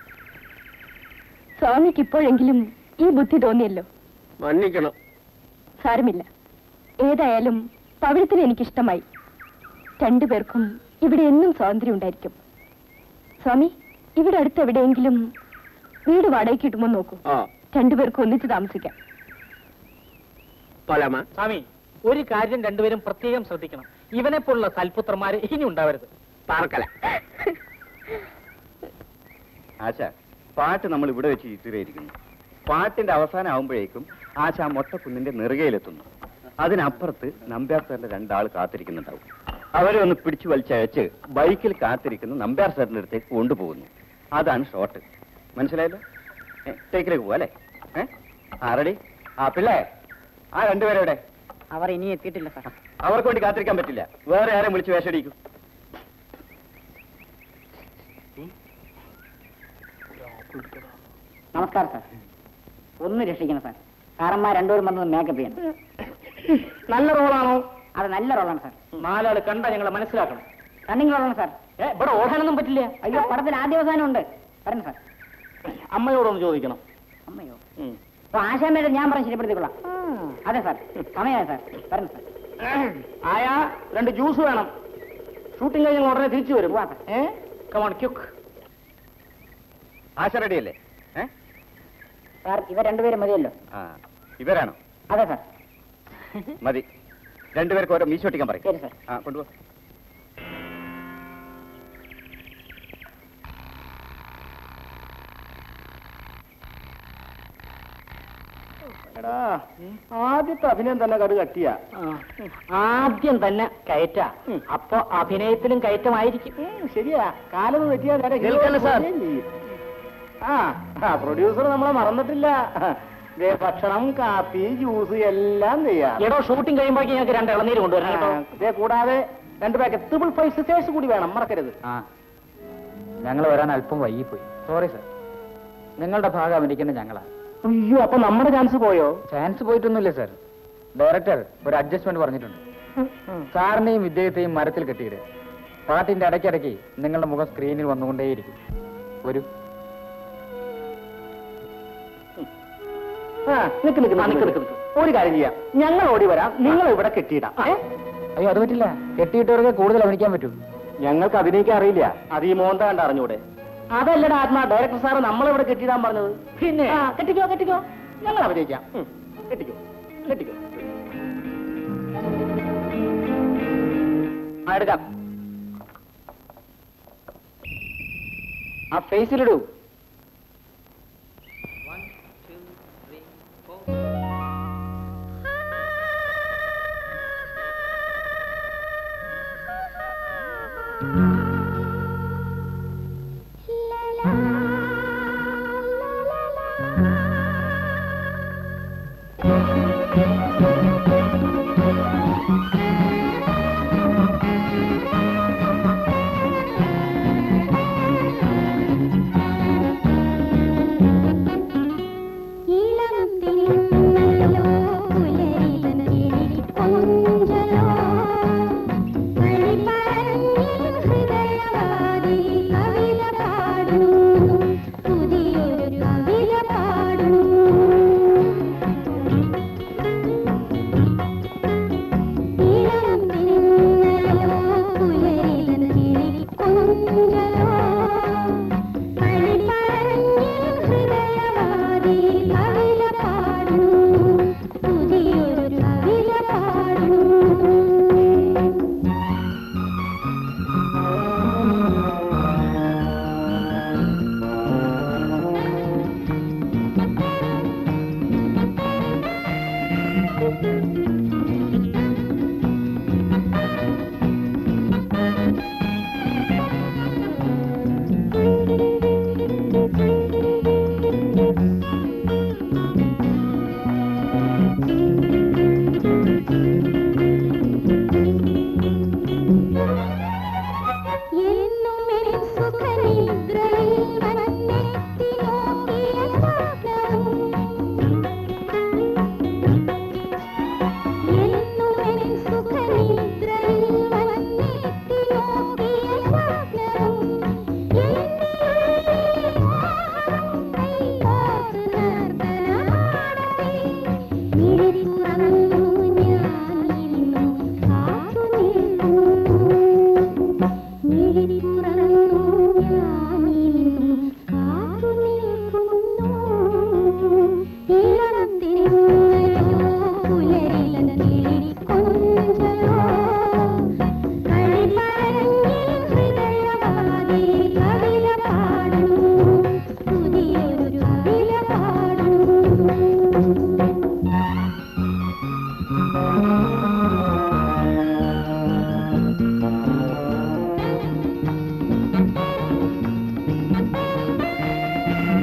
സ്വാമിക്ക് ഇപ്പോഴെങ്കിലും ഈ ബുദ്ധി തോന്നിയല്ലോ. മன்னிക്കണം. സാരമില്ല. ഏതായാലും പവിഴത്തിന് എനിക്കിഷ്ടമായി. രണ്ടുപേർക്കും ഇവിടെ എന്നും സ്വാതന്ത്ര്യം ഉണ്ടായിരിക്കും. സ്വാമി, ഇവിടെ അടുത്ത് എവിടെയെങ്കിലും വീട് വാടകയ്ക്ക് കിട്ടുമോ നോക്കൂ. രണ്ടുപേർക്കും ഒന്നിച്ച് താമസിക്കാം. സ്വാമി, ഒരു കാര്യം രണ്ടുപേരും പ്രത്യേകം ശ്രദ്ധിക്കണം. ഇവനെ പോലുള്ള സൽപുത്രന്മാര് ഇനി ഉണ്ടാവരുത്. പാർക്കല. ആശ, പാട്ട് നമ്മൾ ഇവിടെ വെച്ച് ചിത്രീകരിക്കുന്നു. പാട്ടിന്റെ അവസാനം ആവുമ്പോഴേക്കും ആശ മൊട്ടക്കുന്നിന്റെ നെറുകയിലെത്തുന്നു. അതിനപ്പുറത്ത് നമ്പ്യാർ സാറിന്റെ രണ്ടാൾ കാത്തിരിക്കുന്നുണ്ടാവും. അവരെ ഒന്ന് പിടിച്ചു വലിച്ചയച്ച് ബൈക്കിൽ കാത്തിരിക്കുന്ന നമ്പ്യാർ സാറിന്റെ അടുത്തേക്ക് കൊണ്ടുപോകുന്നു. അതാണ് ഷോട്ട്. മനസ്സിലായല്ലോ? ടേക്കിലേക്ക് പോവാ അല്ലേ? ഏഹ് ആരടി ആ പിള്ളേ, ആ രണ്ടുപേരെവിടെ? അവർ ഇനി എത്തിയിട്ടില്ല സാർ. അവർക്ക് വേണ്ടി കാത്തിരിക്കാൻ പറ്റില്ല. വേറെ ആരെയും വിളിച്ച് വേഷടിക്കും. നമസ്കാരം സാർ. ഒന്ന് രക്ഷിക്കണം സാർ. സാറന്മാർ രണ്ടുപേരും വന്നത് മേക്കപ്പ് ചെയ്യണം. നല്ല റോളാണോ? അത് നല്ല റോളാണ് സാർ. നാലാള് കണ്ട ഞങ്ങളെ മനസ്സിലാക്കണം. റണ്ണിങ് റോളാണ് സാർ. ഏ ഇവിടെ ഓടാനൊന്നും പറ്റില്ല. അയ്യോ, പടത്തിൽ ആദ്യ അവസാനം ഉണ്ട്. പറഞ്ഞു സാർ. അമ്മയോടൊന്ന് ചോദിക്കണം. അമ്മയോ? അപ്പൊ ആശാമേടെ ഞാൻ പറഞ്ഞ് ശരിപ്പെടുത്തിക്കൊള്ളാം. അതെ സാർ, സമയമായി സാർ. പറഞ്ഞു സാർ. ആയാ രണ്ട് ജ്യൂസ് വേണം. ഷൂട്ടിംഗ് കഴിഞ്ഞ് ഉടനെ തിരിച്ചു വരും. ഏ കമോൺ ക്യുക്ക്. ആശ റെഡിയല്ലേ? ഏഹ് സാർ, ഇവർ രണ്ടുപേരും മതിയല്ലോ. ആ ഇവരാണോ? അതെ സാർ. മതി. രണ്ടുപേർക്ക് ഓരോ മീശോട്ടിക്കാൻ പറയും. ശരി സാർ. ആ കൊണ്ടുപോ. എടാ, ആദ്യത്തെ അഭിനയം തന്നെ കടു കട്ടിയ. ആദ്യം തന്നെ കയറ്റ. അപ്പൊ അഭിനയത്തിലും കയറ്റമായിരിക്കും. ശരിയാ. കാലം തെറ്റിയാ സാർ. ആ പ്രൊഡ്യൂസർ നമ്മളെ മറന്നിട്ടില്ല. ഭക്ഷണം, കാപ്പി, ജ്യൂസ് എല്ലാം ചെയ്യാം. എടോ, ഷൂട്ടിംഗ് കഴിയുമ്പോഴേക്ക് ഞങ്ങൾക്ക് രണ്ട് ഇളനീര് കൊണ്ടുവരണം. ഇതേ കൂടാതെ രണ്ട് പാക്കറ്റ് ട്രിപ്പിൾ ഫൈവ് സിസ്റ്റേഴ്സ് കൂടി വേണം, മറക്കരുത്. ആ ഞങ്ങൾ വരാൻ അല്പം വൈകിപ്പോയി. Sorry sir. നിങ്ങളുടെ ഭാഗം അഭിനയിക്കുന്നത് ഞങ്ങളാ. അയ്യോ, അപ്പൊ നമ്മുടെ ചാൻസ് പോയോ? ചാൻസ് പോയിട്ടൊന്നുമില്ല സാർ. ഡയറക്ടർ ഒരു അഡ്ജസ്റ്റ്മെന്റ് പറഞ്ഞിട്ടുണ്ട്. സാറിനെയും വിദ്യയെയും മരത്തിൽ കെട്ടിയിട്. പാട്ടിന്റെ ഇടയ്ക്കിടയ്ക്ക് നിങ്ങളുടെ മുഖം സ്ക്രീനിൽ വന്നുകൊണ്ടേയിരിക്കും. ഒരു ഒരു കാര്യം ചെയ്യാം, ഞങ്ങൾ ഓടി വരാം, നിങ്ങൾ ഇവിടെ കെട്ടിയിടാം. അയ്യോ, അത് പറ്റില്ല. കെട്ടിയിട്ടവർക്ക് കൂടുതൽ അഭിനയിക്കാൻ പറ്റൂ. ഞങ്ങൾക്ക് അഭിനയിക്കാൻ അറിയില്ല. അത് ഈ മോന്ത കണ്ട് അറിഞ്ഞൂടെ? അതല്ലടാ ആത്മാ, ഡയറക്ടർ സാറ് നമ്മളിവിടെ കെട്ടിയിടാൻ പറഞ്ഞത്. പിന്നെ കെട്ടിക്കോ കെട്ടിക്കോ, ഞങ്ങൾ അഭിനയിക്കാം. കെട്ടിക്കോ കെട്ടിക്കോ. ആ എടുക്കാം. ആ ഫേസിലിടൂ.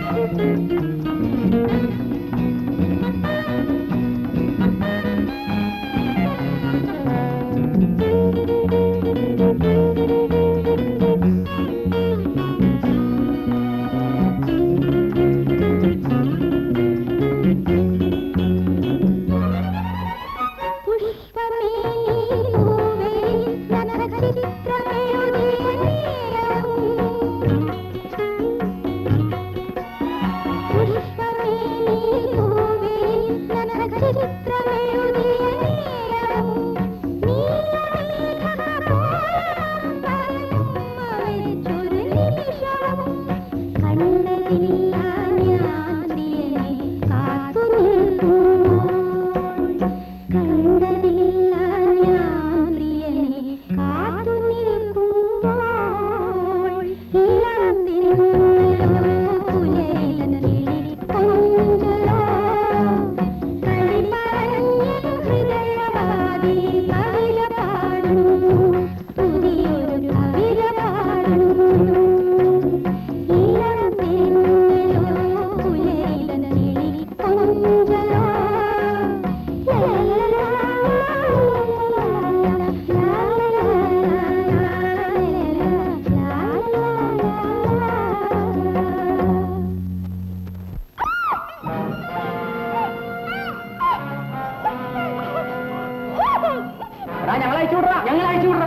ഞങ്ങൾ അയച്ചു വിടാ ഞങ്ങൾ അയച്ചു വിടാ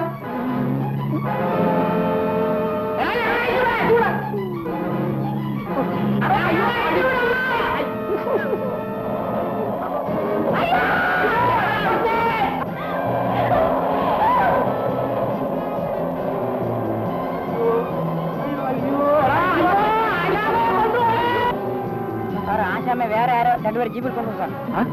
സാർ ആശാമ്മ വേറെ ആരോ രണ്ടുപേരും ജീപ്പിൽ കൊണ്ടുപോകും സാർ.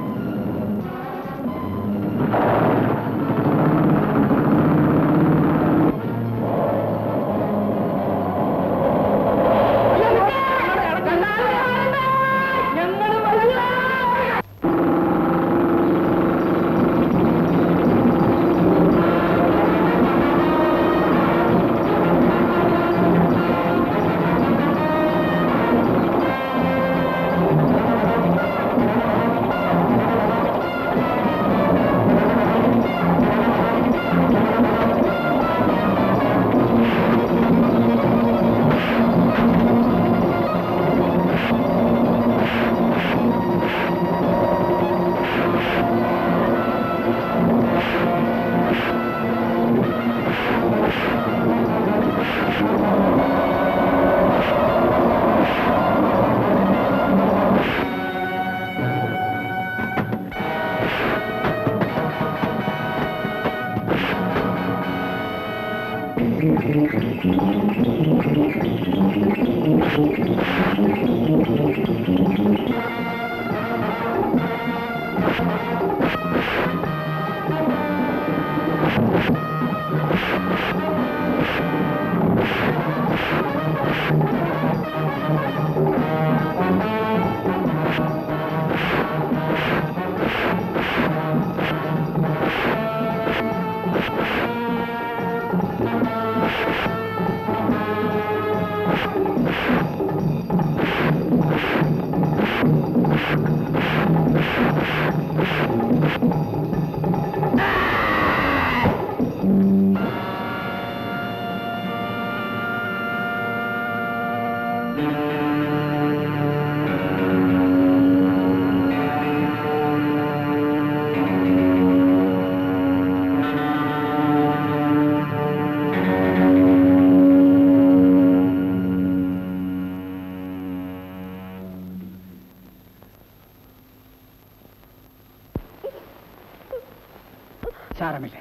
സാരമില്ല.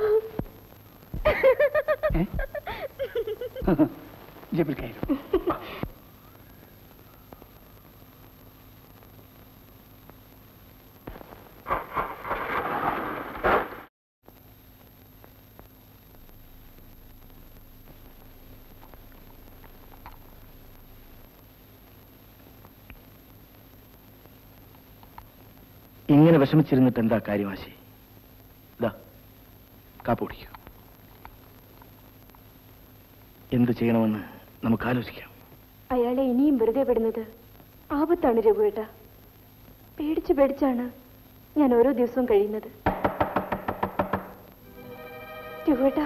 ജീപ്പിൽ കയറും. ഇങ്ങനെ വിഷമിച്ചിരുന്നിട്ട് എന്താ കാര്യമാശി? ഇതാ കാപ്പ് കുടിക്കൂ. എന്ത് ചെയ്യണമെന്ന് നമുക്ക് ആലോചിക്കാം. അയാളെ ഇനിയും വെറുതെ വിടുന്നത് ആപത്താണ് രഘുവേട്ട. പേടിച്ച് പേടിച്ചാണ് ഞാൻ ഓരോ ദിവസവും കഴിയുന്നത്. രഘുവേട്ട,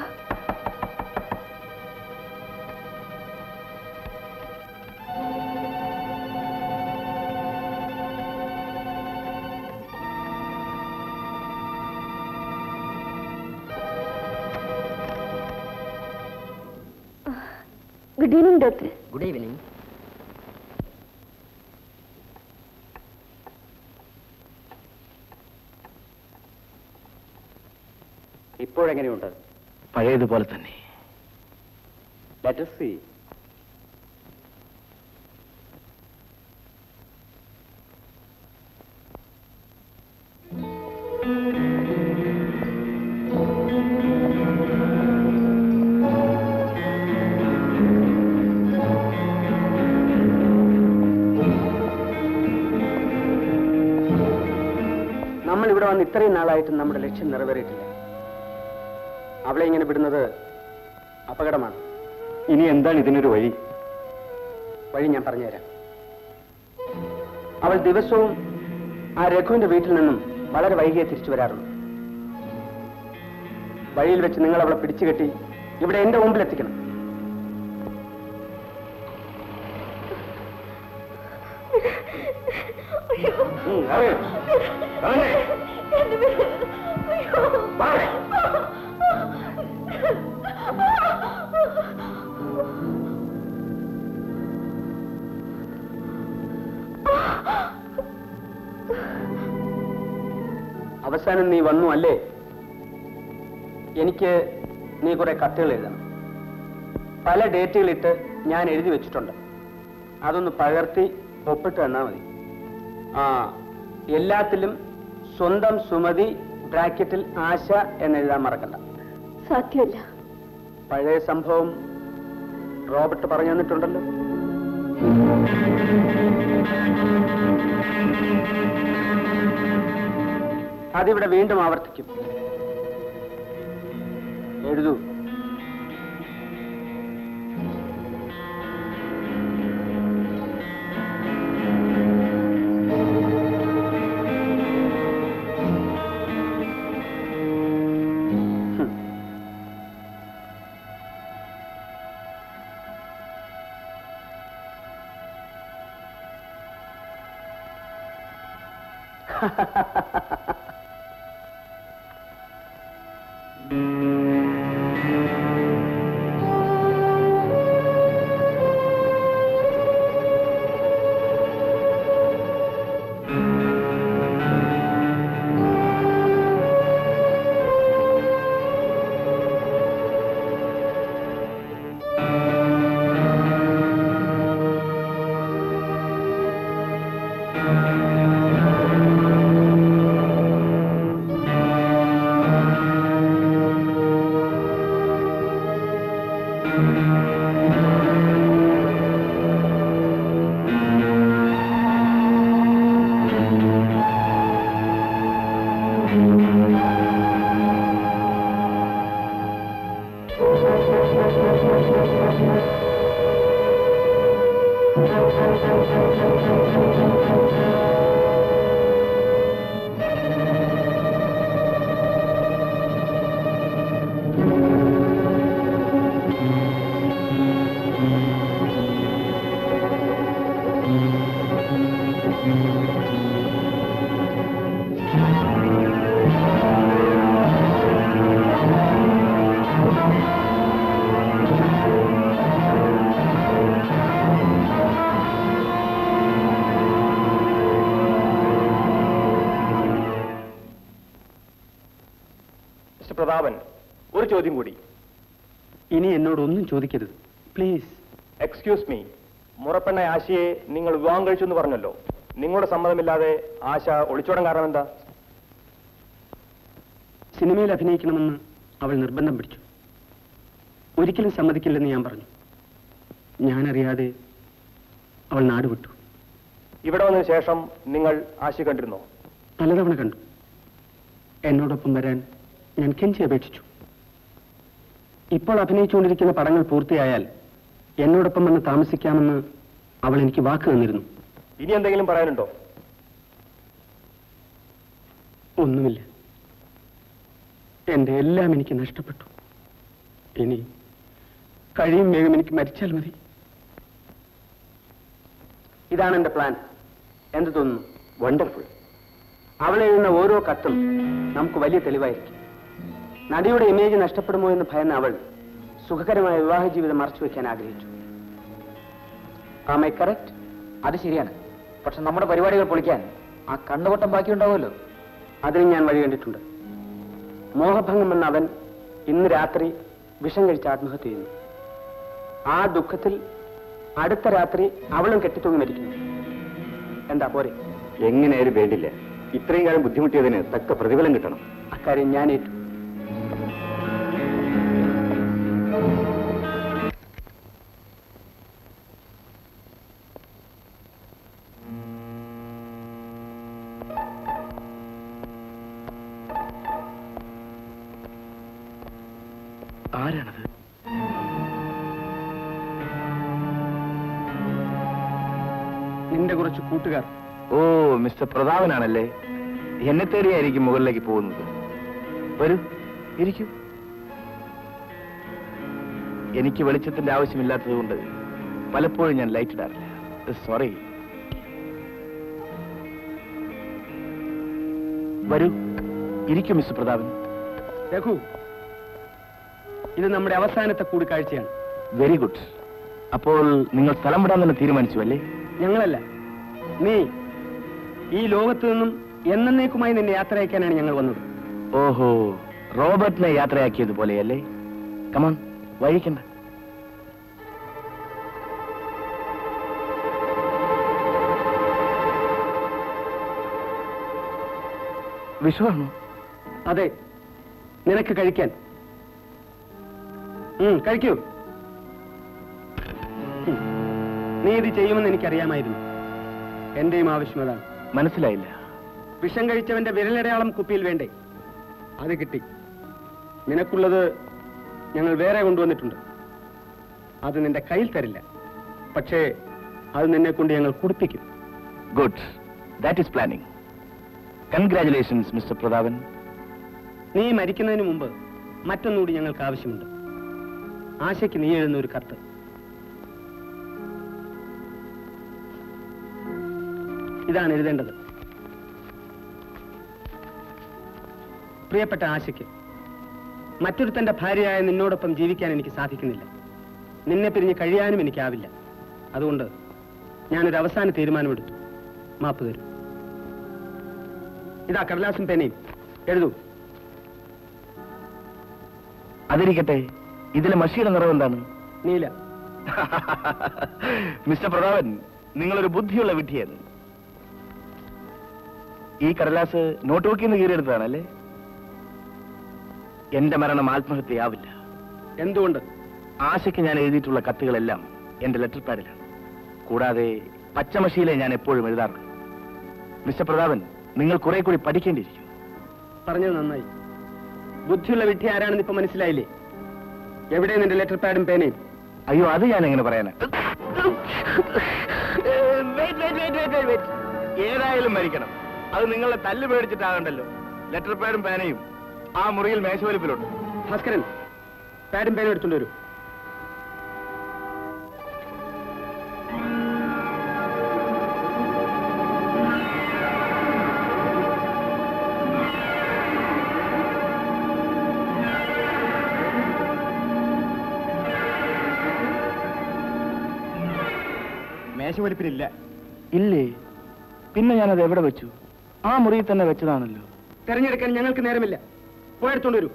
good evening doctor. Good evening. ഇപ്പോഴെങ്ങനെയുണ്ട്? പഴയതുപോലെ തന്നെ. Let us see. നമ്മൾ ഇവിടെ വന്ന് ഇത്രയും നാളായിട്ടും നമ്മുടെ ലക്ഷ്യം നിറവേറിയിട്ടില്ല. അവളെ ഇങ്ങനെ വിടുന്നത് അപകടമാണ്. ഇനി എന്താണ് ഇതിനൊരു വഴി? വഴി ഞാൻ പറഞ്ഞുതരാം. അവൾ ദിവസവും ആ രഘുവിന്റെ വീട്ടിൽ നിന്നും വളരെ വൈകിയെ തിരിച്ചു വരാറുള്ളൂ. വഴിയിൽ വെച്ച് നിങ്ങൾ അവളെ പിടിച്ചു കെട്ടി ഇവിടെ എന്റെ മുമ്പിൽ എത്തിക്കണം. അവസാനം നീ വന്നു അല്ലേ? എനിക്ക് നീ കുറെ കത്തുകൾ എഴുതണം. പല ഡേറ്റുകളിട്ട് ഞാൻ എഴുതി വെച്ചിട്ടുണ്ട്. അതൊന്ന് പകർത്തി ഒപ്പിട്ട് തന്നാ മതി. ആ എല്ലാത്തിലും സ്വന്തം സുമതി ബ്രാക്കറ്റിൽ ആശ എന്നെഴുതാൻ മറക്കണ്ട. സാധ്യമല്ല. പഴയ സംഭവം റോബർട്ട് പറഞ്ഞു തന്നിട്ടുണ്ടല്ലോ. അതിവിടെ വീണ്ടും ആവർത്തിക്കും. എഴുതൂ. പ്രതാപൻ, ഒരു ചോദ്യം കൂടി. ഇനി എന്നോടൊന്നും ചോദിക്കരുത് പ്ലീസ്. എക്സ്ക്യൂസ് മീ, മുറപ്പെണ്ണ ആശയെ നിങ്ങൾ വിവാഹം കഴിച്ചു എന്ന് പറഞ്ഞല്ലോ. നിങ്ങളുടെ സമ്മതമില്ലാതെ ആശ ഒളിച്ചോടാൻ കാരണം എന്താ? സിനിമയിൽ അഭിനയിക്കണമെന്ന് അവൾ നിർബന്ധം പിടിച്ചു. ഒരിക്കലും സമ്മതിക്കില്ലെന്ന് ഞാൻ പറഞ്ഞു. ഞാനറിയാതെ അവൾ നാട് വിട്ടു. ഇവിടെ വന്നതിന് ശേഷം നിങ്ങൾ ആശയെ കണ്ടിരുന്നോ? പലതവണ കണ്ടു. എന്നോടൊപ്പം വരാൻ ഞാൻ കെഞ്ചി അപേക്ഷിച്ചു. ഇപ്പോൾ അഭിനയിച്ചുകൊണ്ടിരിക്കുന്ന പടങ്ങൾ പൂർത്തിയായാൽ എന്നോടൊപ്പം വന്ന് താമസിക്കാമെന്ന് അവൾ എനിക്ക് വാക്ക് തന്നിരുന്നു. ഇനി എന്തെങ്കിലും പറയാനുണ്ടോ? ഒന്നുമില്ല. എന്റെ എല്ലാം എനിക്ക് നഷ്ടപ്പെട്ടു. ഇനി കഴിയും വേഗം എനിക്ക് മരിച്ചാൽ മതി. ഇതാണ് എന്റെ പ്ലാൻ. എന്ത് തോന്നുന്നു? വണ്ടർഫുൾ. അവൾ എഴുതുന്ന ഓരോ കത്തും നമുക്ക് വലിയ തെളിവായിരിക്കും. നടിയുടെ ഇമേജ് നഷ്ടപ്പെടുമോ എന്ന് ഭയന്ന അവൾ സുഖകരമായ വിവാഹ ജീവിതം മറച്ചു വെക്കാൻ ആഗ്രഹിച്ചു. Am I correct? അത് ശരിയാണ്. പക്ഷെ നമ്മുടെ പരിപാടികൾ പൊളിക്കാൻ ആ കണ്ണുകൊട്ടം ബാക്കിയുണ്ടാവുമല്ലോ. അതിന് ഞാൻ വഴി കണ്ടിട്ടുണ്ട്. മോഹഭംഗം എന്ന അവൻ ഇന്ന് രാത്രി വിഷം കഴിച്ച് ആത്മഹത്യ ചെയ്യുന്നു. ആ ദുഃഖത്തിൽ അടുത്ത രാത്രി അവളും കെട്ടിത്തൂങ്ങി മരിക്കുന്നു. എന്താ പോരെ? എങ്ങനെയായാലും വേണ്ടില്ല. ഇത്രയും കാലം ബുദ്ധിമുട്ടിയതിന് തക്ക പ്രതിഫലം കിട്ടണം. അക്കാര്യം ഞാൻ ഏറ്റു. ആരാണത്? നിന്റെ കുറച്ച് കൂട്ടുകാർ. ഓ, മിസ്റ്റർ പ്രതാപനാണല്ലേ. എന്നെ തേടിയായിരിക്കും മുകളിലേക്ക് പോകുന്നത്. വരൂ, ഇരിക്കൂ. എനിക്ക് വെളിച്ചത്തിന്റെ ആവശ്യമില്ലാത്തത് കൊണ്ട് പലപ്പോഴും ഞാൻ ലൈറ്റ് ഇടാറില്ല. സോറി. വരൂ, ഇരിക്കൂ മിസ്റ്റർ പ്രതാപൻ. രഘു, ഇത് നമ്മുടെ അവസാനത്തെ കൂടിക്കാഴ്ചയാണ്. Very good. അപ്പോൾ നിങ്ങൾ സ്ഥലം വിടാൻ തന്നെ തീരുമാനിച്ചു അല്ലേ? ഞങ്ങളല്ല, നീ. ഈ ലോകത്തു നിന്നും എന്നേക്കുമായി നിന്നെ യാത്രയക്കാനാണ് ഞങ്ങൾ വന്നത്. ഓഹോ, റോബർട്ടിനെ യാത്രയാക്കിയതുപോലെയല്ലേ? കമാൺ, വഴിക്കണ്ട. വിഷമാണോ? അതെ, നിനക്ക് കഴിക്കാൻ. കഴിക്കൂ. നീ ഇത് ചെയ്യുമെന്ന് എനിക്കറിയാമായിരുന്നു. എന്റെയും ആവശ്യം അതാണ്. മനസ്സിലായില്ല. വിഷം കഴിച്ചവന്റെ വിരലടയാളം കുപ്പിയിൽ വേണ്ടേ? അത് കിട്ടി. നിനക്കുള്ളത് ഞങ്ങൾ വേറെ കൊണ്ടുവന്നിട്ടുണ്ട്. അത് നിന്റെ കയ്യിൽ തരില്ല. പക്ഷേ അത് നിന്നെ കൊണ്ട് ഞങ്ങൾ കുടിപ്പിക്കും. Good. That is planning. Congratulations mister Prathapan. നീ മരിക്കുന്നതിന് മുമ്പ് മറ്റൊന്നുകൂടി ഞങ്ങൾക്ക് ആവശ്യമുണ്ട്. ആശയ്ക്ക് നീ എഴുതുന്ന ഒരു കത്ത്. ഇതാണ് എഴുതേണ്ടത്. പ്രിയപ്പെട്ട ആശയ്ക്ക്, മറ്റൊരുത്തന്റെ ഭാര്യയായ നിന്നോടൊപ്പം ജീവിക്കാൻ എനിക്ക് സാധിക്കുന്നില്ല. നിന്നെ പിരിഞ്ഞ് കഴിയാനും എനിക്കാവില്ല. അതുകൊണ്ട് ഞാനൊരു അവസാന തീരുമാനമെടുത്തു. മാപ്പ് തരൂ. ഇതാ കടലാസും പേനയും. എഴുതൂ. അതിരിക്കട്ടെ, ഇതിലെ മഷിയുടെ നിറം എന്താണ്? നീല. മിസ്റ്റർ പ്രതാപൻ, നിങ്ങളൊരു ബുദ്ധിയുള്ള വിഡ്ഢിയാണ്. ഈ കടലാസ് നോട്ട് ബുക്കിൽ നിന്ന് കീറിയെടുത്തതാണല്ലേ? എന്റെ മരണം ആത്മഹത്യയാവില്ല. എന്തുകൊണ്ട്? ആശയ്ക്ക് ഞാൻ എഴുതിയിട്ടുള്ള കത്തുകളെല്ലാം എന്റെ ലെറ്റർ പാഡിലാണ്. കൂടാതെ പച്ചമഷിയിലെ ഞാൻ എപ്പോഴും എഴുതാറുണ്ട്. മിസ്റ്റർ പ്രതാപൻ, നിങ്ങൾ കുറെ കൂടി പഠിക്കേണ്ടിയിരിക്കും. പറഞ്ഞത് നന്നായി. ബുദ്ധിയുള്ള വിഡ്ഢി ആരാണെന്ന് ഇപ്പൊ മനസ്സിലായില്ലേ? എവിടെ നിന്റെ ലെറ്റർ പാഡും പേനയും? അയ്യോ, അത് ഞാൻ എങ്ങനെ പറയാനാ? ഏതായാലും മരിക്കണം. അത് നിങ്ങളെ തല്ല് പേടിച്ചിട്ടാകണ്ടല്ലോ. ലെറ്റർ പാഡും പേനയും ആ മുറിയിൽ മേശവലിപ്പിലുണ്ട്. ഭാസ്കരൻ, പാഡും പേനയും എടുത്തുകൊണ്ട് വരൂ. മേശവലിപ്പിലില്ല. ഇല്ലേ? പിന്നെ ഞാനത് എവിടെ വെച്ചു? ആ മുറിയിൽ തന്നെ വെച്ചതാണല്ലോ. തെരഞ്ഞെടുക്കാൻ ഞങ്ങൾക്ക് നേരമില്ല. പോയെടുത്തോണ്ട് വരൂ.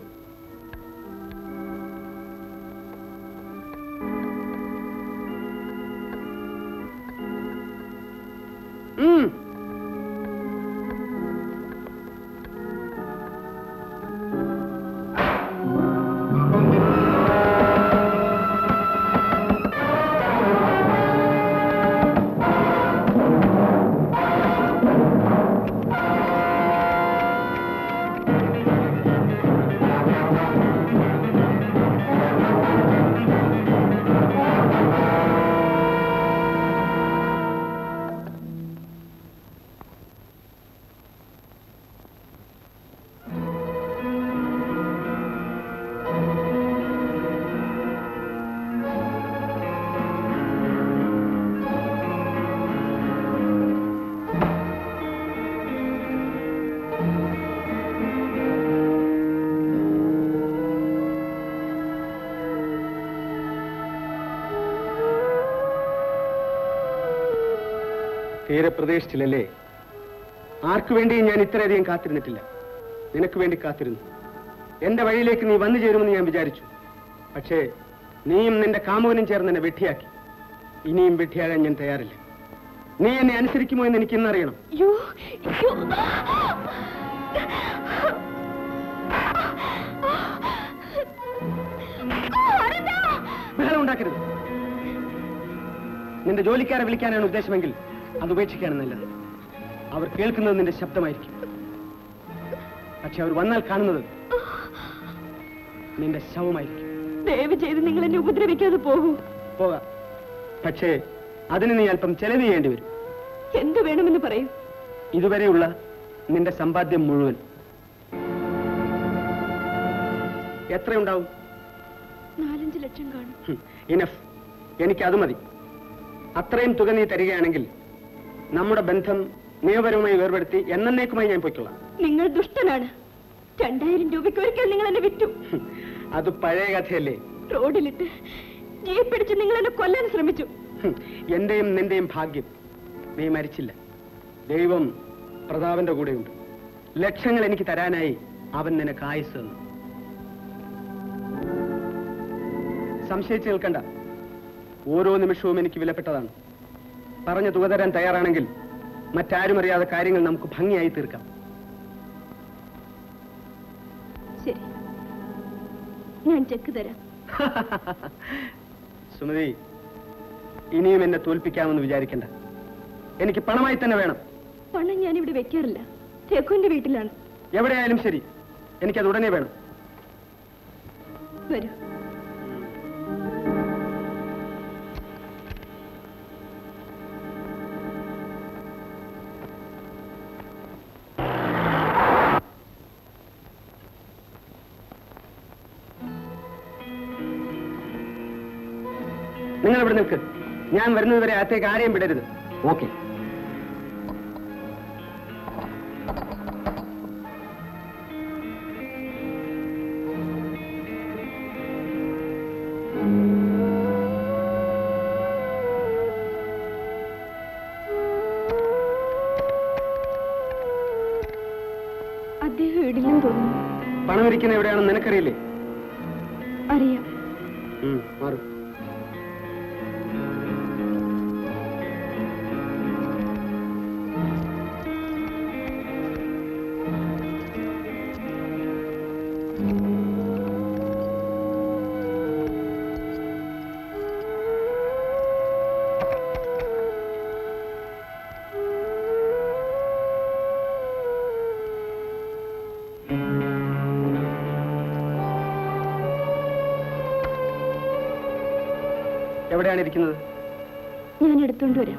തീരെ പ്രതീക്ഷിച്ചില്ലല്ലേ? ആർക്കു വേണ്ടിയും ഞാൻ ഇത്രയധികം കാത്തിരുന്നിട്ടില്ല. നിനക്ക് വേണ്ടി കാത്തിരുന്നു. എന്റെ വഴിയിലേക്ക് നീ വന്നു ചേരുമെന്ന് ഞാൻ വിചാരിച്ചു. പക്ഷേ നീയും നിന്റെ കാമുകനും ചേർന്ന് എന്നെ വെട്ടിയാക്കി. ഇനിയും വെട്ടിയാകാൻ ഞാൻ തയ്യാറില്ല. നീ എന്നെ അനുസരിക്കുമോ എന്ന് എനിക്ക് ഇന്നറിയണം. ബഹളം ഉണ്ടാക്കരുത്. നിന്റെ ജോലിക്കാരെ വിളിക്കാനാണ് ഉദ്ദേശമെങ്കിൽ അത് ഉപേക്ഷിക്കാണ് നല്ലത്. അവർ കേൾക്കുന്നത് നിന്റെ ശബ്ദമായിരിക്കും. പക്ഷെ അവർ വന്നാൽ കാണുന്നത് നിന്റെ ശവമായിരിക്കും. ദയവ് ചെയ്ത് നിങ്ങൾ എന്നെ ഉപദ്രവിക്കാതെ പോകൂ. പോകാം. പക്ഷേ അതിന് നീ അല്പം ചെലവ് ചെയ്യേണ്ടി വരും. എന്ത് വേണമെന്ന് പറയൂ. ഇതുവരെയുള്ള നിന്റെ സമ്പാദ്യം മുഴുവൻ. എത്രയുണ്ടാവും? നാലഞ്ച് ലക്ഷം കാണും. ഇനഫ്. എനിക്ക് അത് മതി. അത്രയും തുക നീ തരികയാണെങ്കിൽ നമ്മുടെ ബന്ധം നിയമപരമായി വേർപെടുത്തി എന്നേക്കുമായി ഞാൻ പൊയ്ക്കൊള്ളാം. നിങ്ങൾ ദുഷ്ടനാണ്. രണ്ടായിരം രൂപയ്ക്ക് ഒരിക്കൽ നിങ്ങൾ എന്നെ വിറ്റു. അത് പഴയ കഥയല്ലേ? റോഡിലിട്ട് ജീപ്പ് പിടിച്ച് നിങ്ങൾ എന്നെ കൊല്ലാൻ ശ്രമിച്ചു. എന്റെയും നിന്റെയും ഭാഗ്യം, നീ മരിച്ചില്ല. ദൈവം പ്രതാപന്റെ കൂടെയുണ്ട്. ലക്ഷങ്ങൾ എനിക്ക് തരാനായി അവൻ നിനക്ക് ആയുസ് തന്നു. സംശയിച്ചു നിൽക്കണ്ട. ഓരോ നിമിഷവും എനിക്ക് വിലപ്പെട്ടതാണ്. പറഞ്ഞ തുക തരാൻ തയ്യാറാണെങ്കിൽ മറ്റാരും അറിയാതെ കാര്യങ്ങൾ നമുക്ക് ഭംഗിയായി തീർക്കാം. ശരി, ഞാൻ ചെക്ക് തരാം. സുമതി, ഇനിയും എന്നെ തോൽപ്പിക്കാമെന്ന് വിചാരിക്കണ്ട. എനിക്ക് പണമായി തന്നെ വേണം. പണം ഞാൻ ഇവിടെ വെക്കാറില്ല. രഘുവിന്റെ വീട്ടിലാണ്. എവിടെയായാലും ശരി, എനിക്കത് ഉടനെ വേണം. വരൂ. നിങ്ങൾ ഇവിടെ നിൽക്ക്. ഞാൻ വരുന്നതുവരെ അകത്തേക്ക് ആരെയും വിടരുത്. ഓക്കെ. അദ്ദേഹം ഇടില്ലെന്ന് തോന്നുന്നു. പണം ഇരിക്കുന്ന എവിടെയാണെന്ന് നിനക്കറിയില്ലേ? അറിയാം. മാറും. എവിടെയാണ് ഇരിക്കുന്നത്? ഞാൻ എടുത്തോണ്ട് വരാം.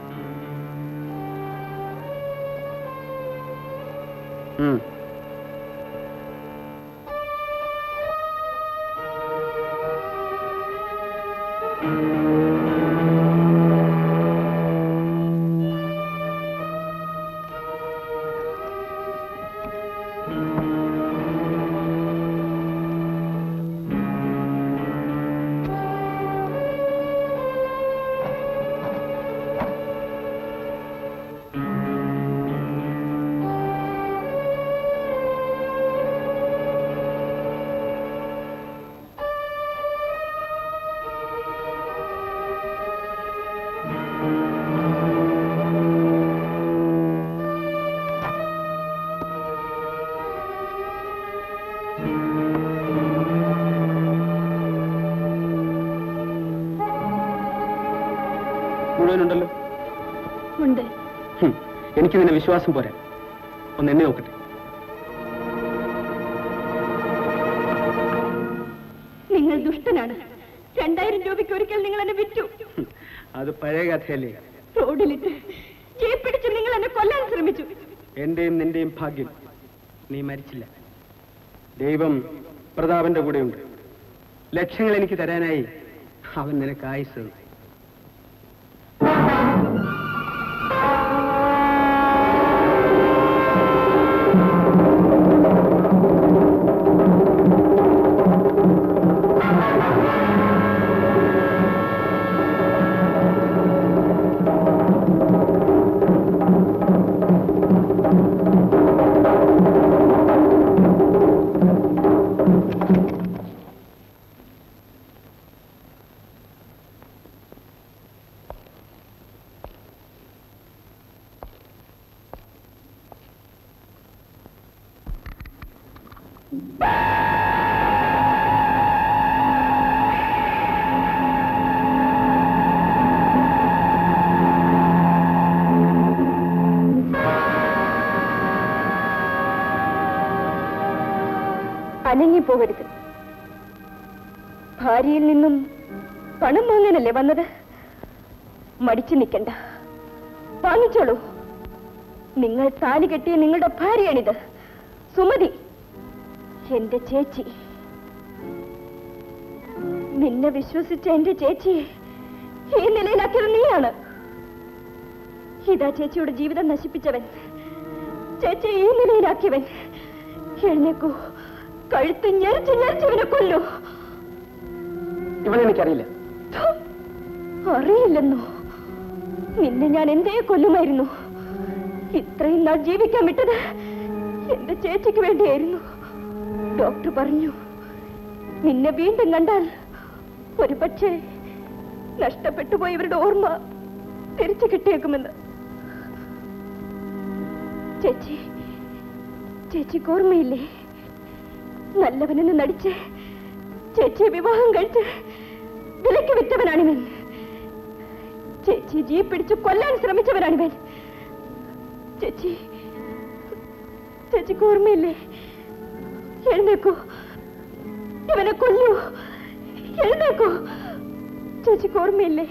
മുഴുവനുണ്ടല്ലോ. ഉണ്ട്. എനിക്ക് നിന്നെ വിശ്വാസം പോരാ. ഒന്ന് എന്നെ നോക്കട്ടെ. നിങ്ങൾ ദുഷ്ടനാണ്. രണ്ടായിരം രൂപയ്ക്ക് ഒരിക്കൽ നിങ്ങൾ എന്നെ വിറ്റു. അത് പഴയ കഥയല്ലേ? റോഡിലിട്ട് ജീപ്പ് പിടിച്ച് നിങ്ങൾ എന്നെ കൊല്ലാൻ ശ്രമിച്ചു. എന്റെയും നിന്റെയും ഭാഗ്യം, നീ മരിച്ചില്ല. ദൈവം പ്രതാപന്റെ കൂടെയുണ്ട്. ലക്ഷങ്ങൾ എനിക്ക് തരാനായി അവൻ നിനക്ക് ആയുസ് തന്നു. അനങ്ങിപ്പോകരുത്. ഭാര്യയിൽ നിന്നും പണം വാങ്ങാനല്ലേ വന്നത്? മടിച്ചു നിൽക്കണ്ട, വാങ്ങിച്ചോളൂ. നിങ്ങൾ താലി കെട്ടിയ നിങ്ങളുടെ ഭാര്യയാണിത്, സുമതി, എന്റെ ചേച്ചി. നിന്നെ വിശ്വസിച്ച എന്റെ ചേച്ചിയെ ഈ നിലയിലാക്കിയത് നീയാണ്. ഇതാ ചേച്ചിയുടെ ജീവിതം നശിപ്പിച്ചവൻ, ചേച്ചി ഈ നിലയിലാക്കിയവൻ. എഴുന്നേക്കൂ, കഴുത്ത് ഞെരിച്ച് ഞെരിച്ചവനെ കൊല്ലൂ. ഇവനെനിക്കറിയില്ല. അറിയില്ലെന്നോ? നിന്നെ ഞാൻ എന്തേ കൊല്ലുമായിരുന്നു. ഇത്രയും നാൾ ജീവിക്കാൻ വിട്ടത് എന്റെ ചേച്ചിക്ക് വേണ്ടിയായിരുന്നു. ഡോക്ടർ പറഞ്ഞു, നിന്നെ വീണ്ടും കണ്ടാൽ ഒരു പക്ഷേ നഷ്ടപ്പെട്ടു പോയവരുടെ ഓർമ്മ തിരിച്ചു കിട്ടിയേക്കുമെന്ന്. ചേച്ചി, ചേച്ചിക്ക് ഓർമ്മയില്ലേ? നല്ലവനെന്ന് നടിച്ച് ചേച്ചിയെ വിവാഹം കഴിച്ച് വിലക്ക് വിറ്റവനാണിവൻ. ചേച്ചി ജീപ്പ് പിടിച്ച് കൊല്ലാൻ ശ്രമിച്ചവനാണിവൻ. ചേച്ചി, ചേച്ചിക്ക് ഓർമ്മയില്ലേ? എഴുന്നേക്കൂ, ഇവനെ കൊല്ലൂ. എഴുന്നേക്കൂ, ചേച്ചിക്ക് ഓർമ്മയില്ലേ?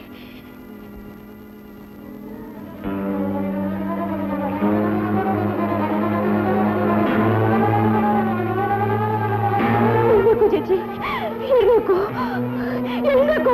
എഴുന്നേക്കൂ ചേച്ചി, എഴുന്നേക്കൂ, എഴുന്നേക്കൂ.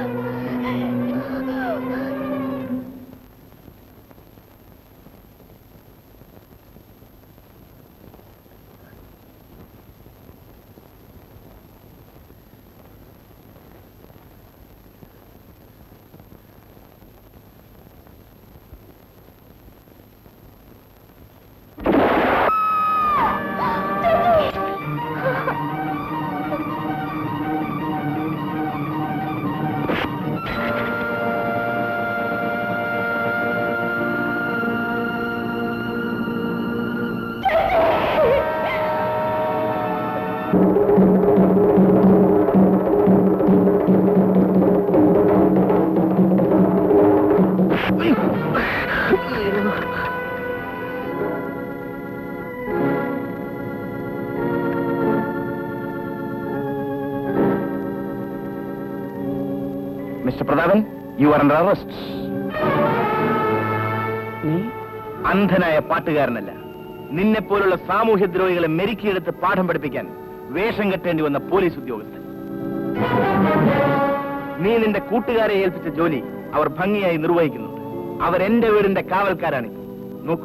Mister Prathapan, you are under arrest. നീ അന്ധനായ പാട്ടുകാരനല്ല, നിന്നെ പോലുള്ള സാമൂഹ്യദ്രോഹികളെ മെരുക്കിയെടുത്ത് പാഠം പഠിപ്പിക്കാൻ വേഷം കെട്ടേണ്ടി വന്ന പോലീസ് ഉദ്യോഗസ്ഥൻ. നീ നിന്റെ കൂട്ടുകാരെ ഏൽപ്പിച്ച ജോലി അവർ ഭംഗിയായി നിർവഹിക്കുന്നുണ്ട്. അവർ എന്റെ വീടിന്റെ കാവൽക്കാരാണ്. നോക്കൂ.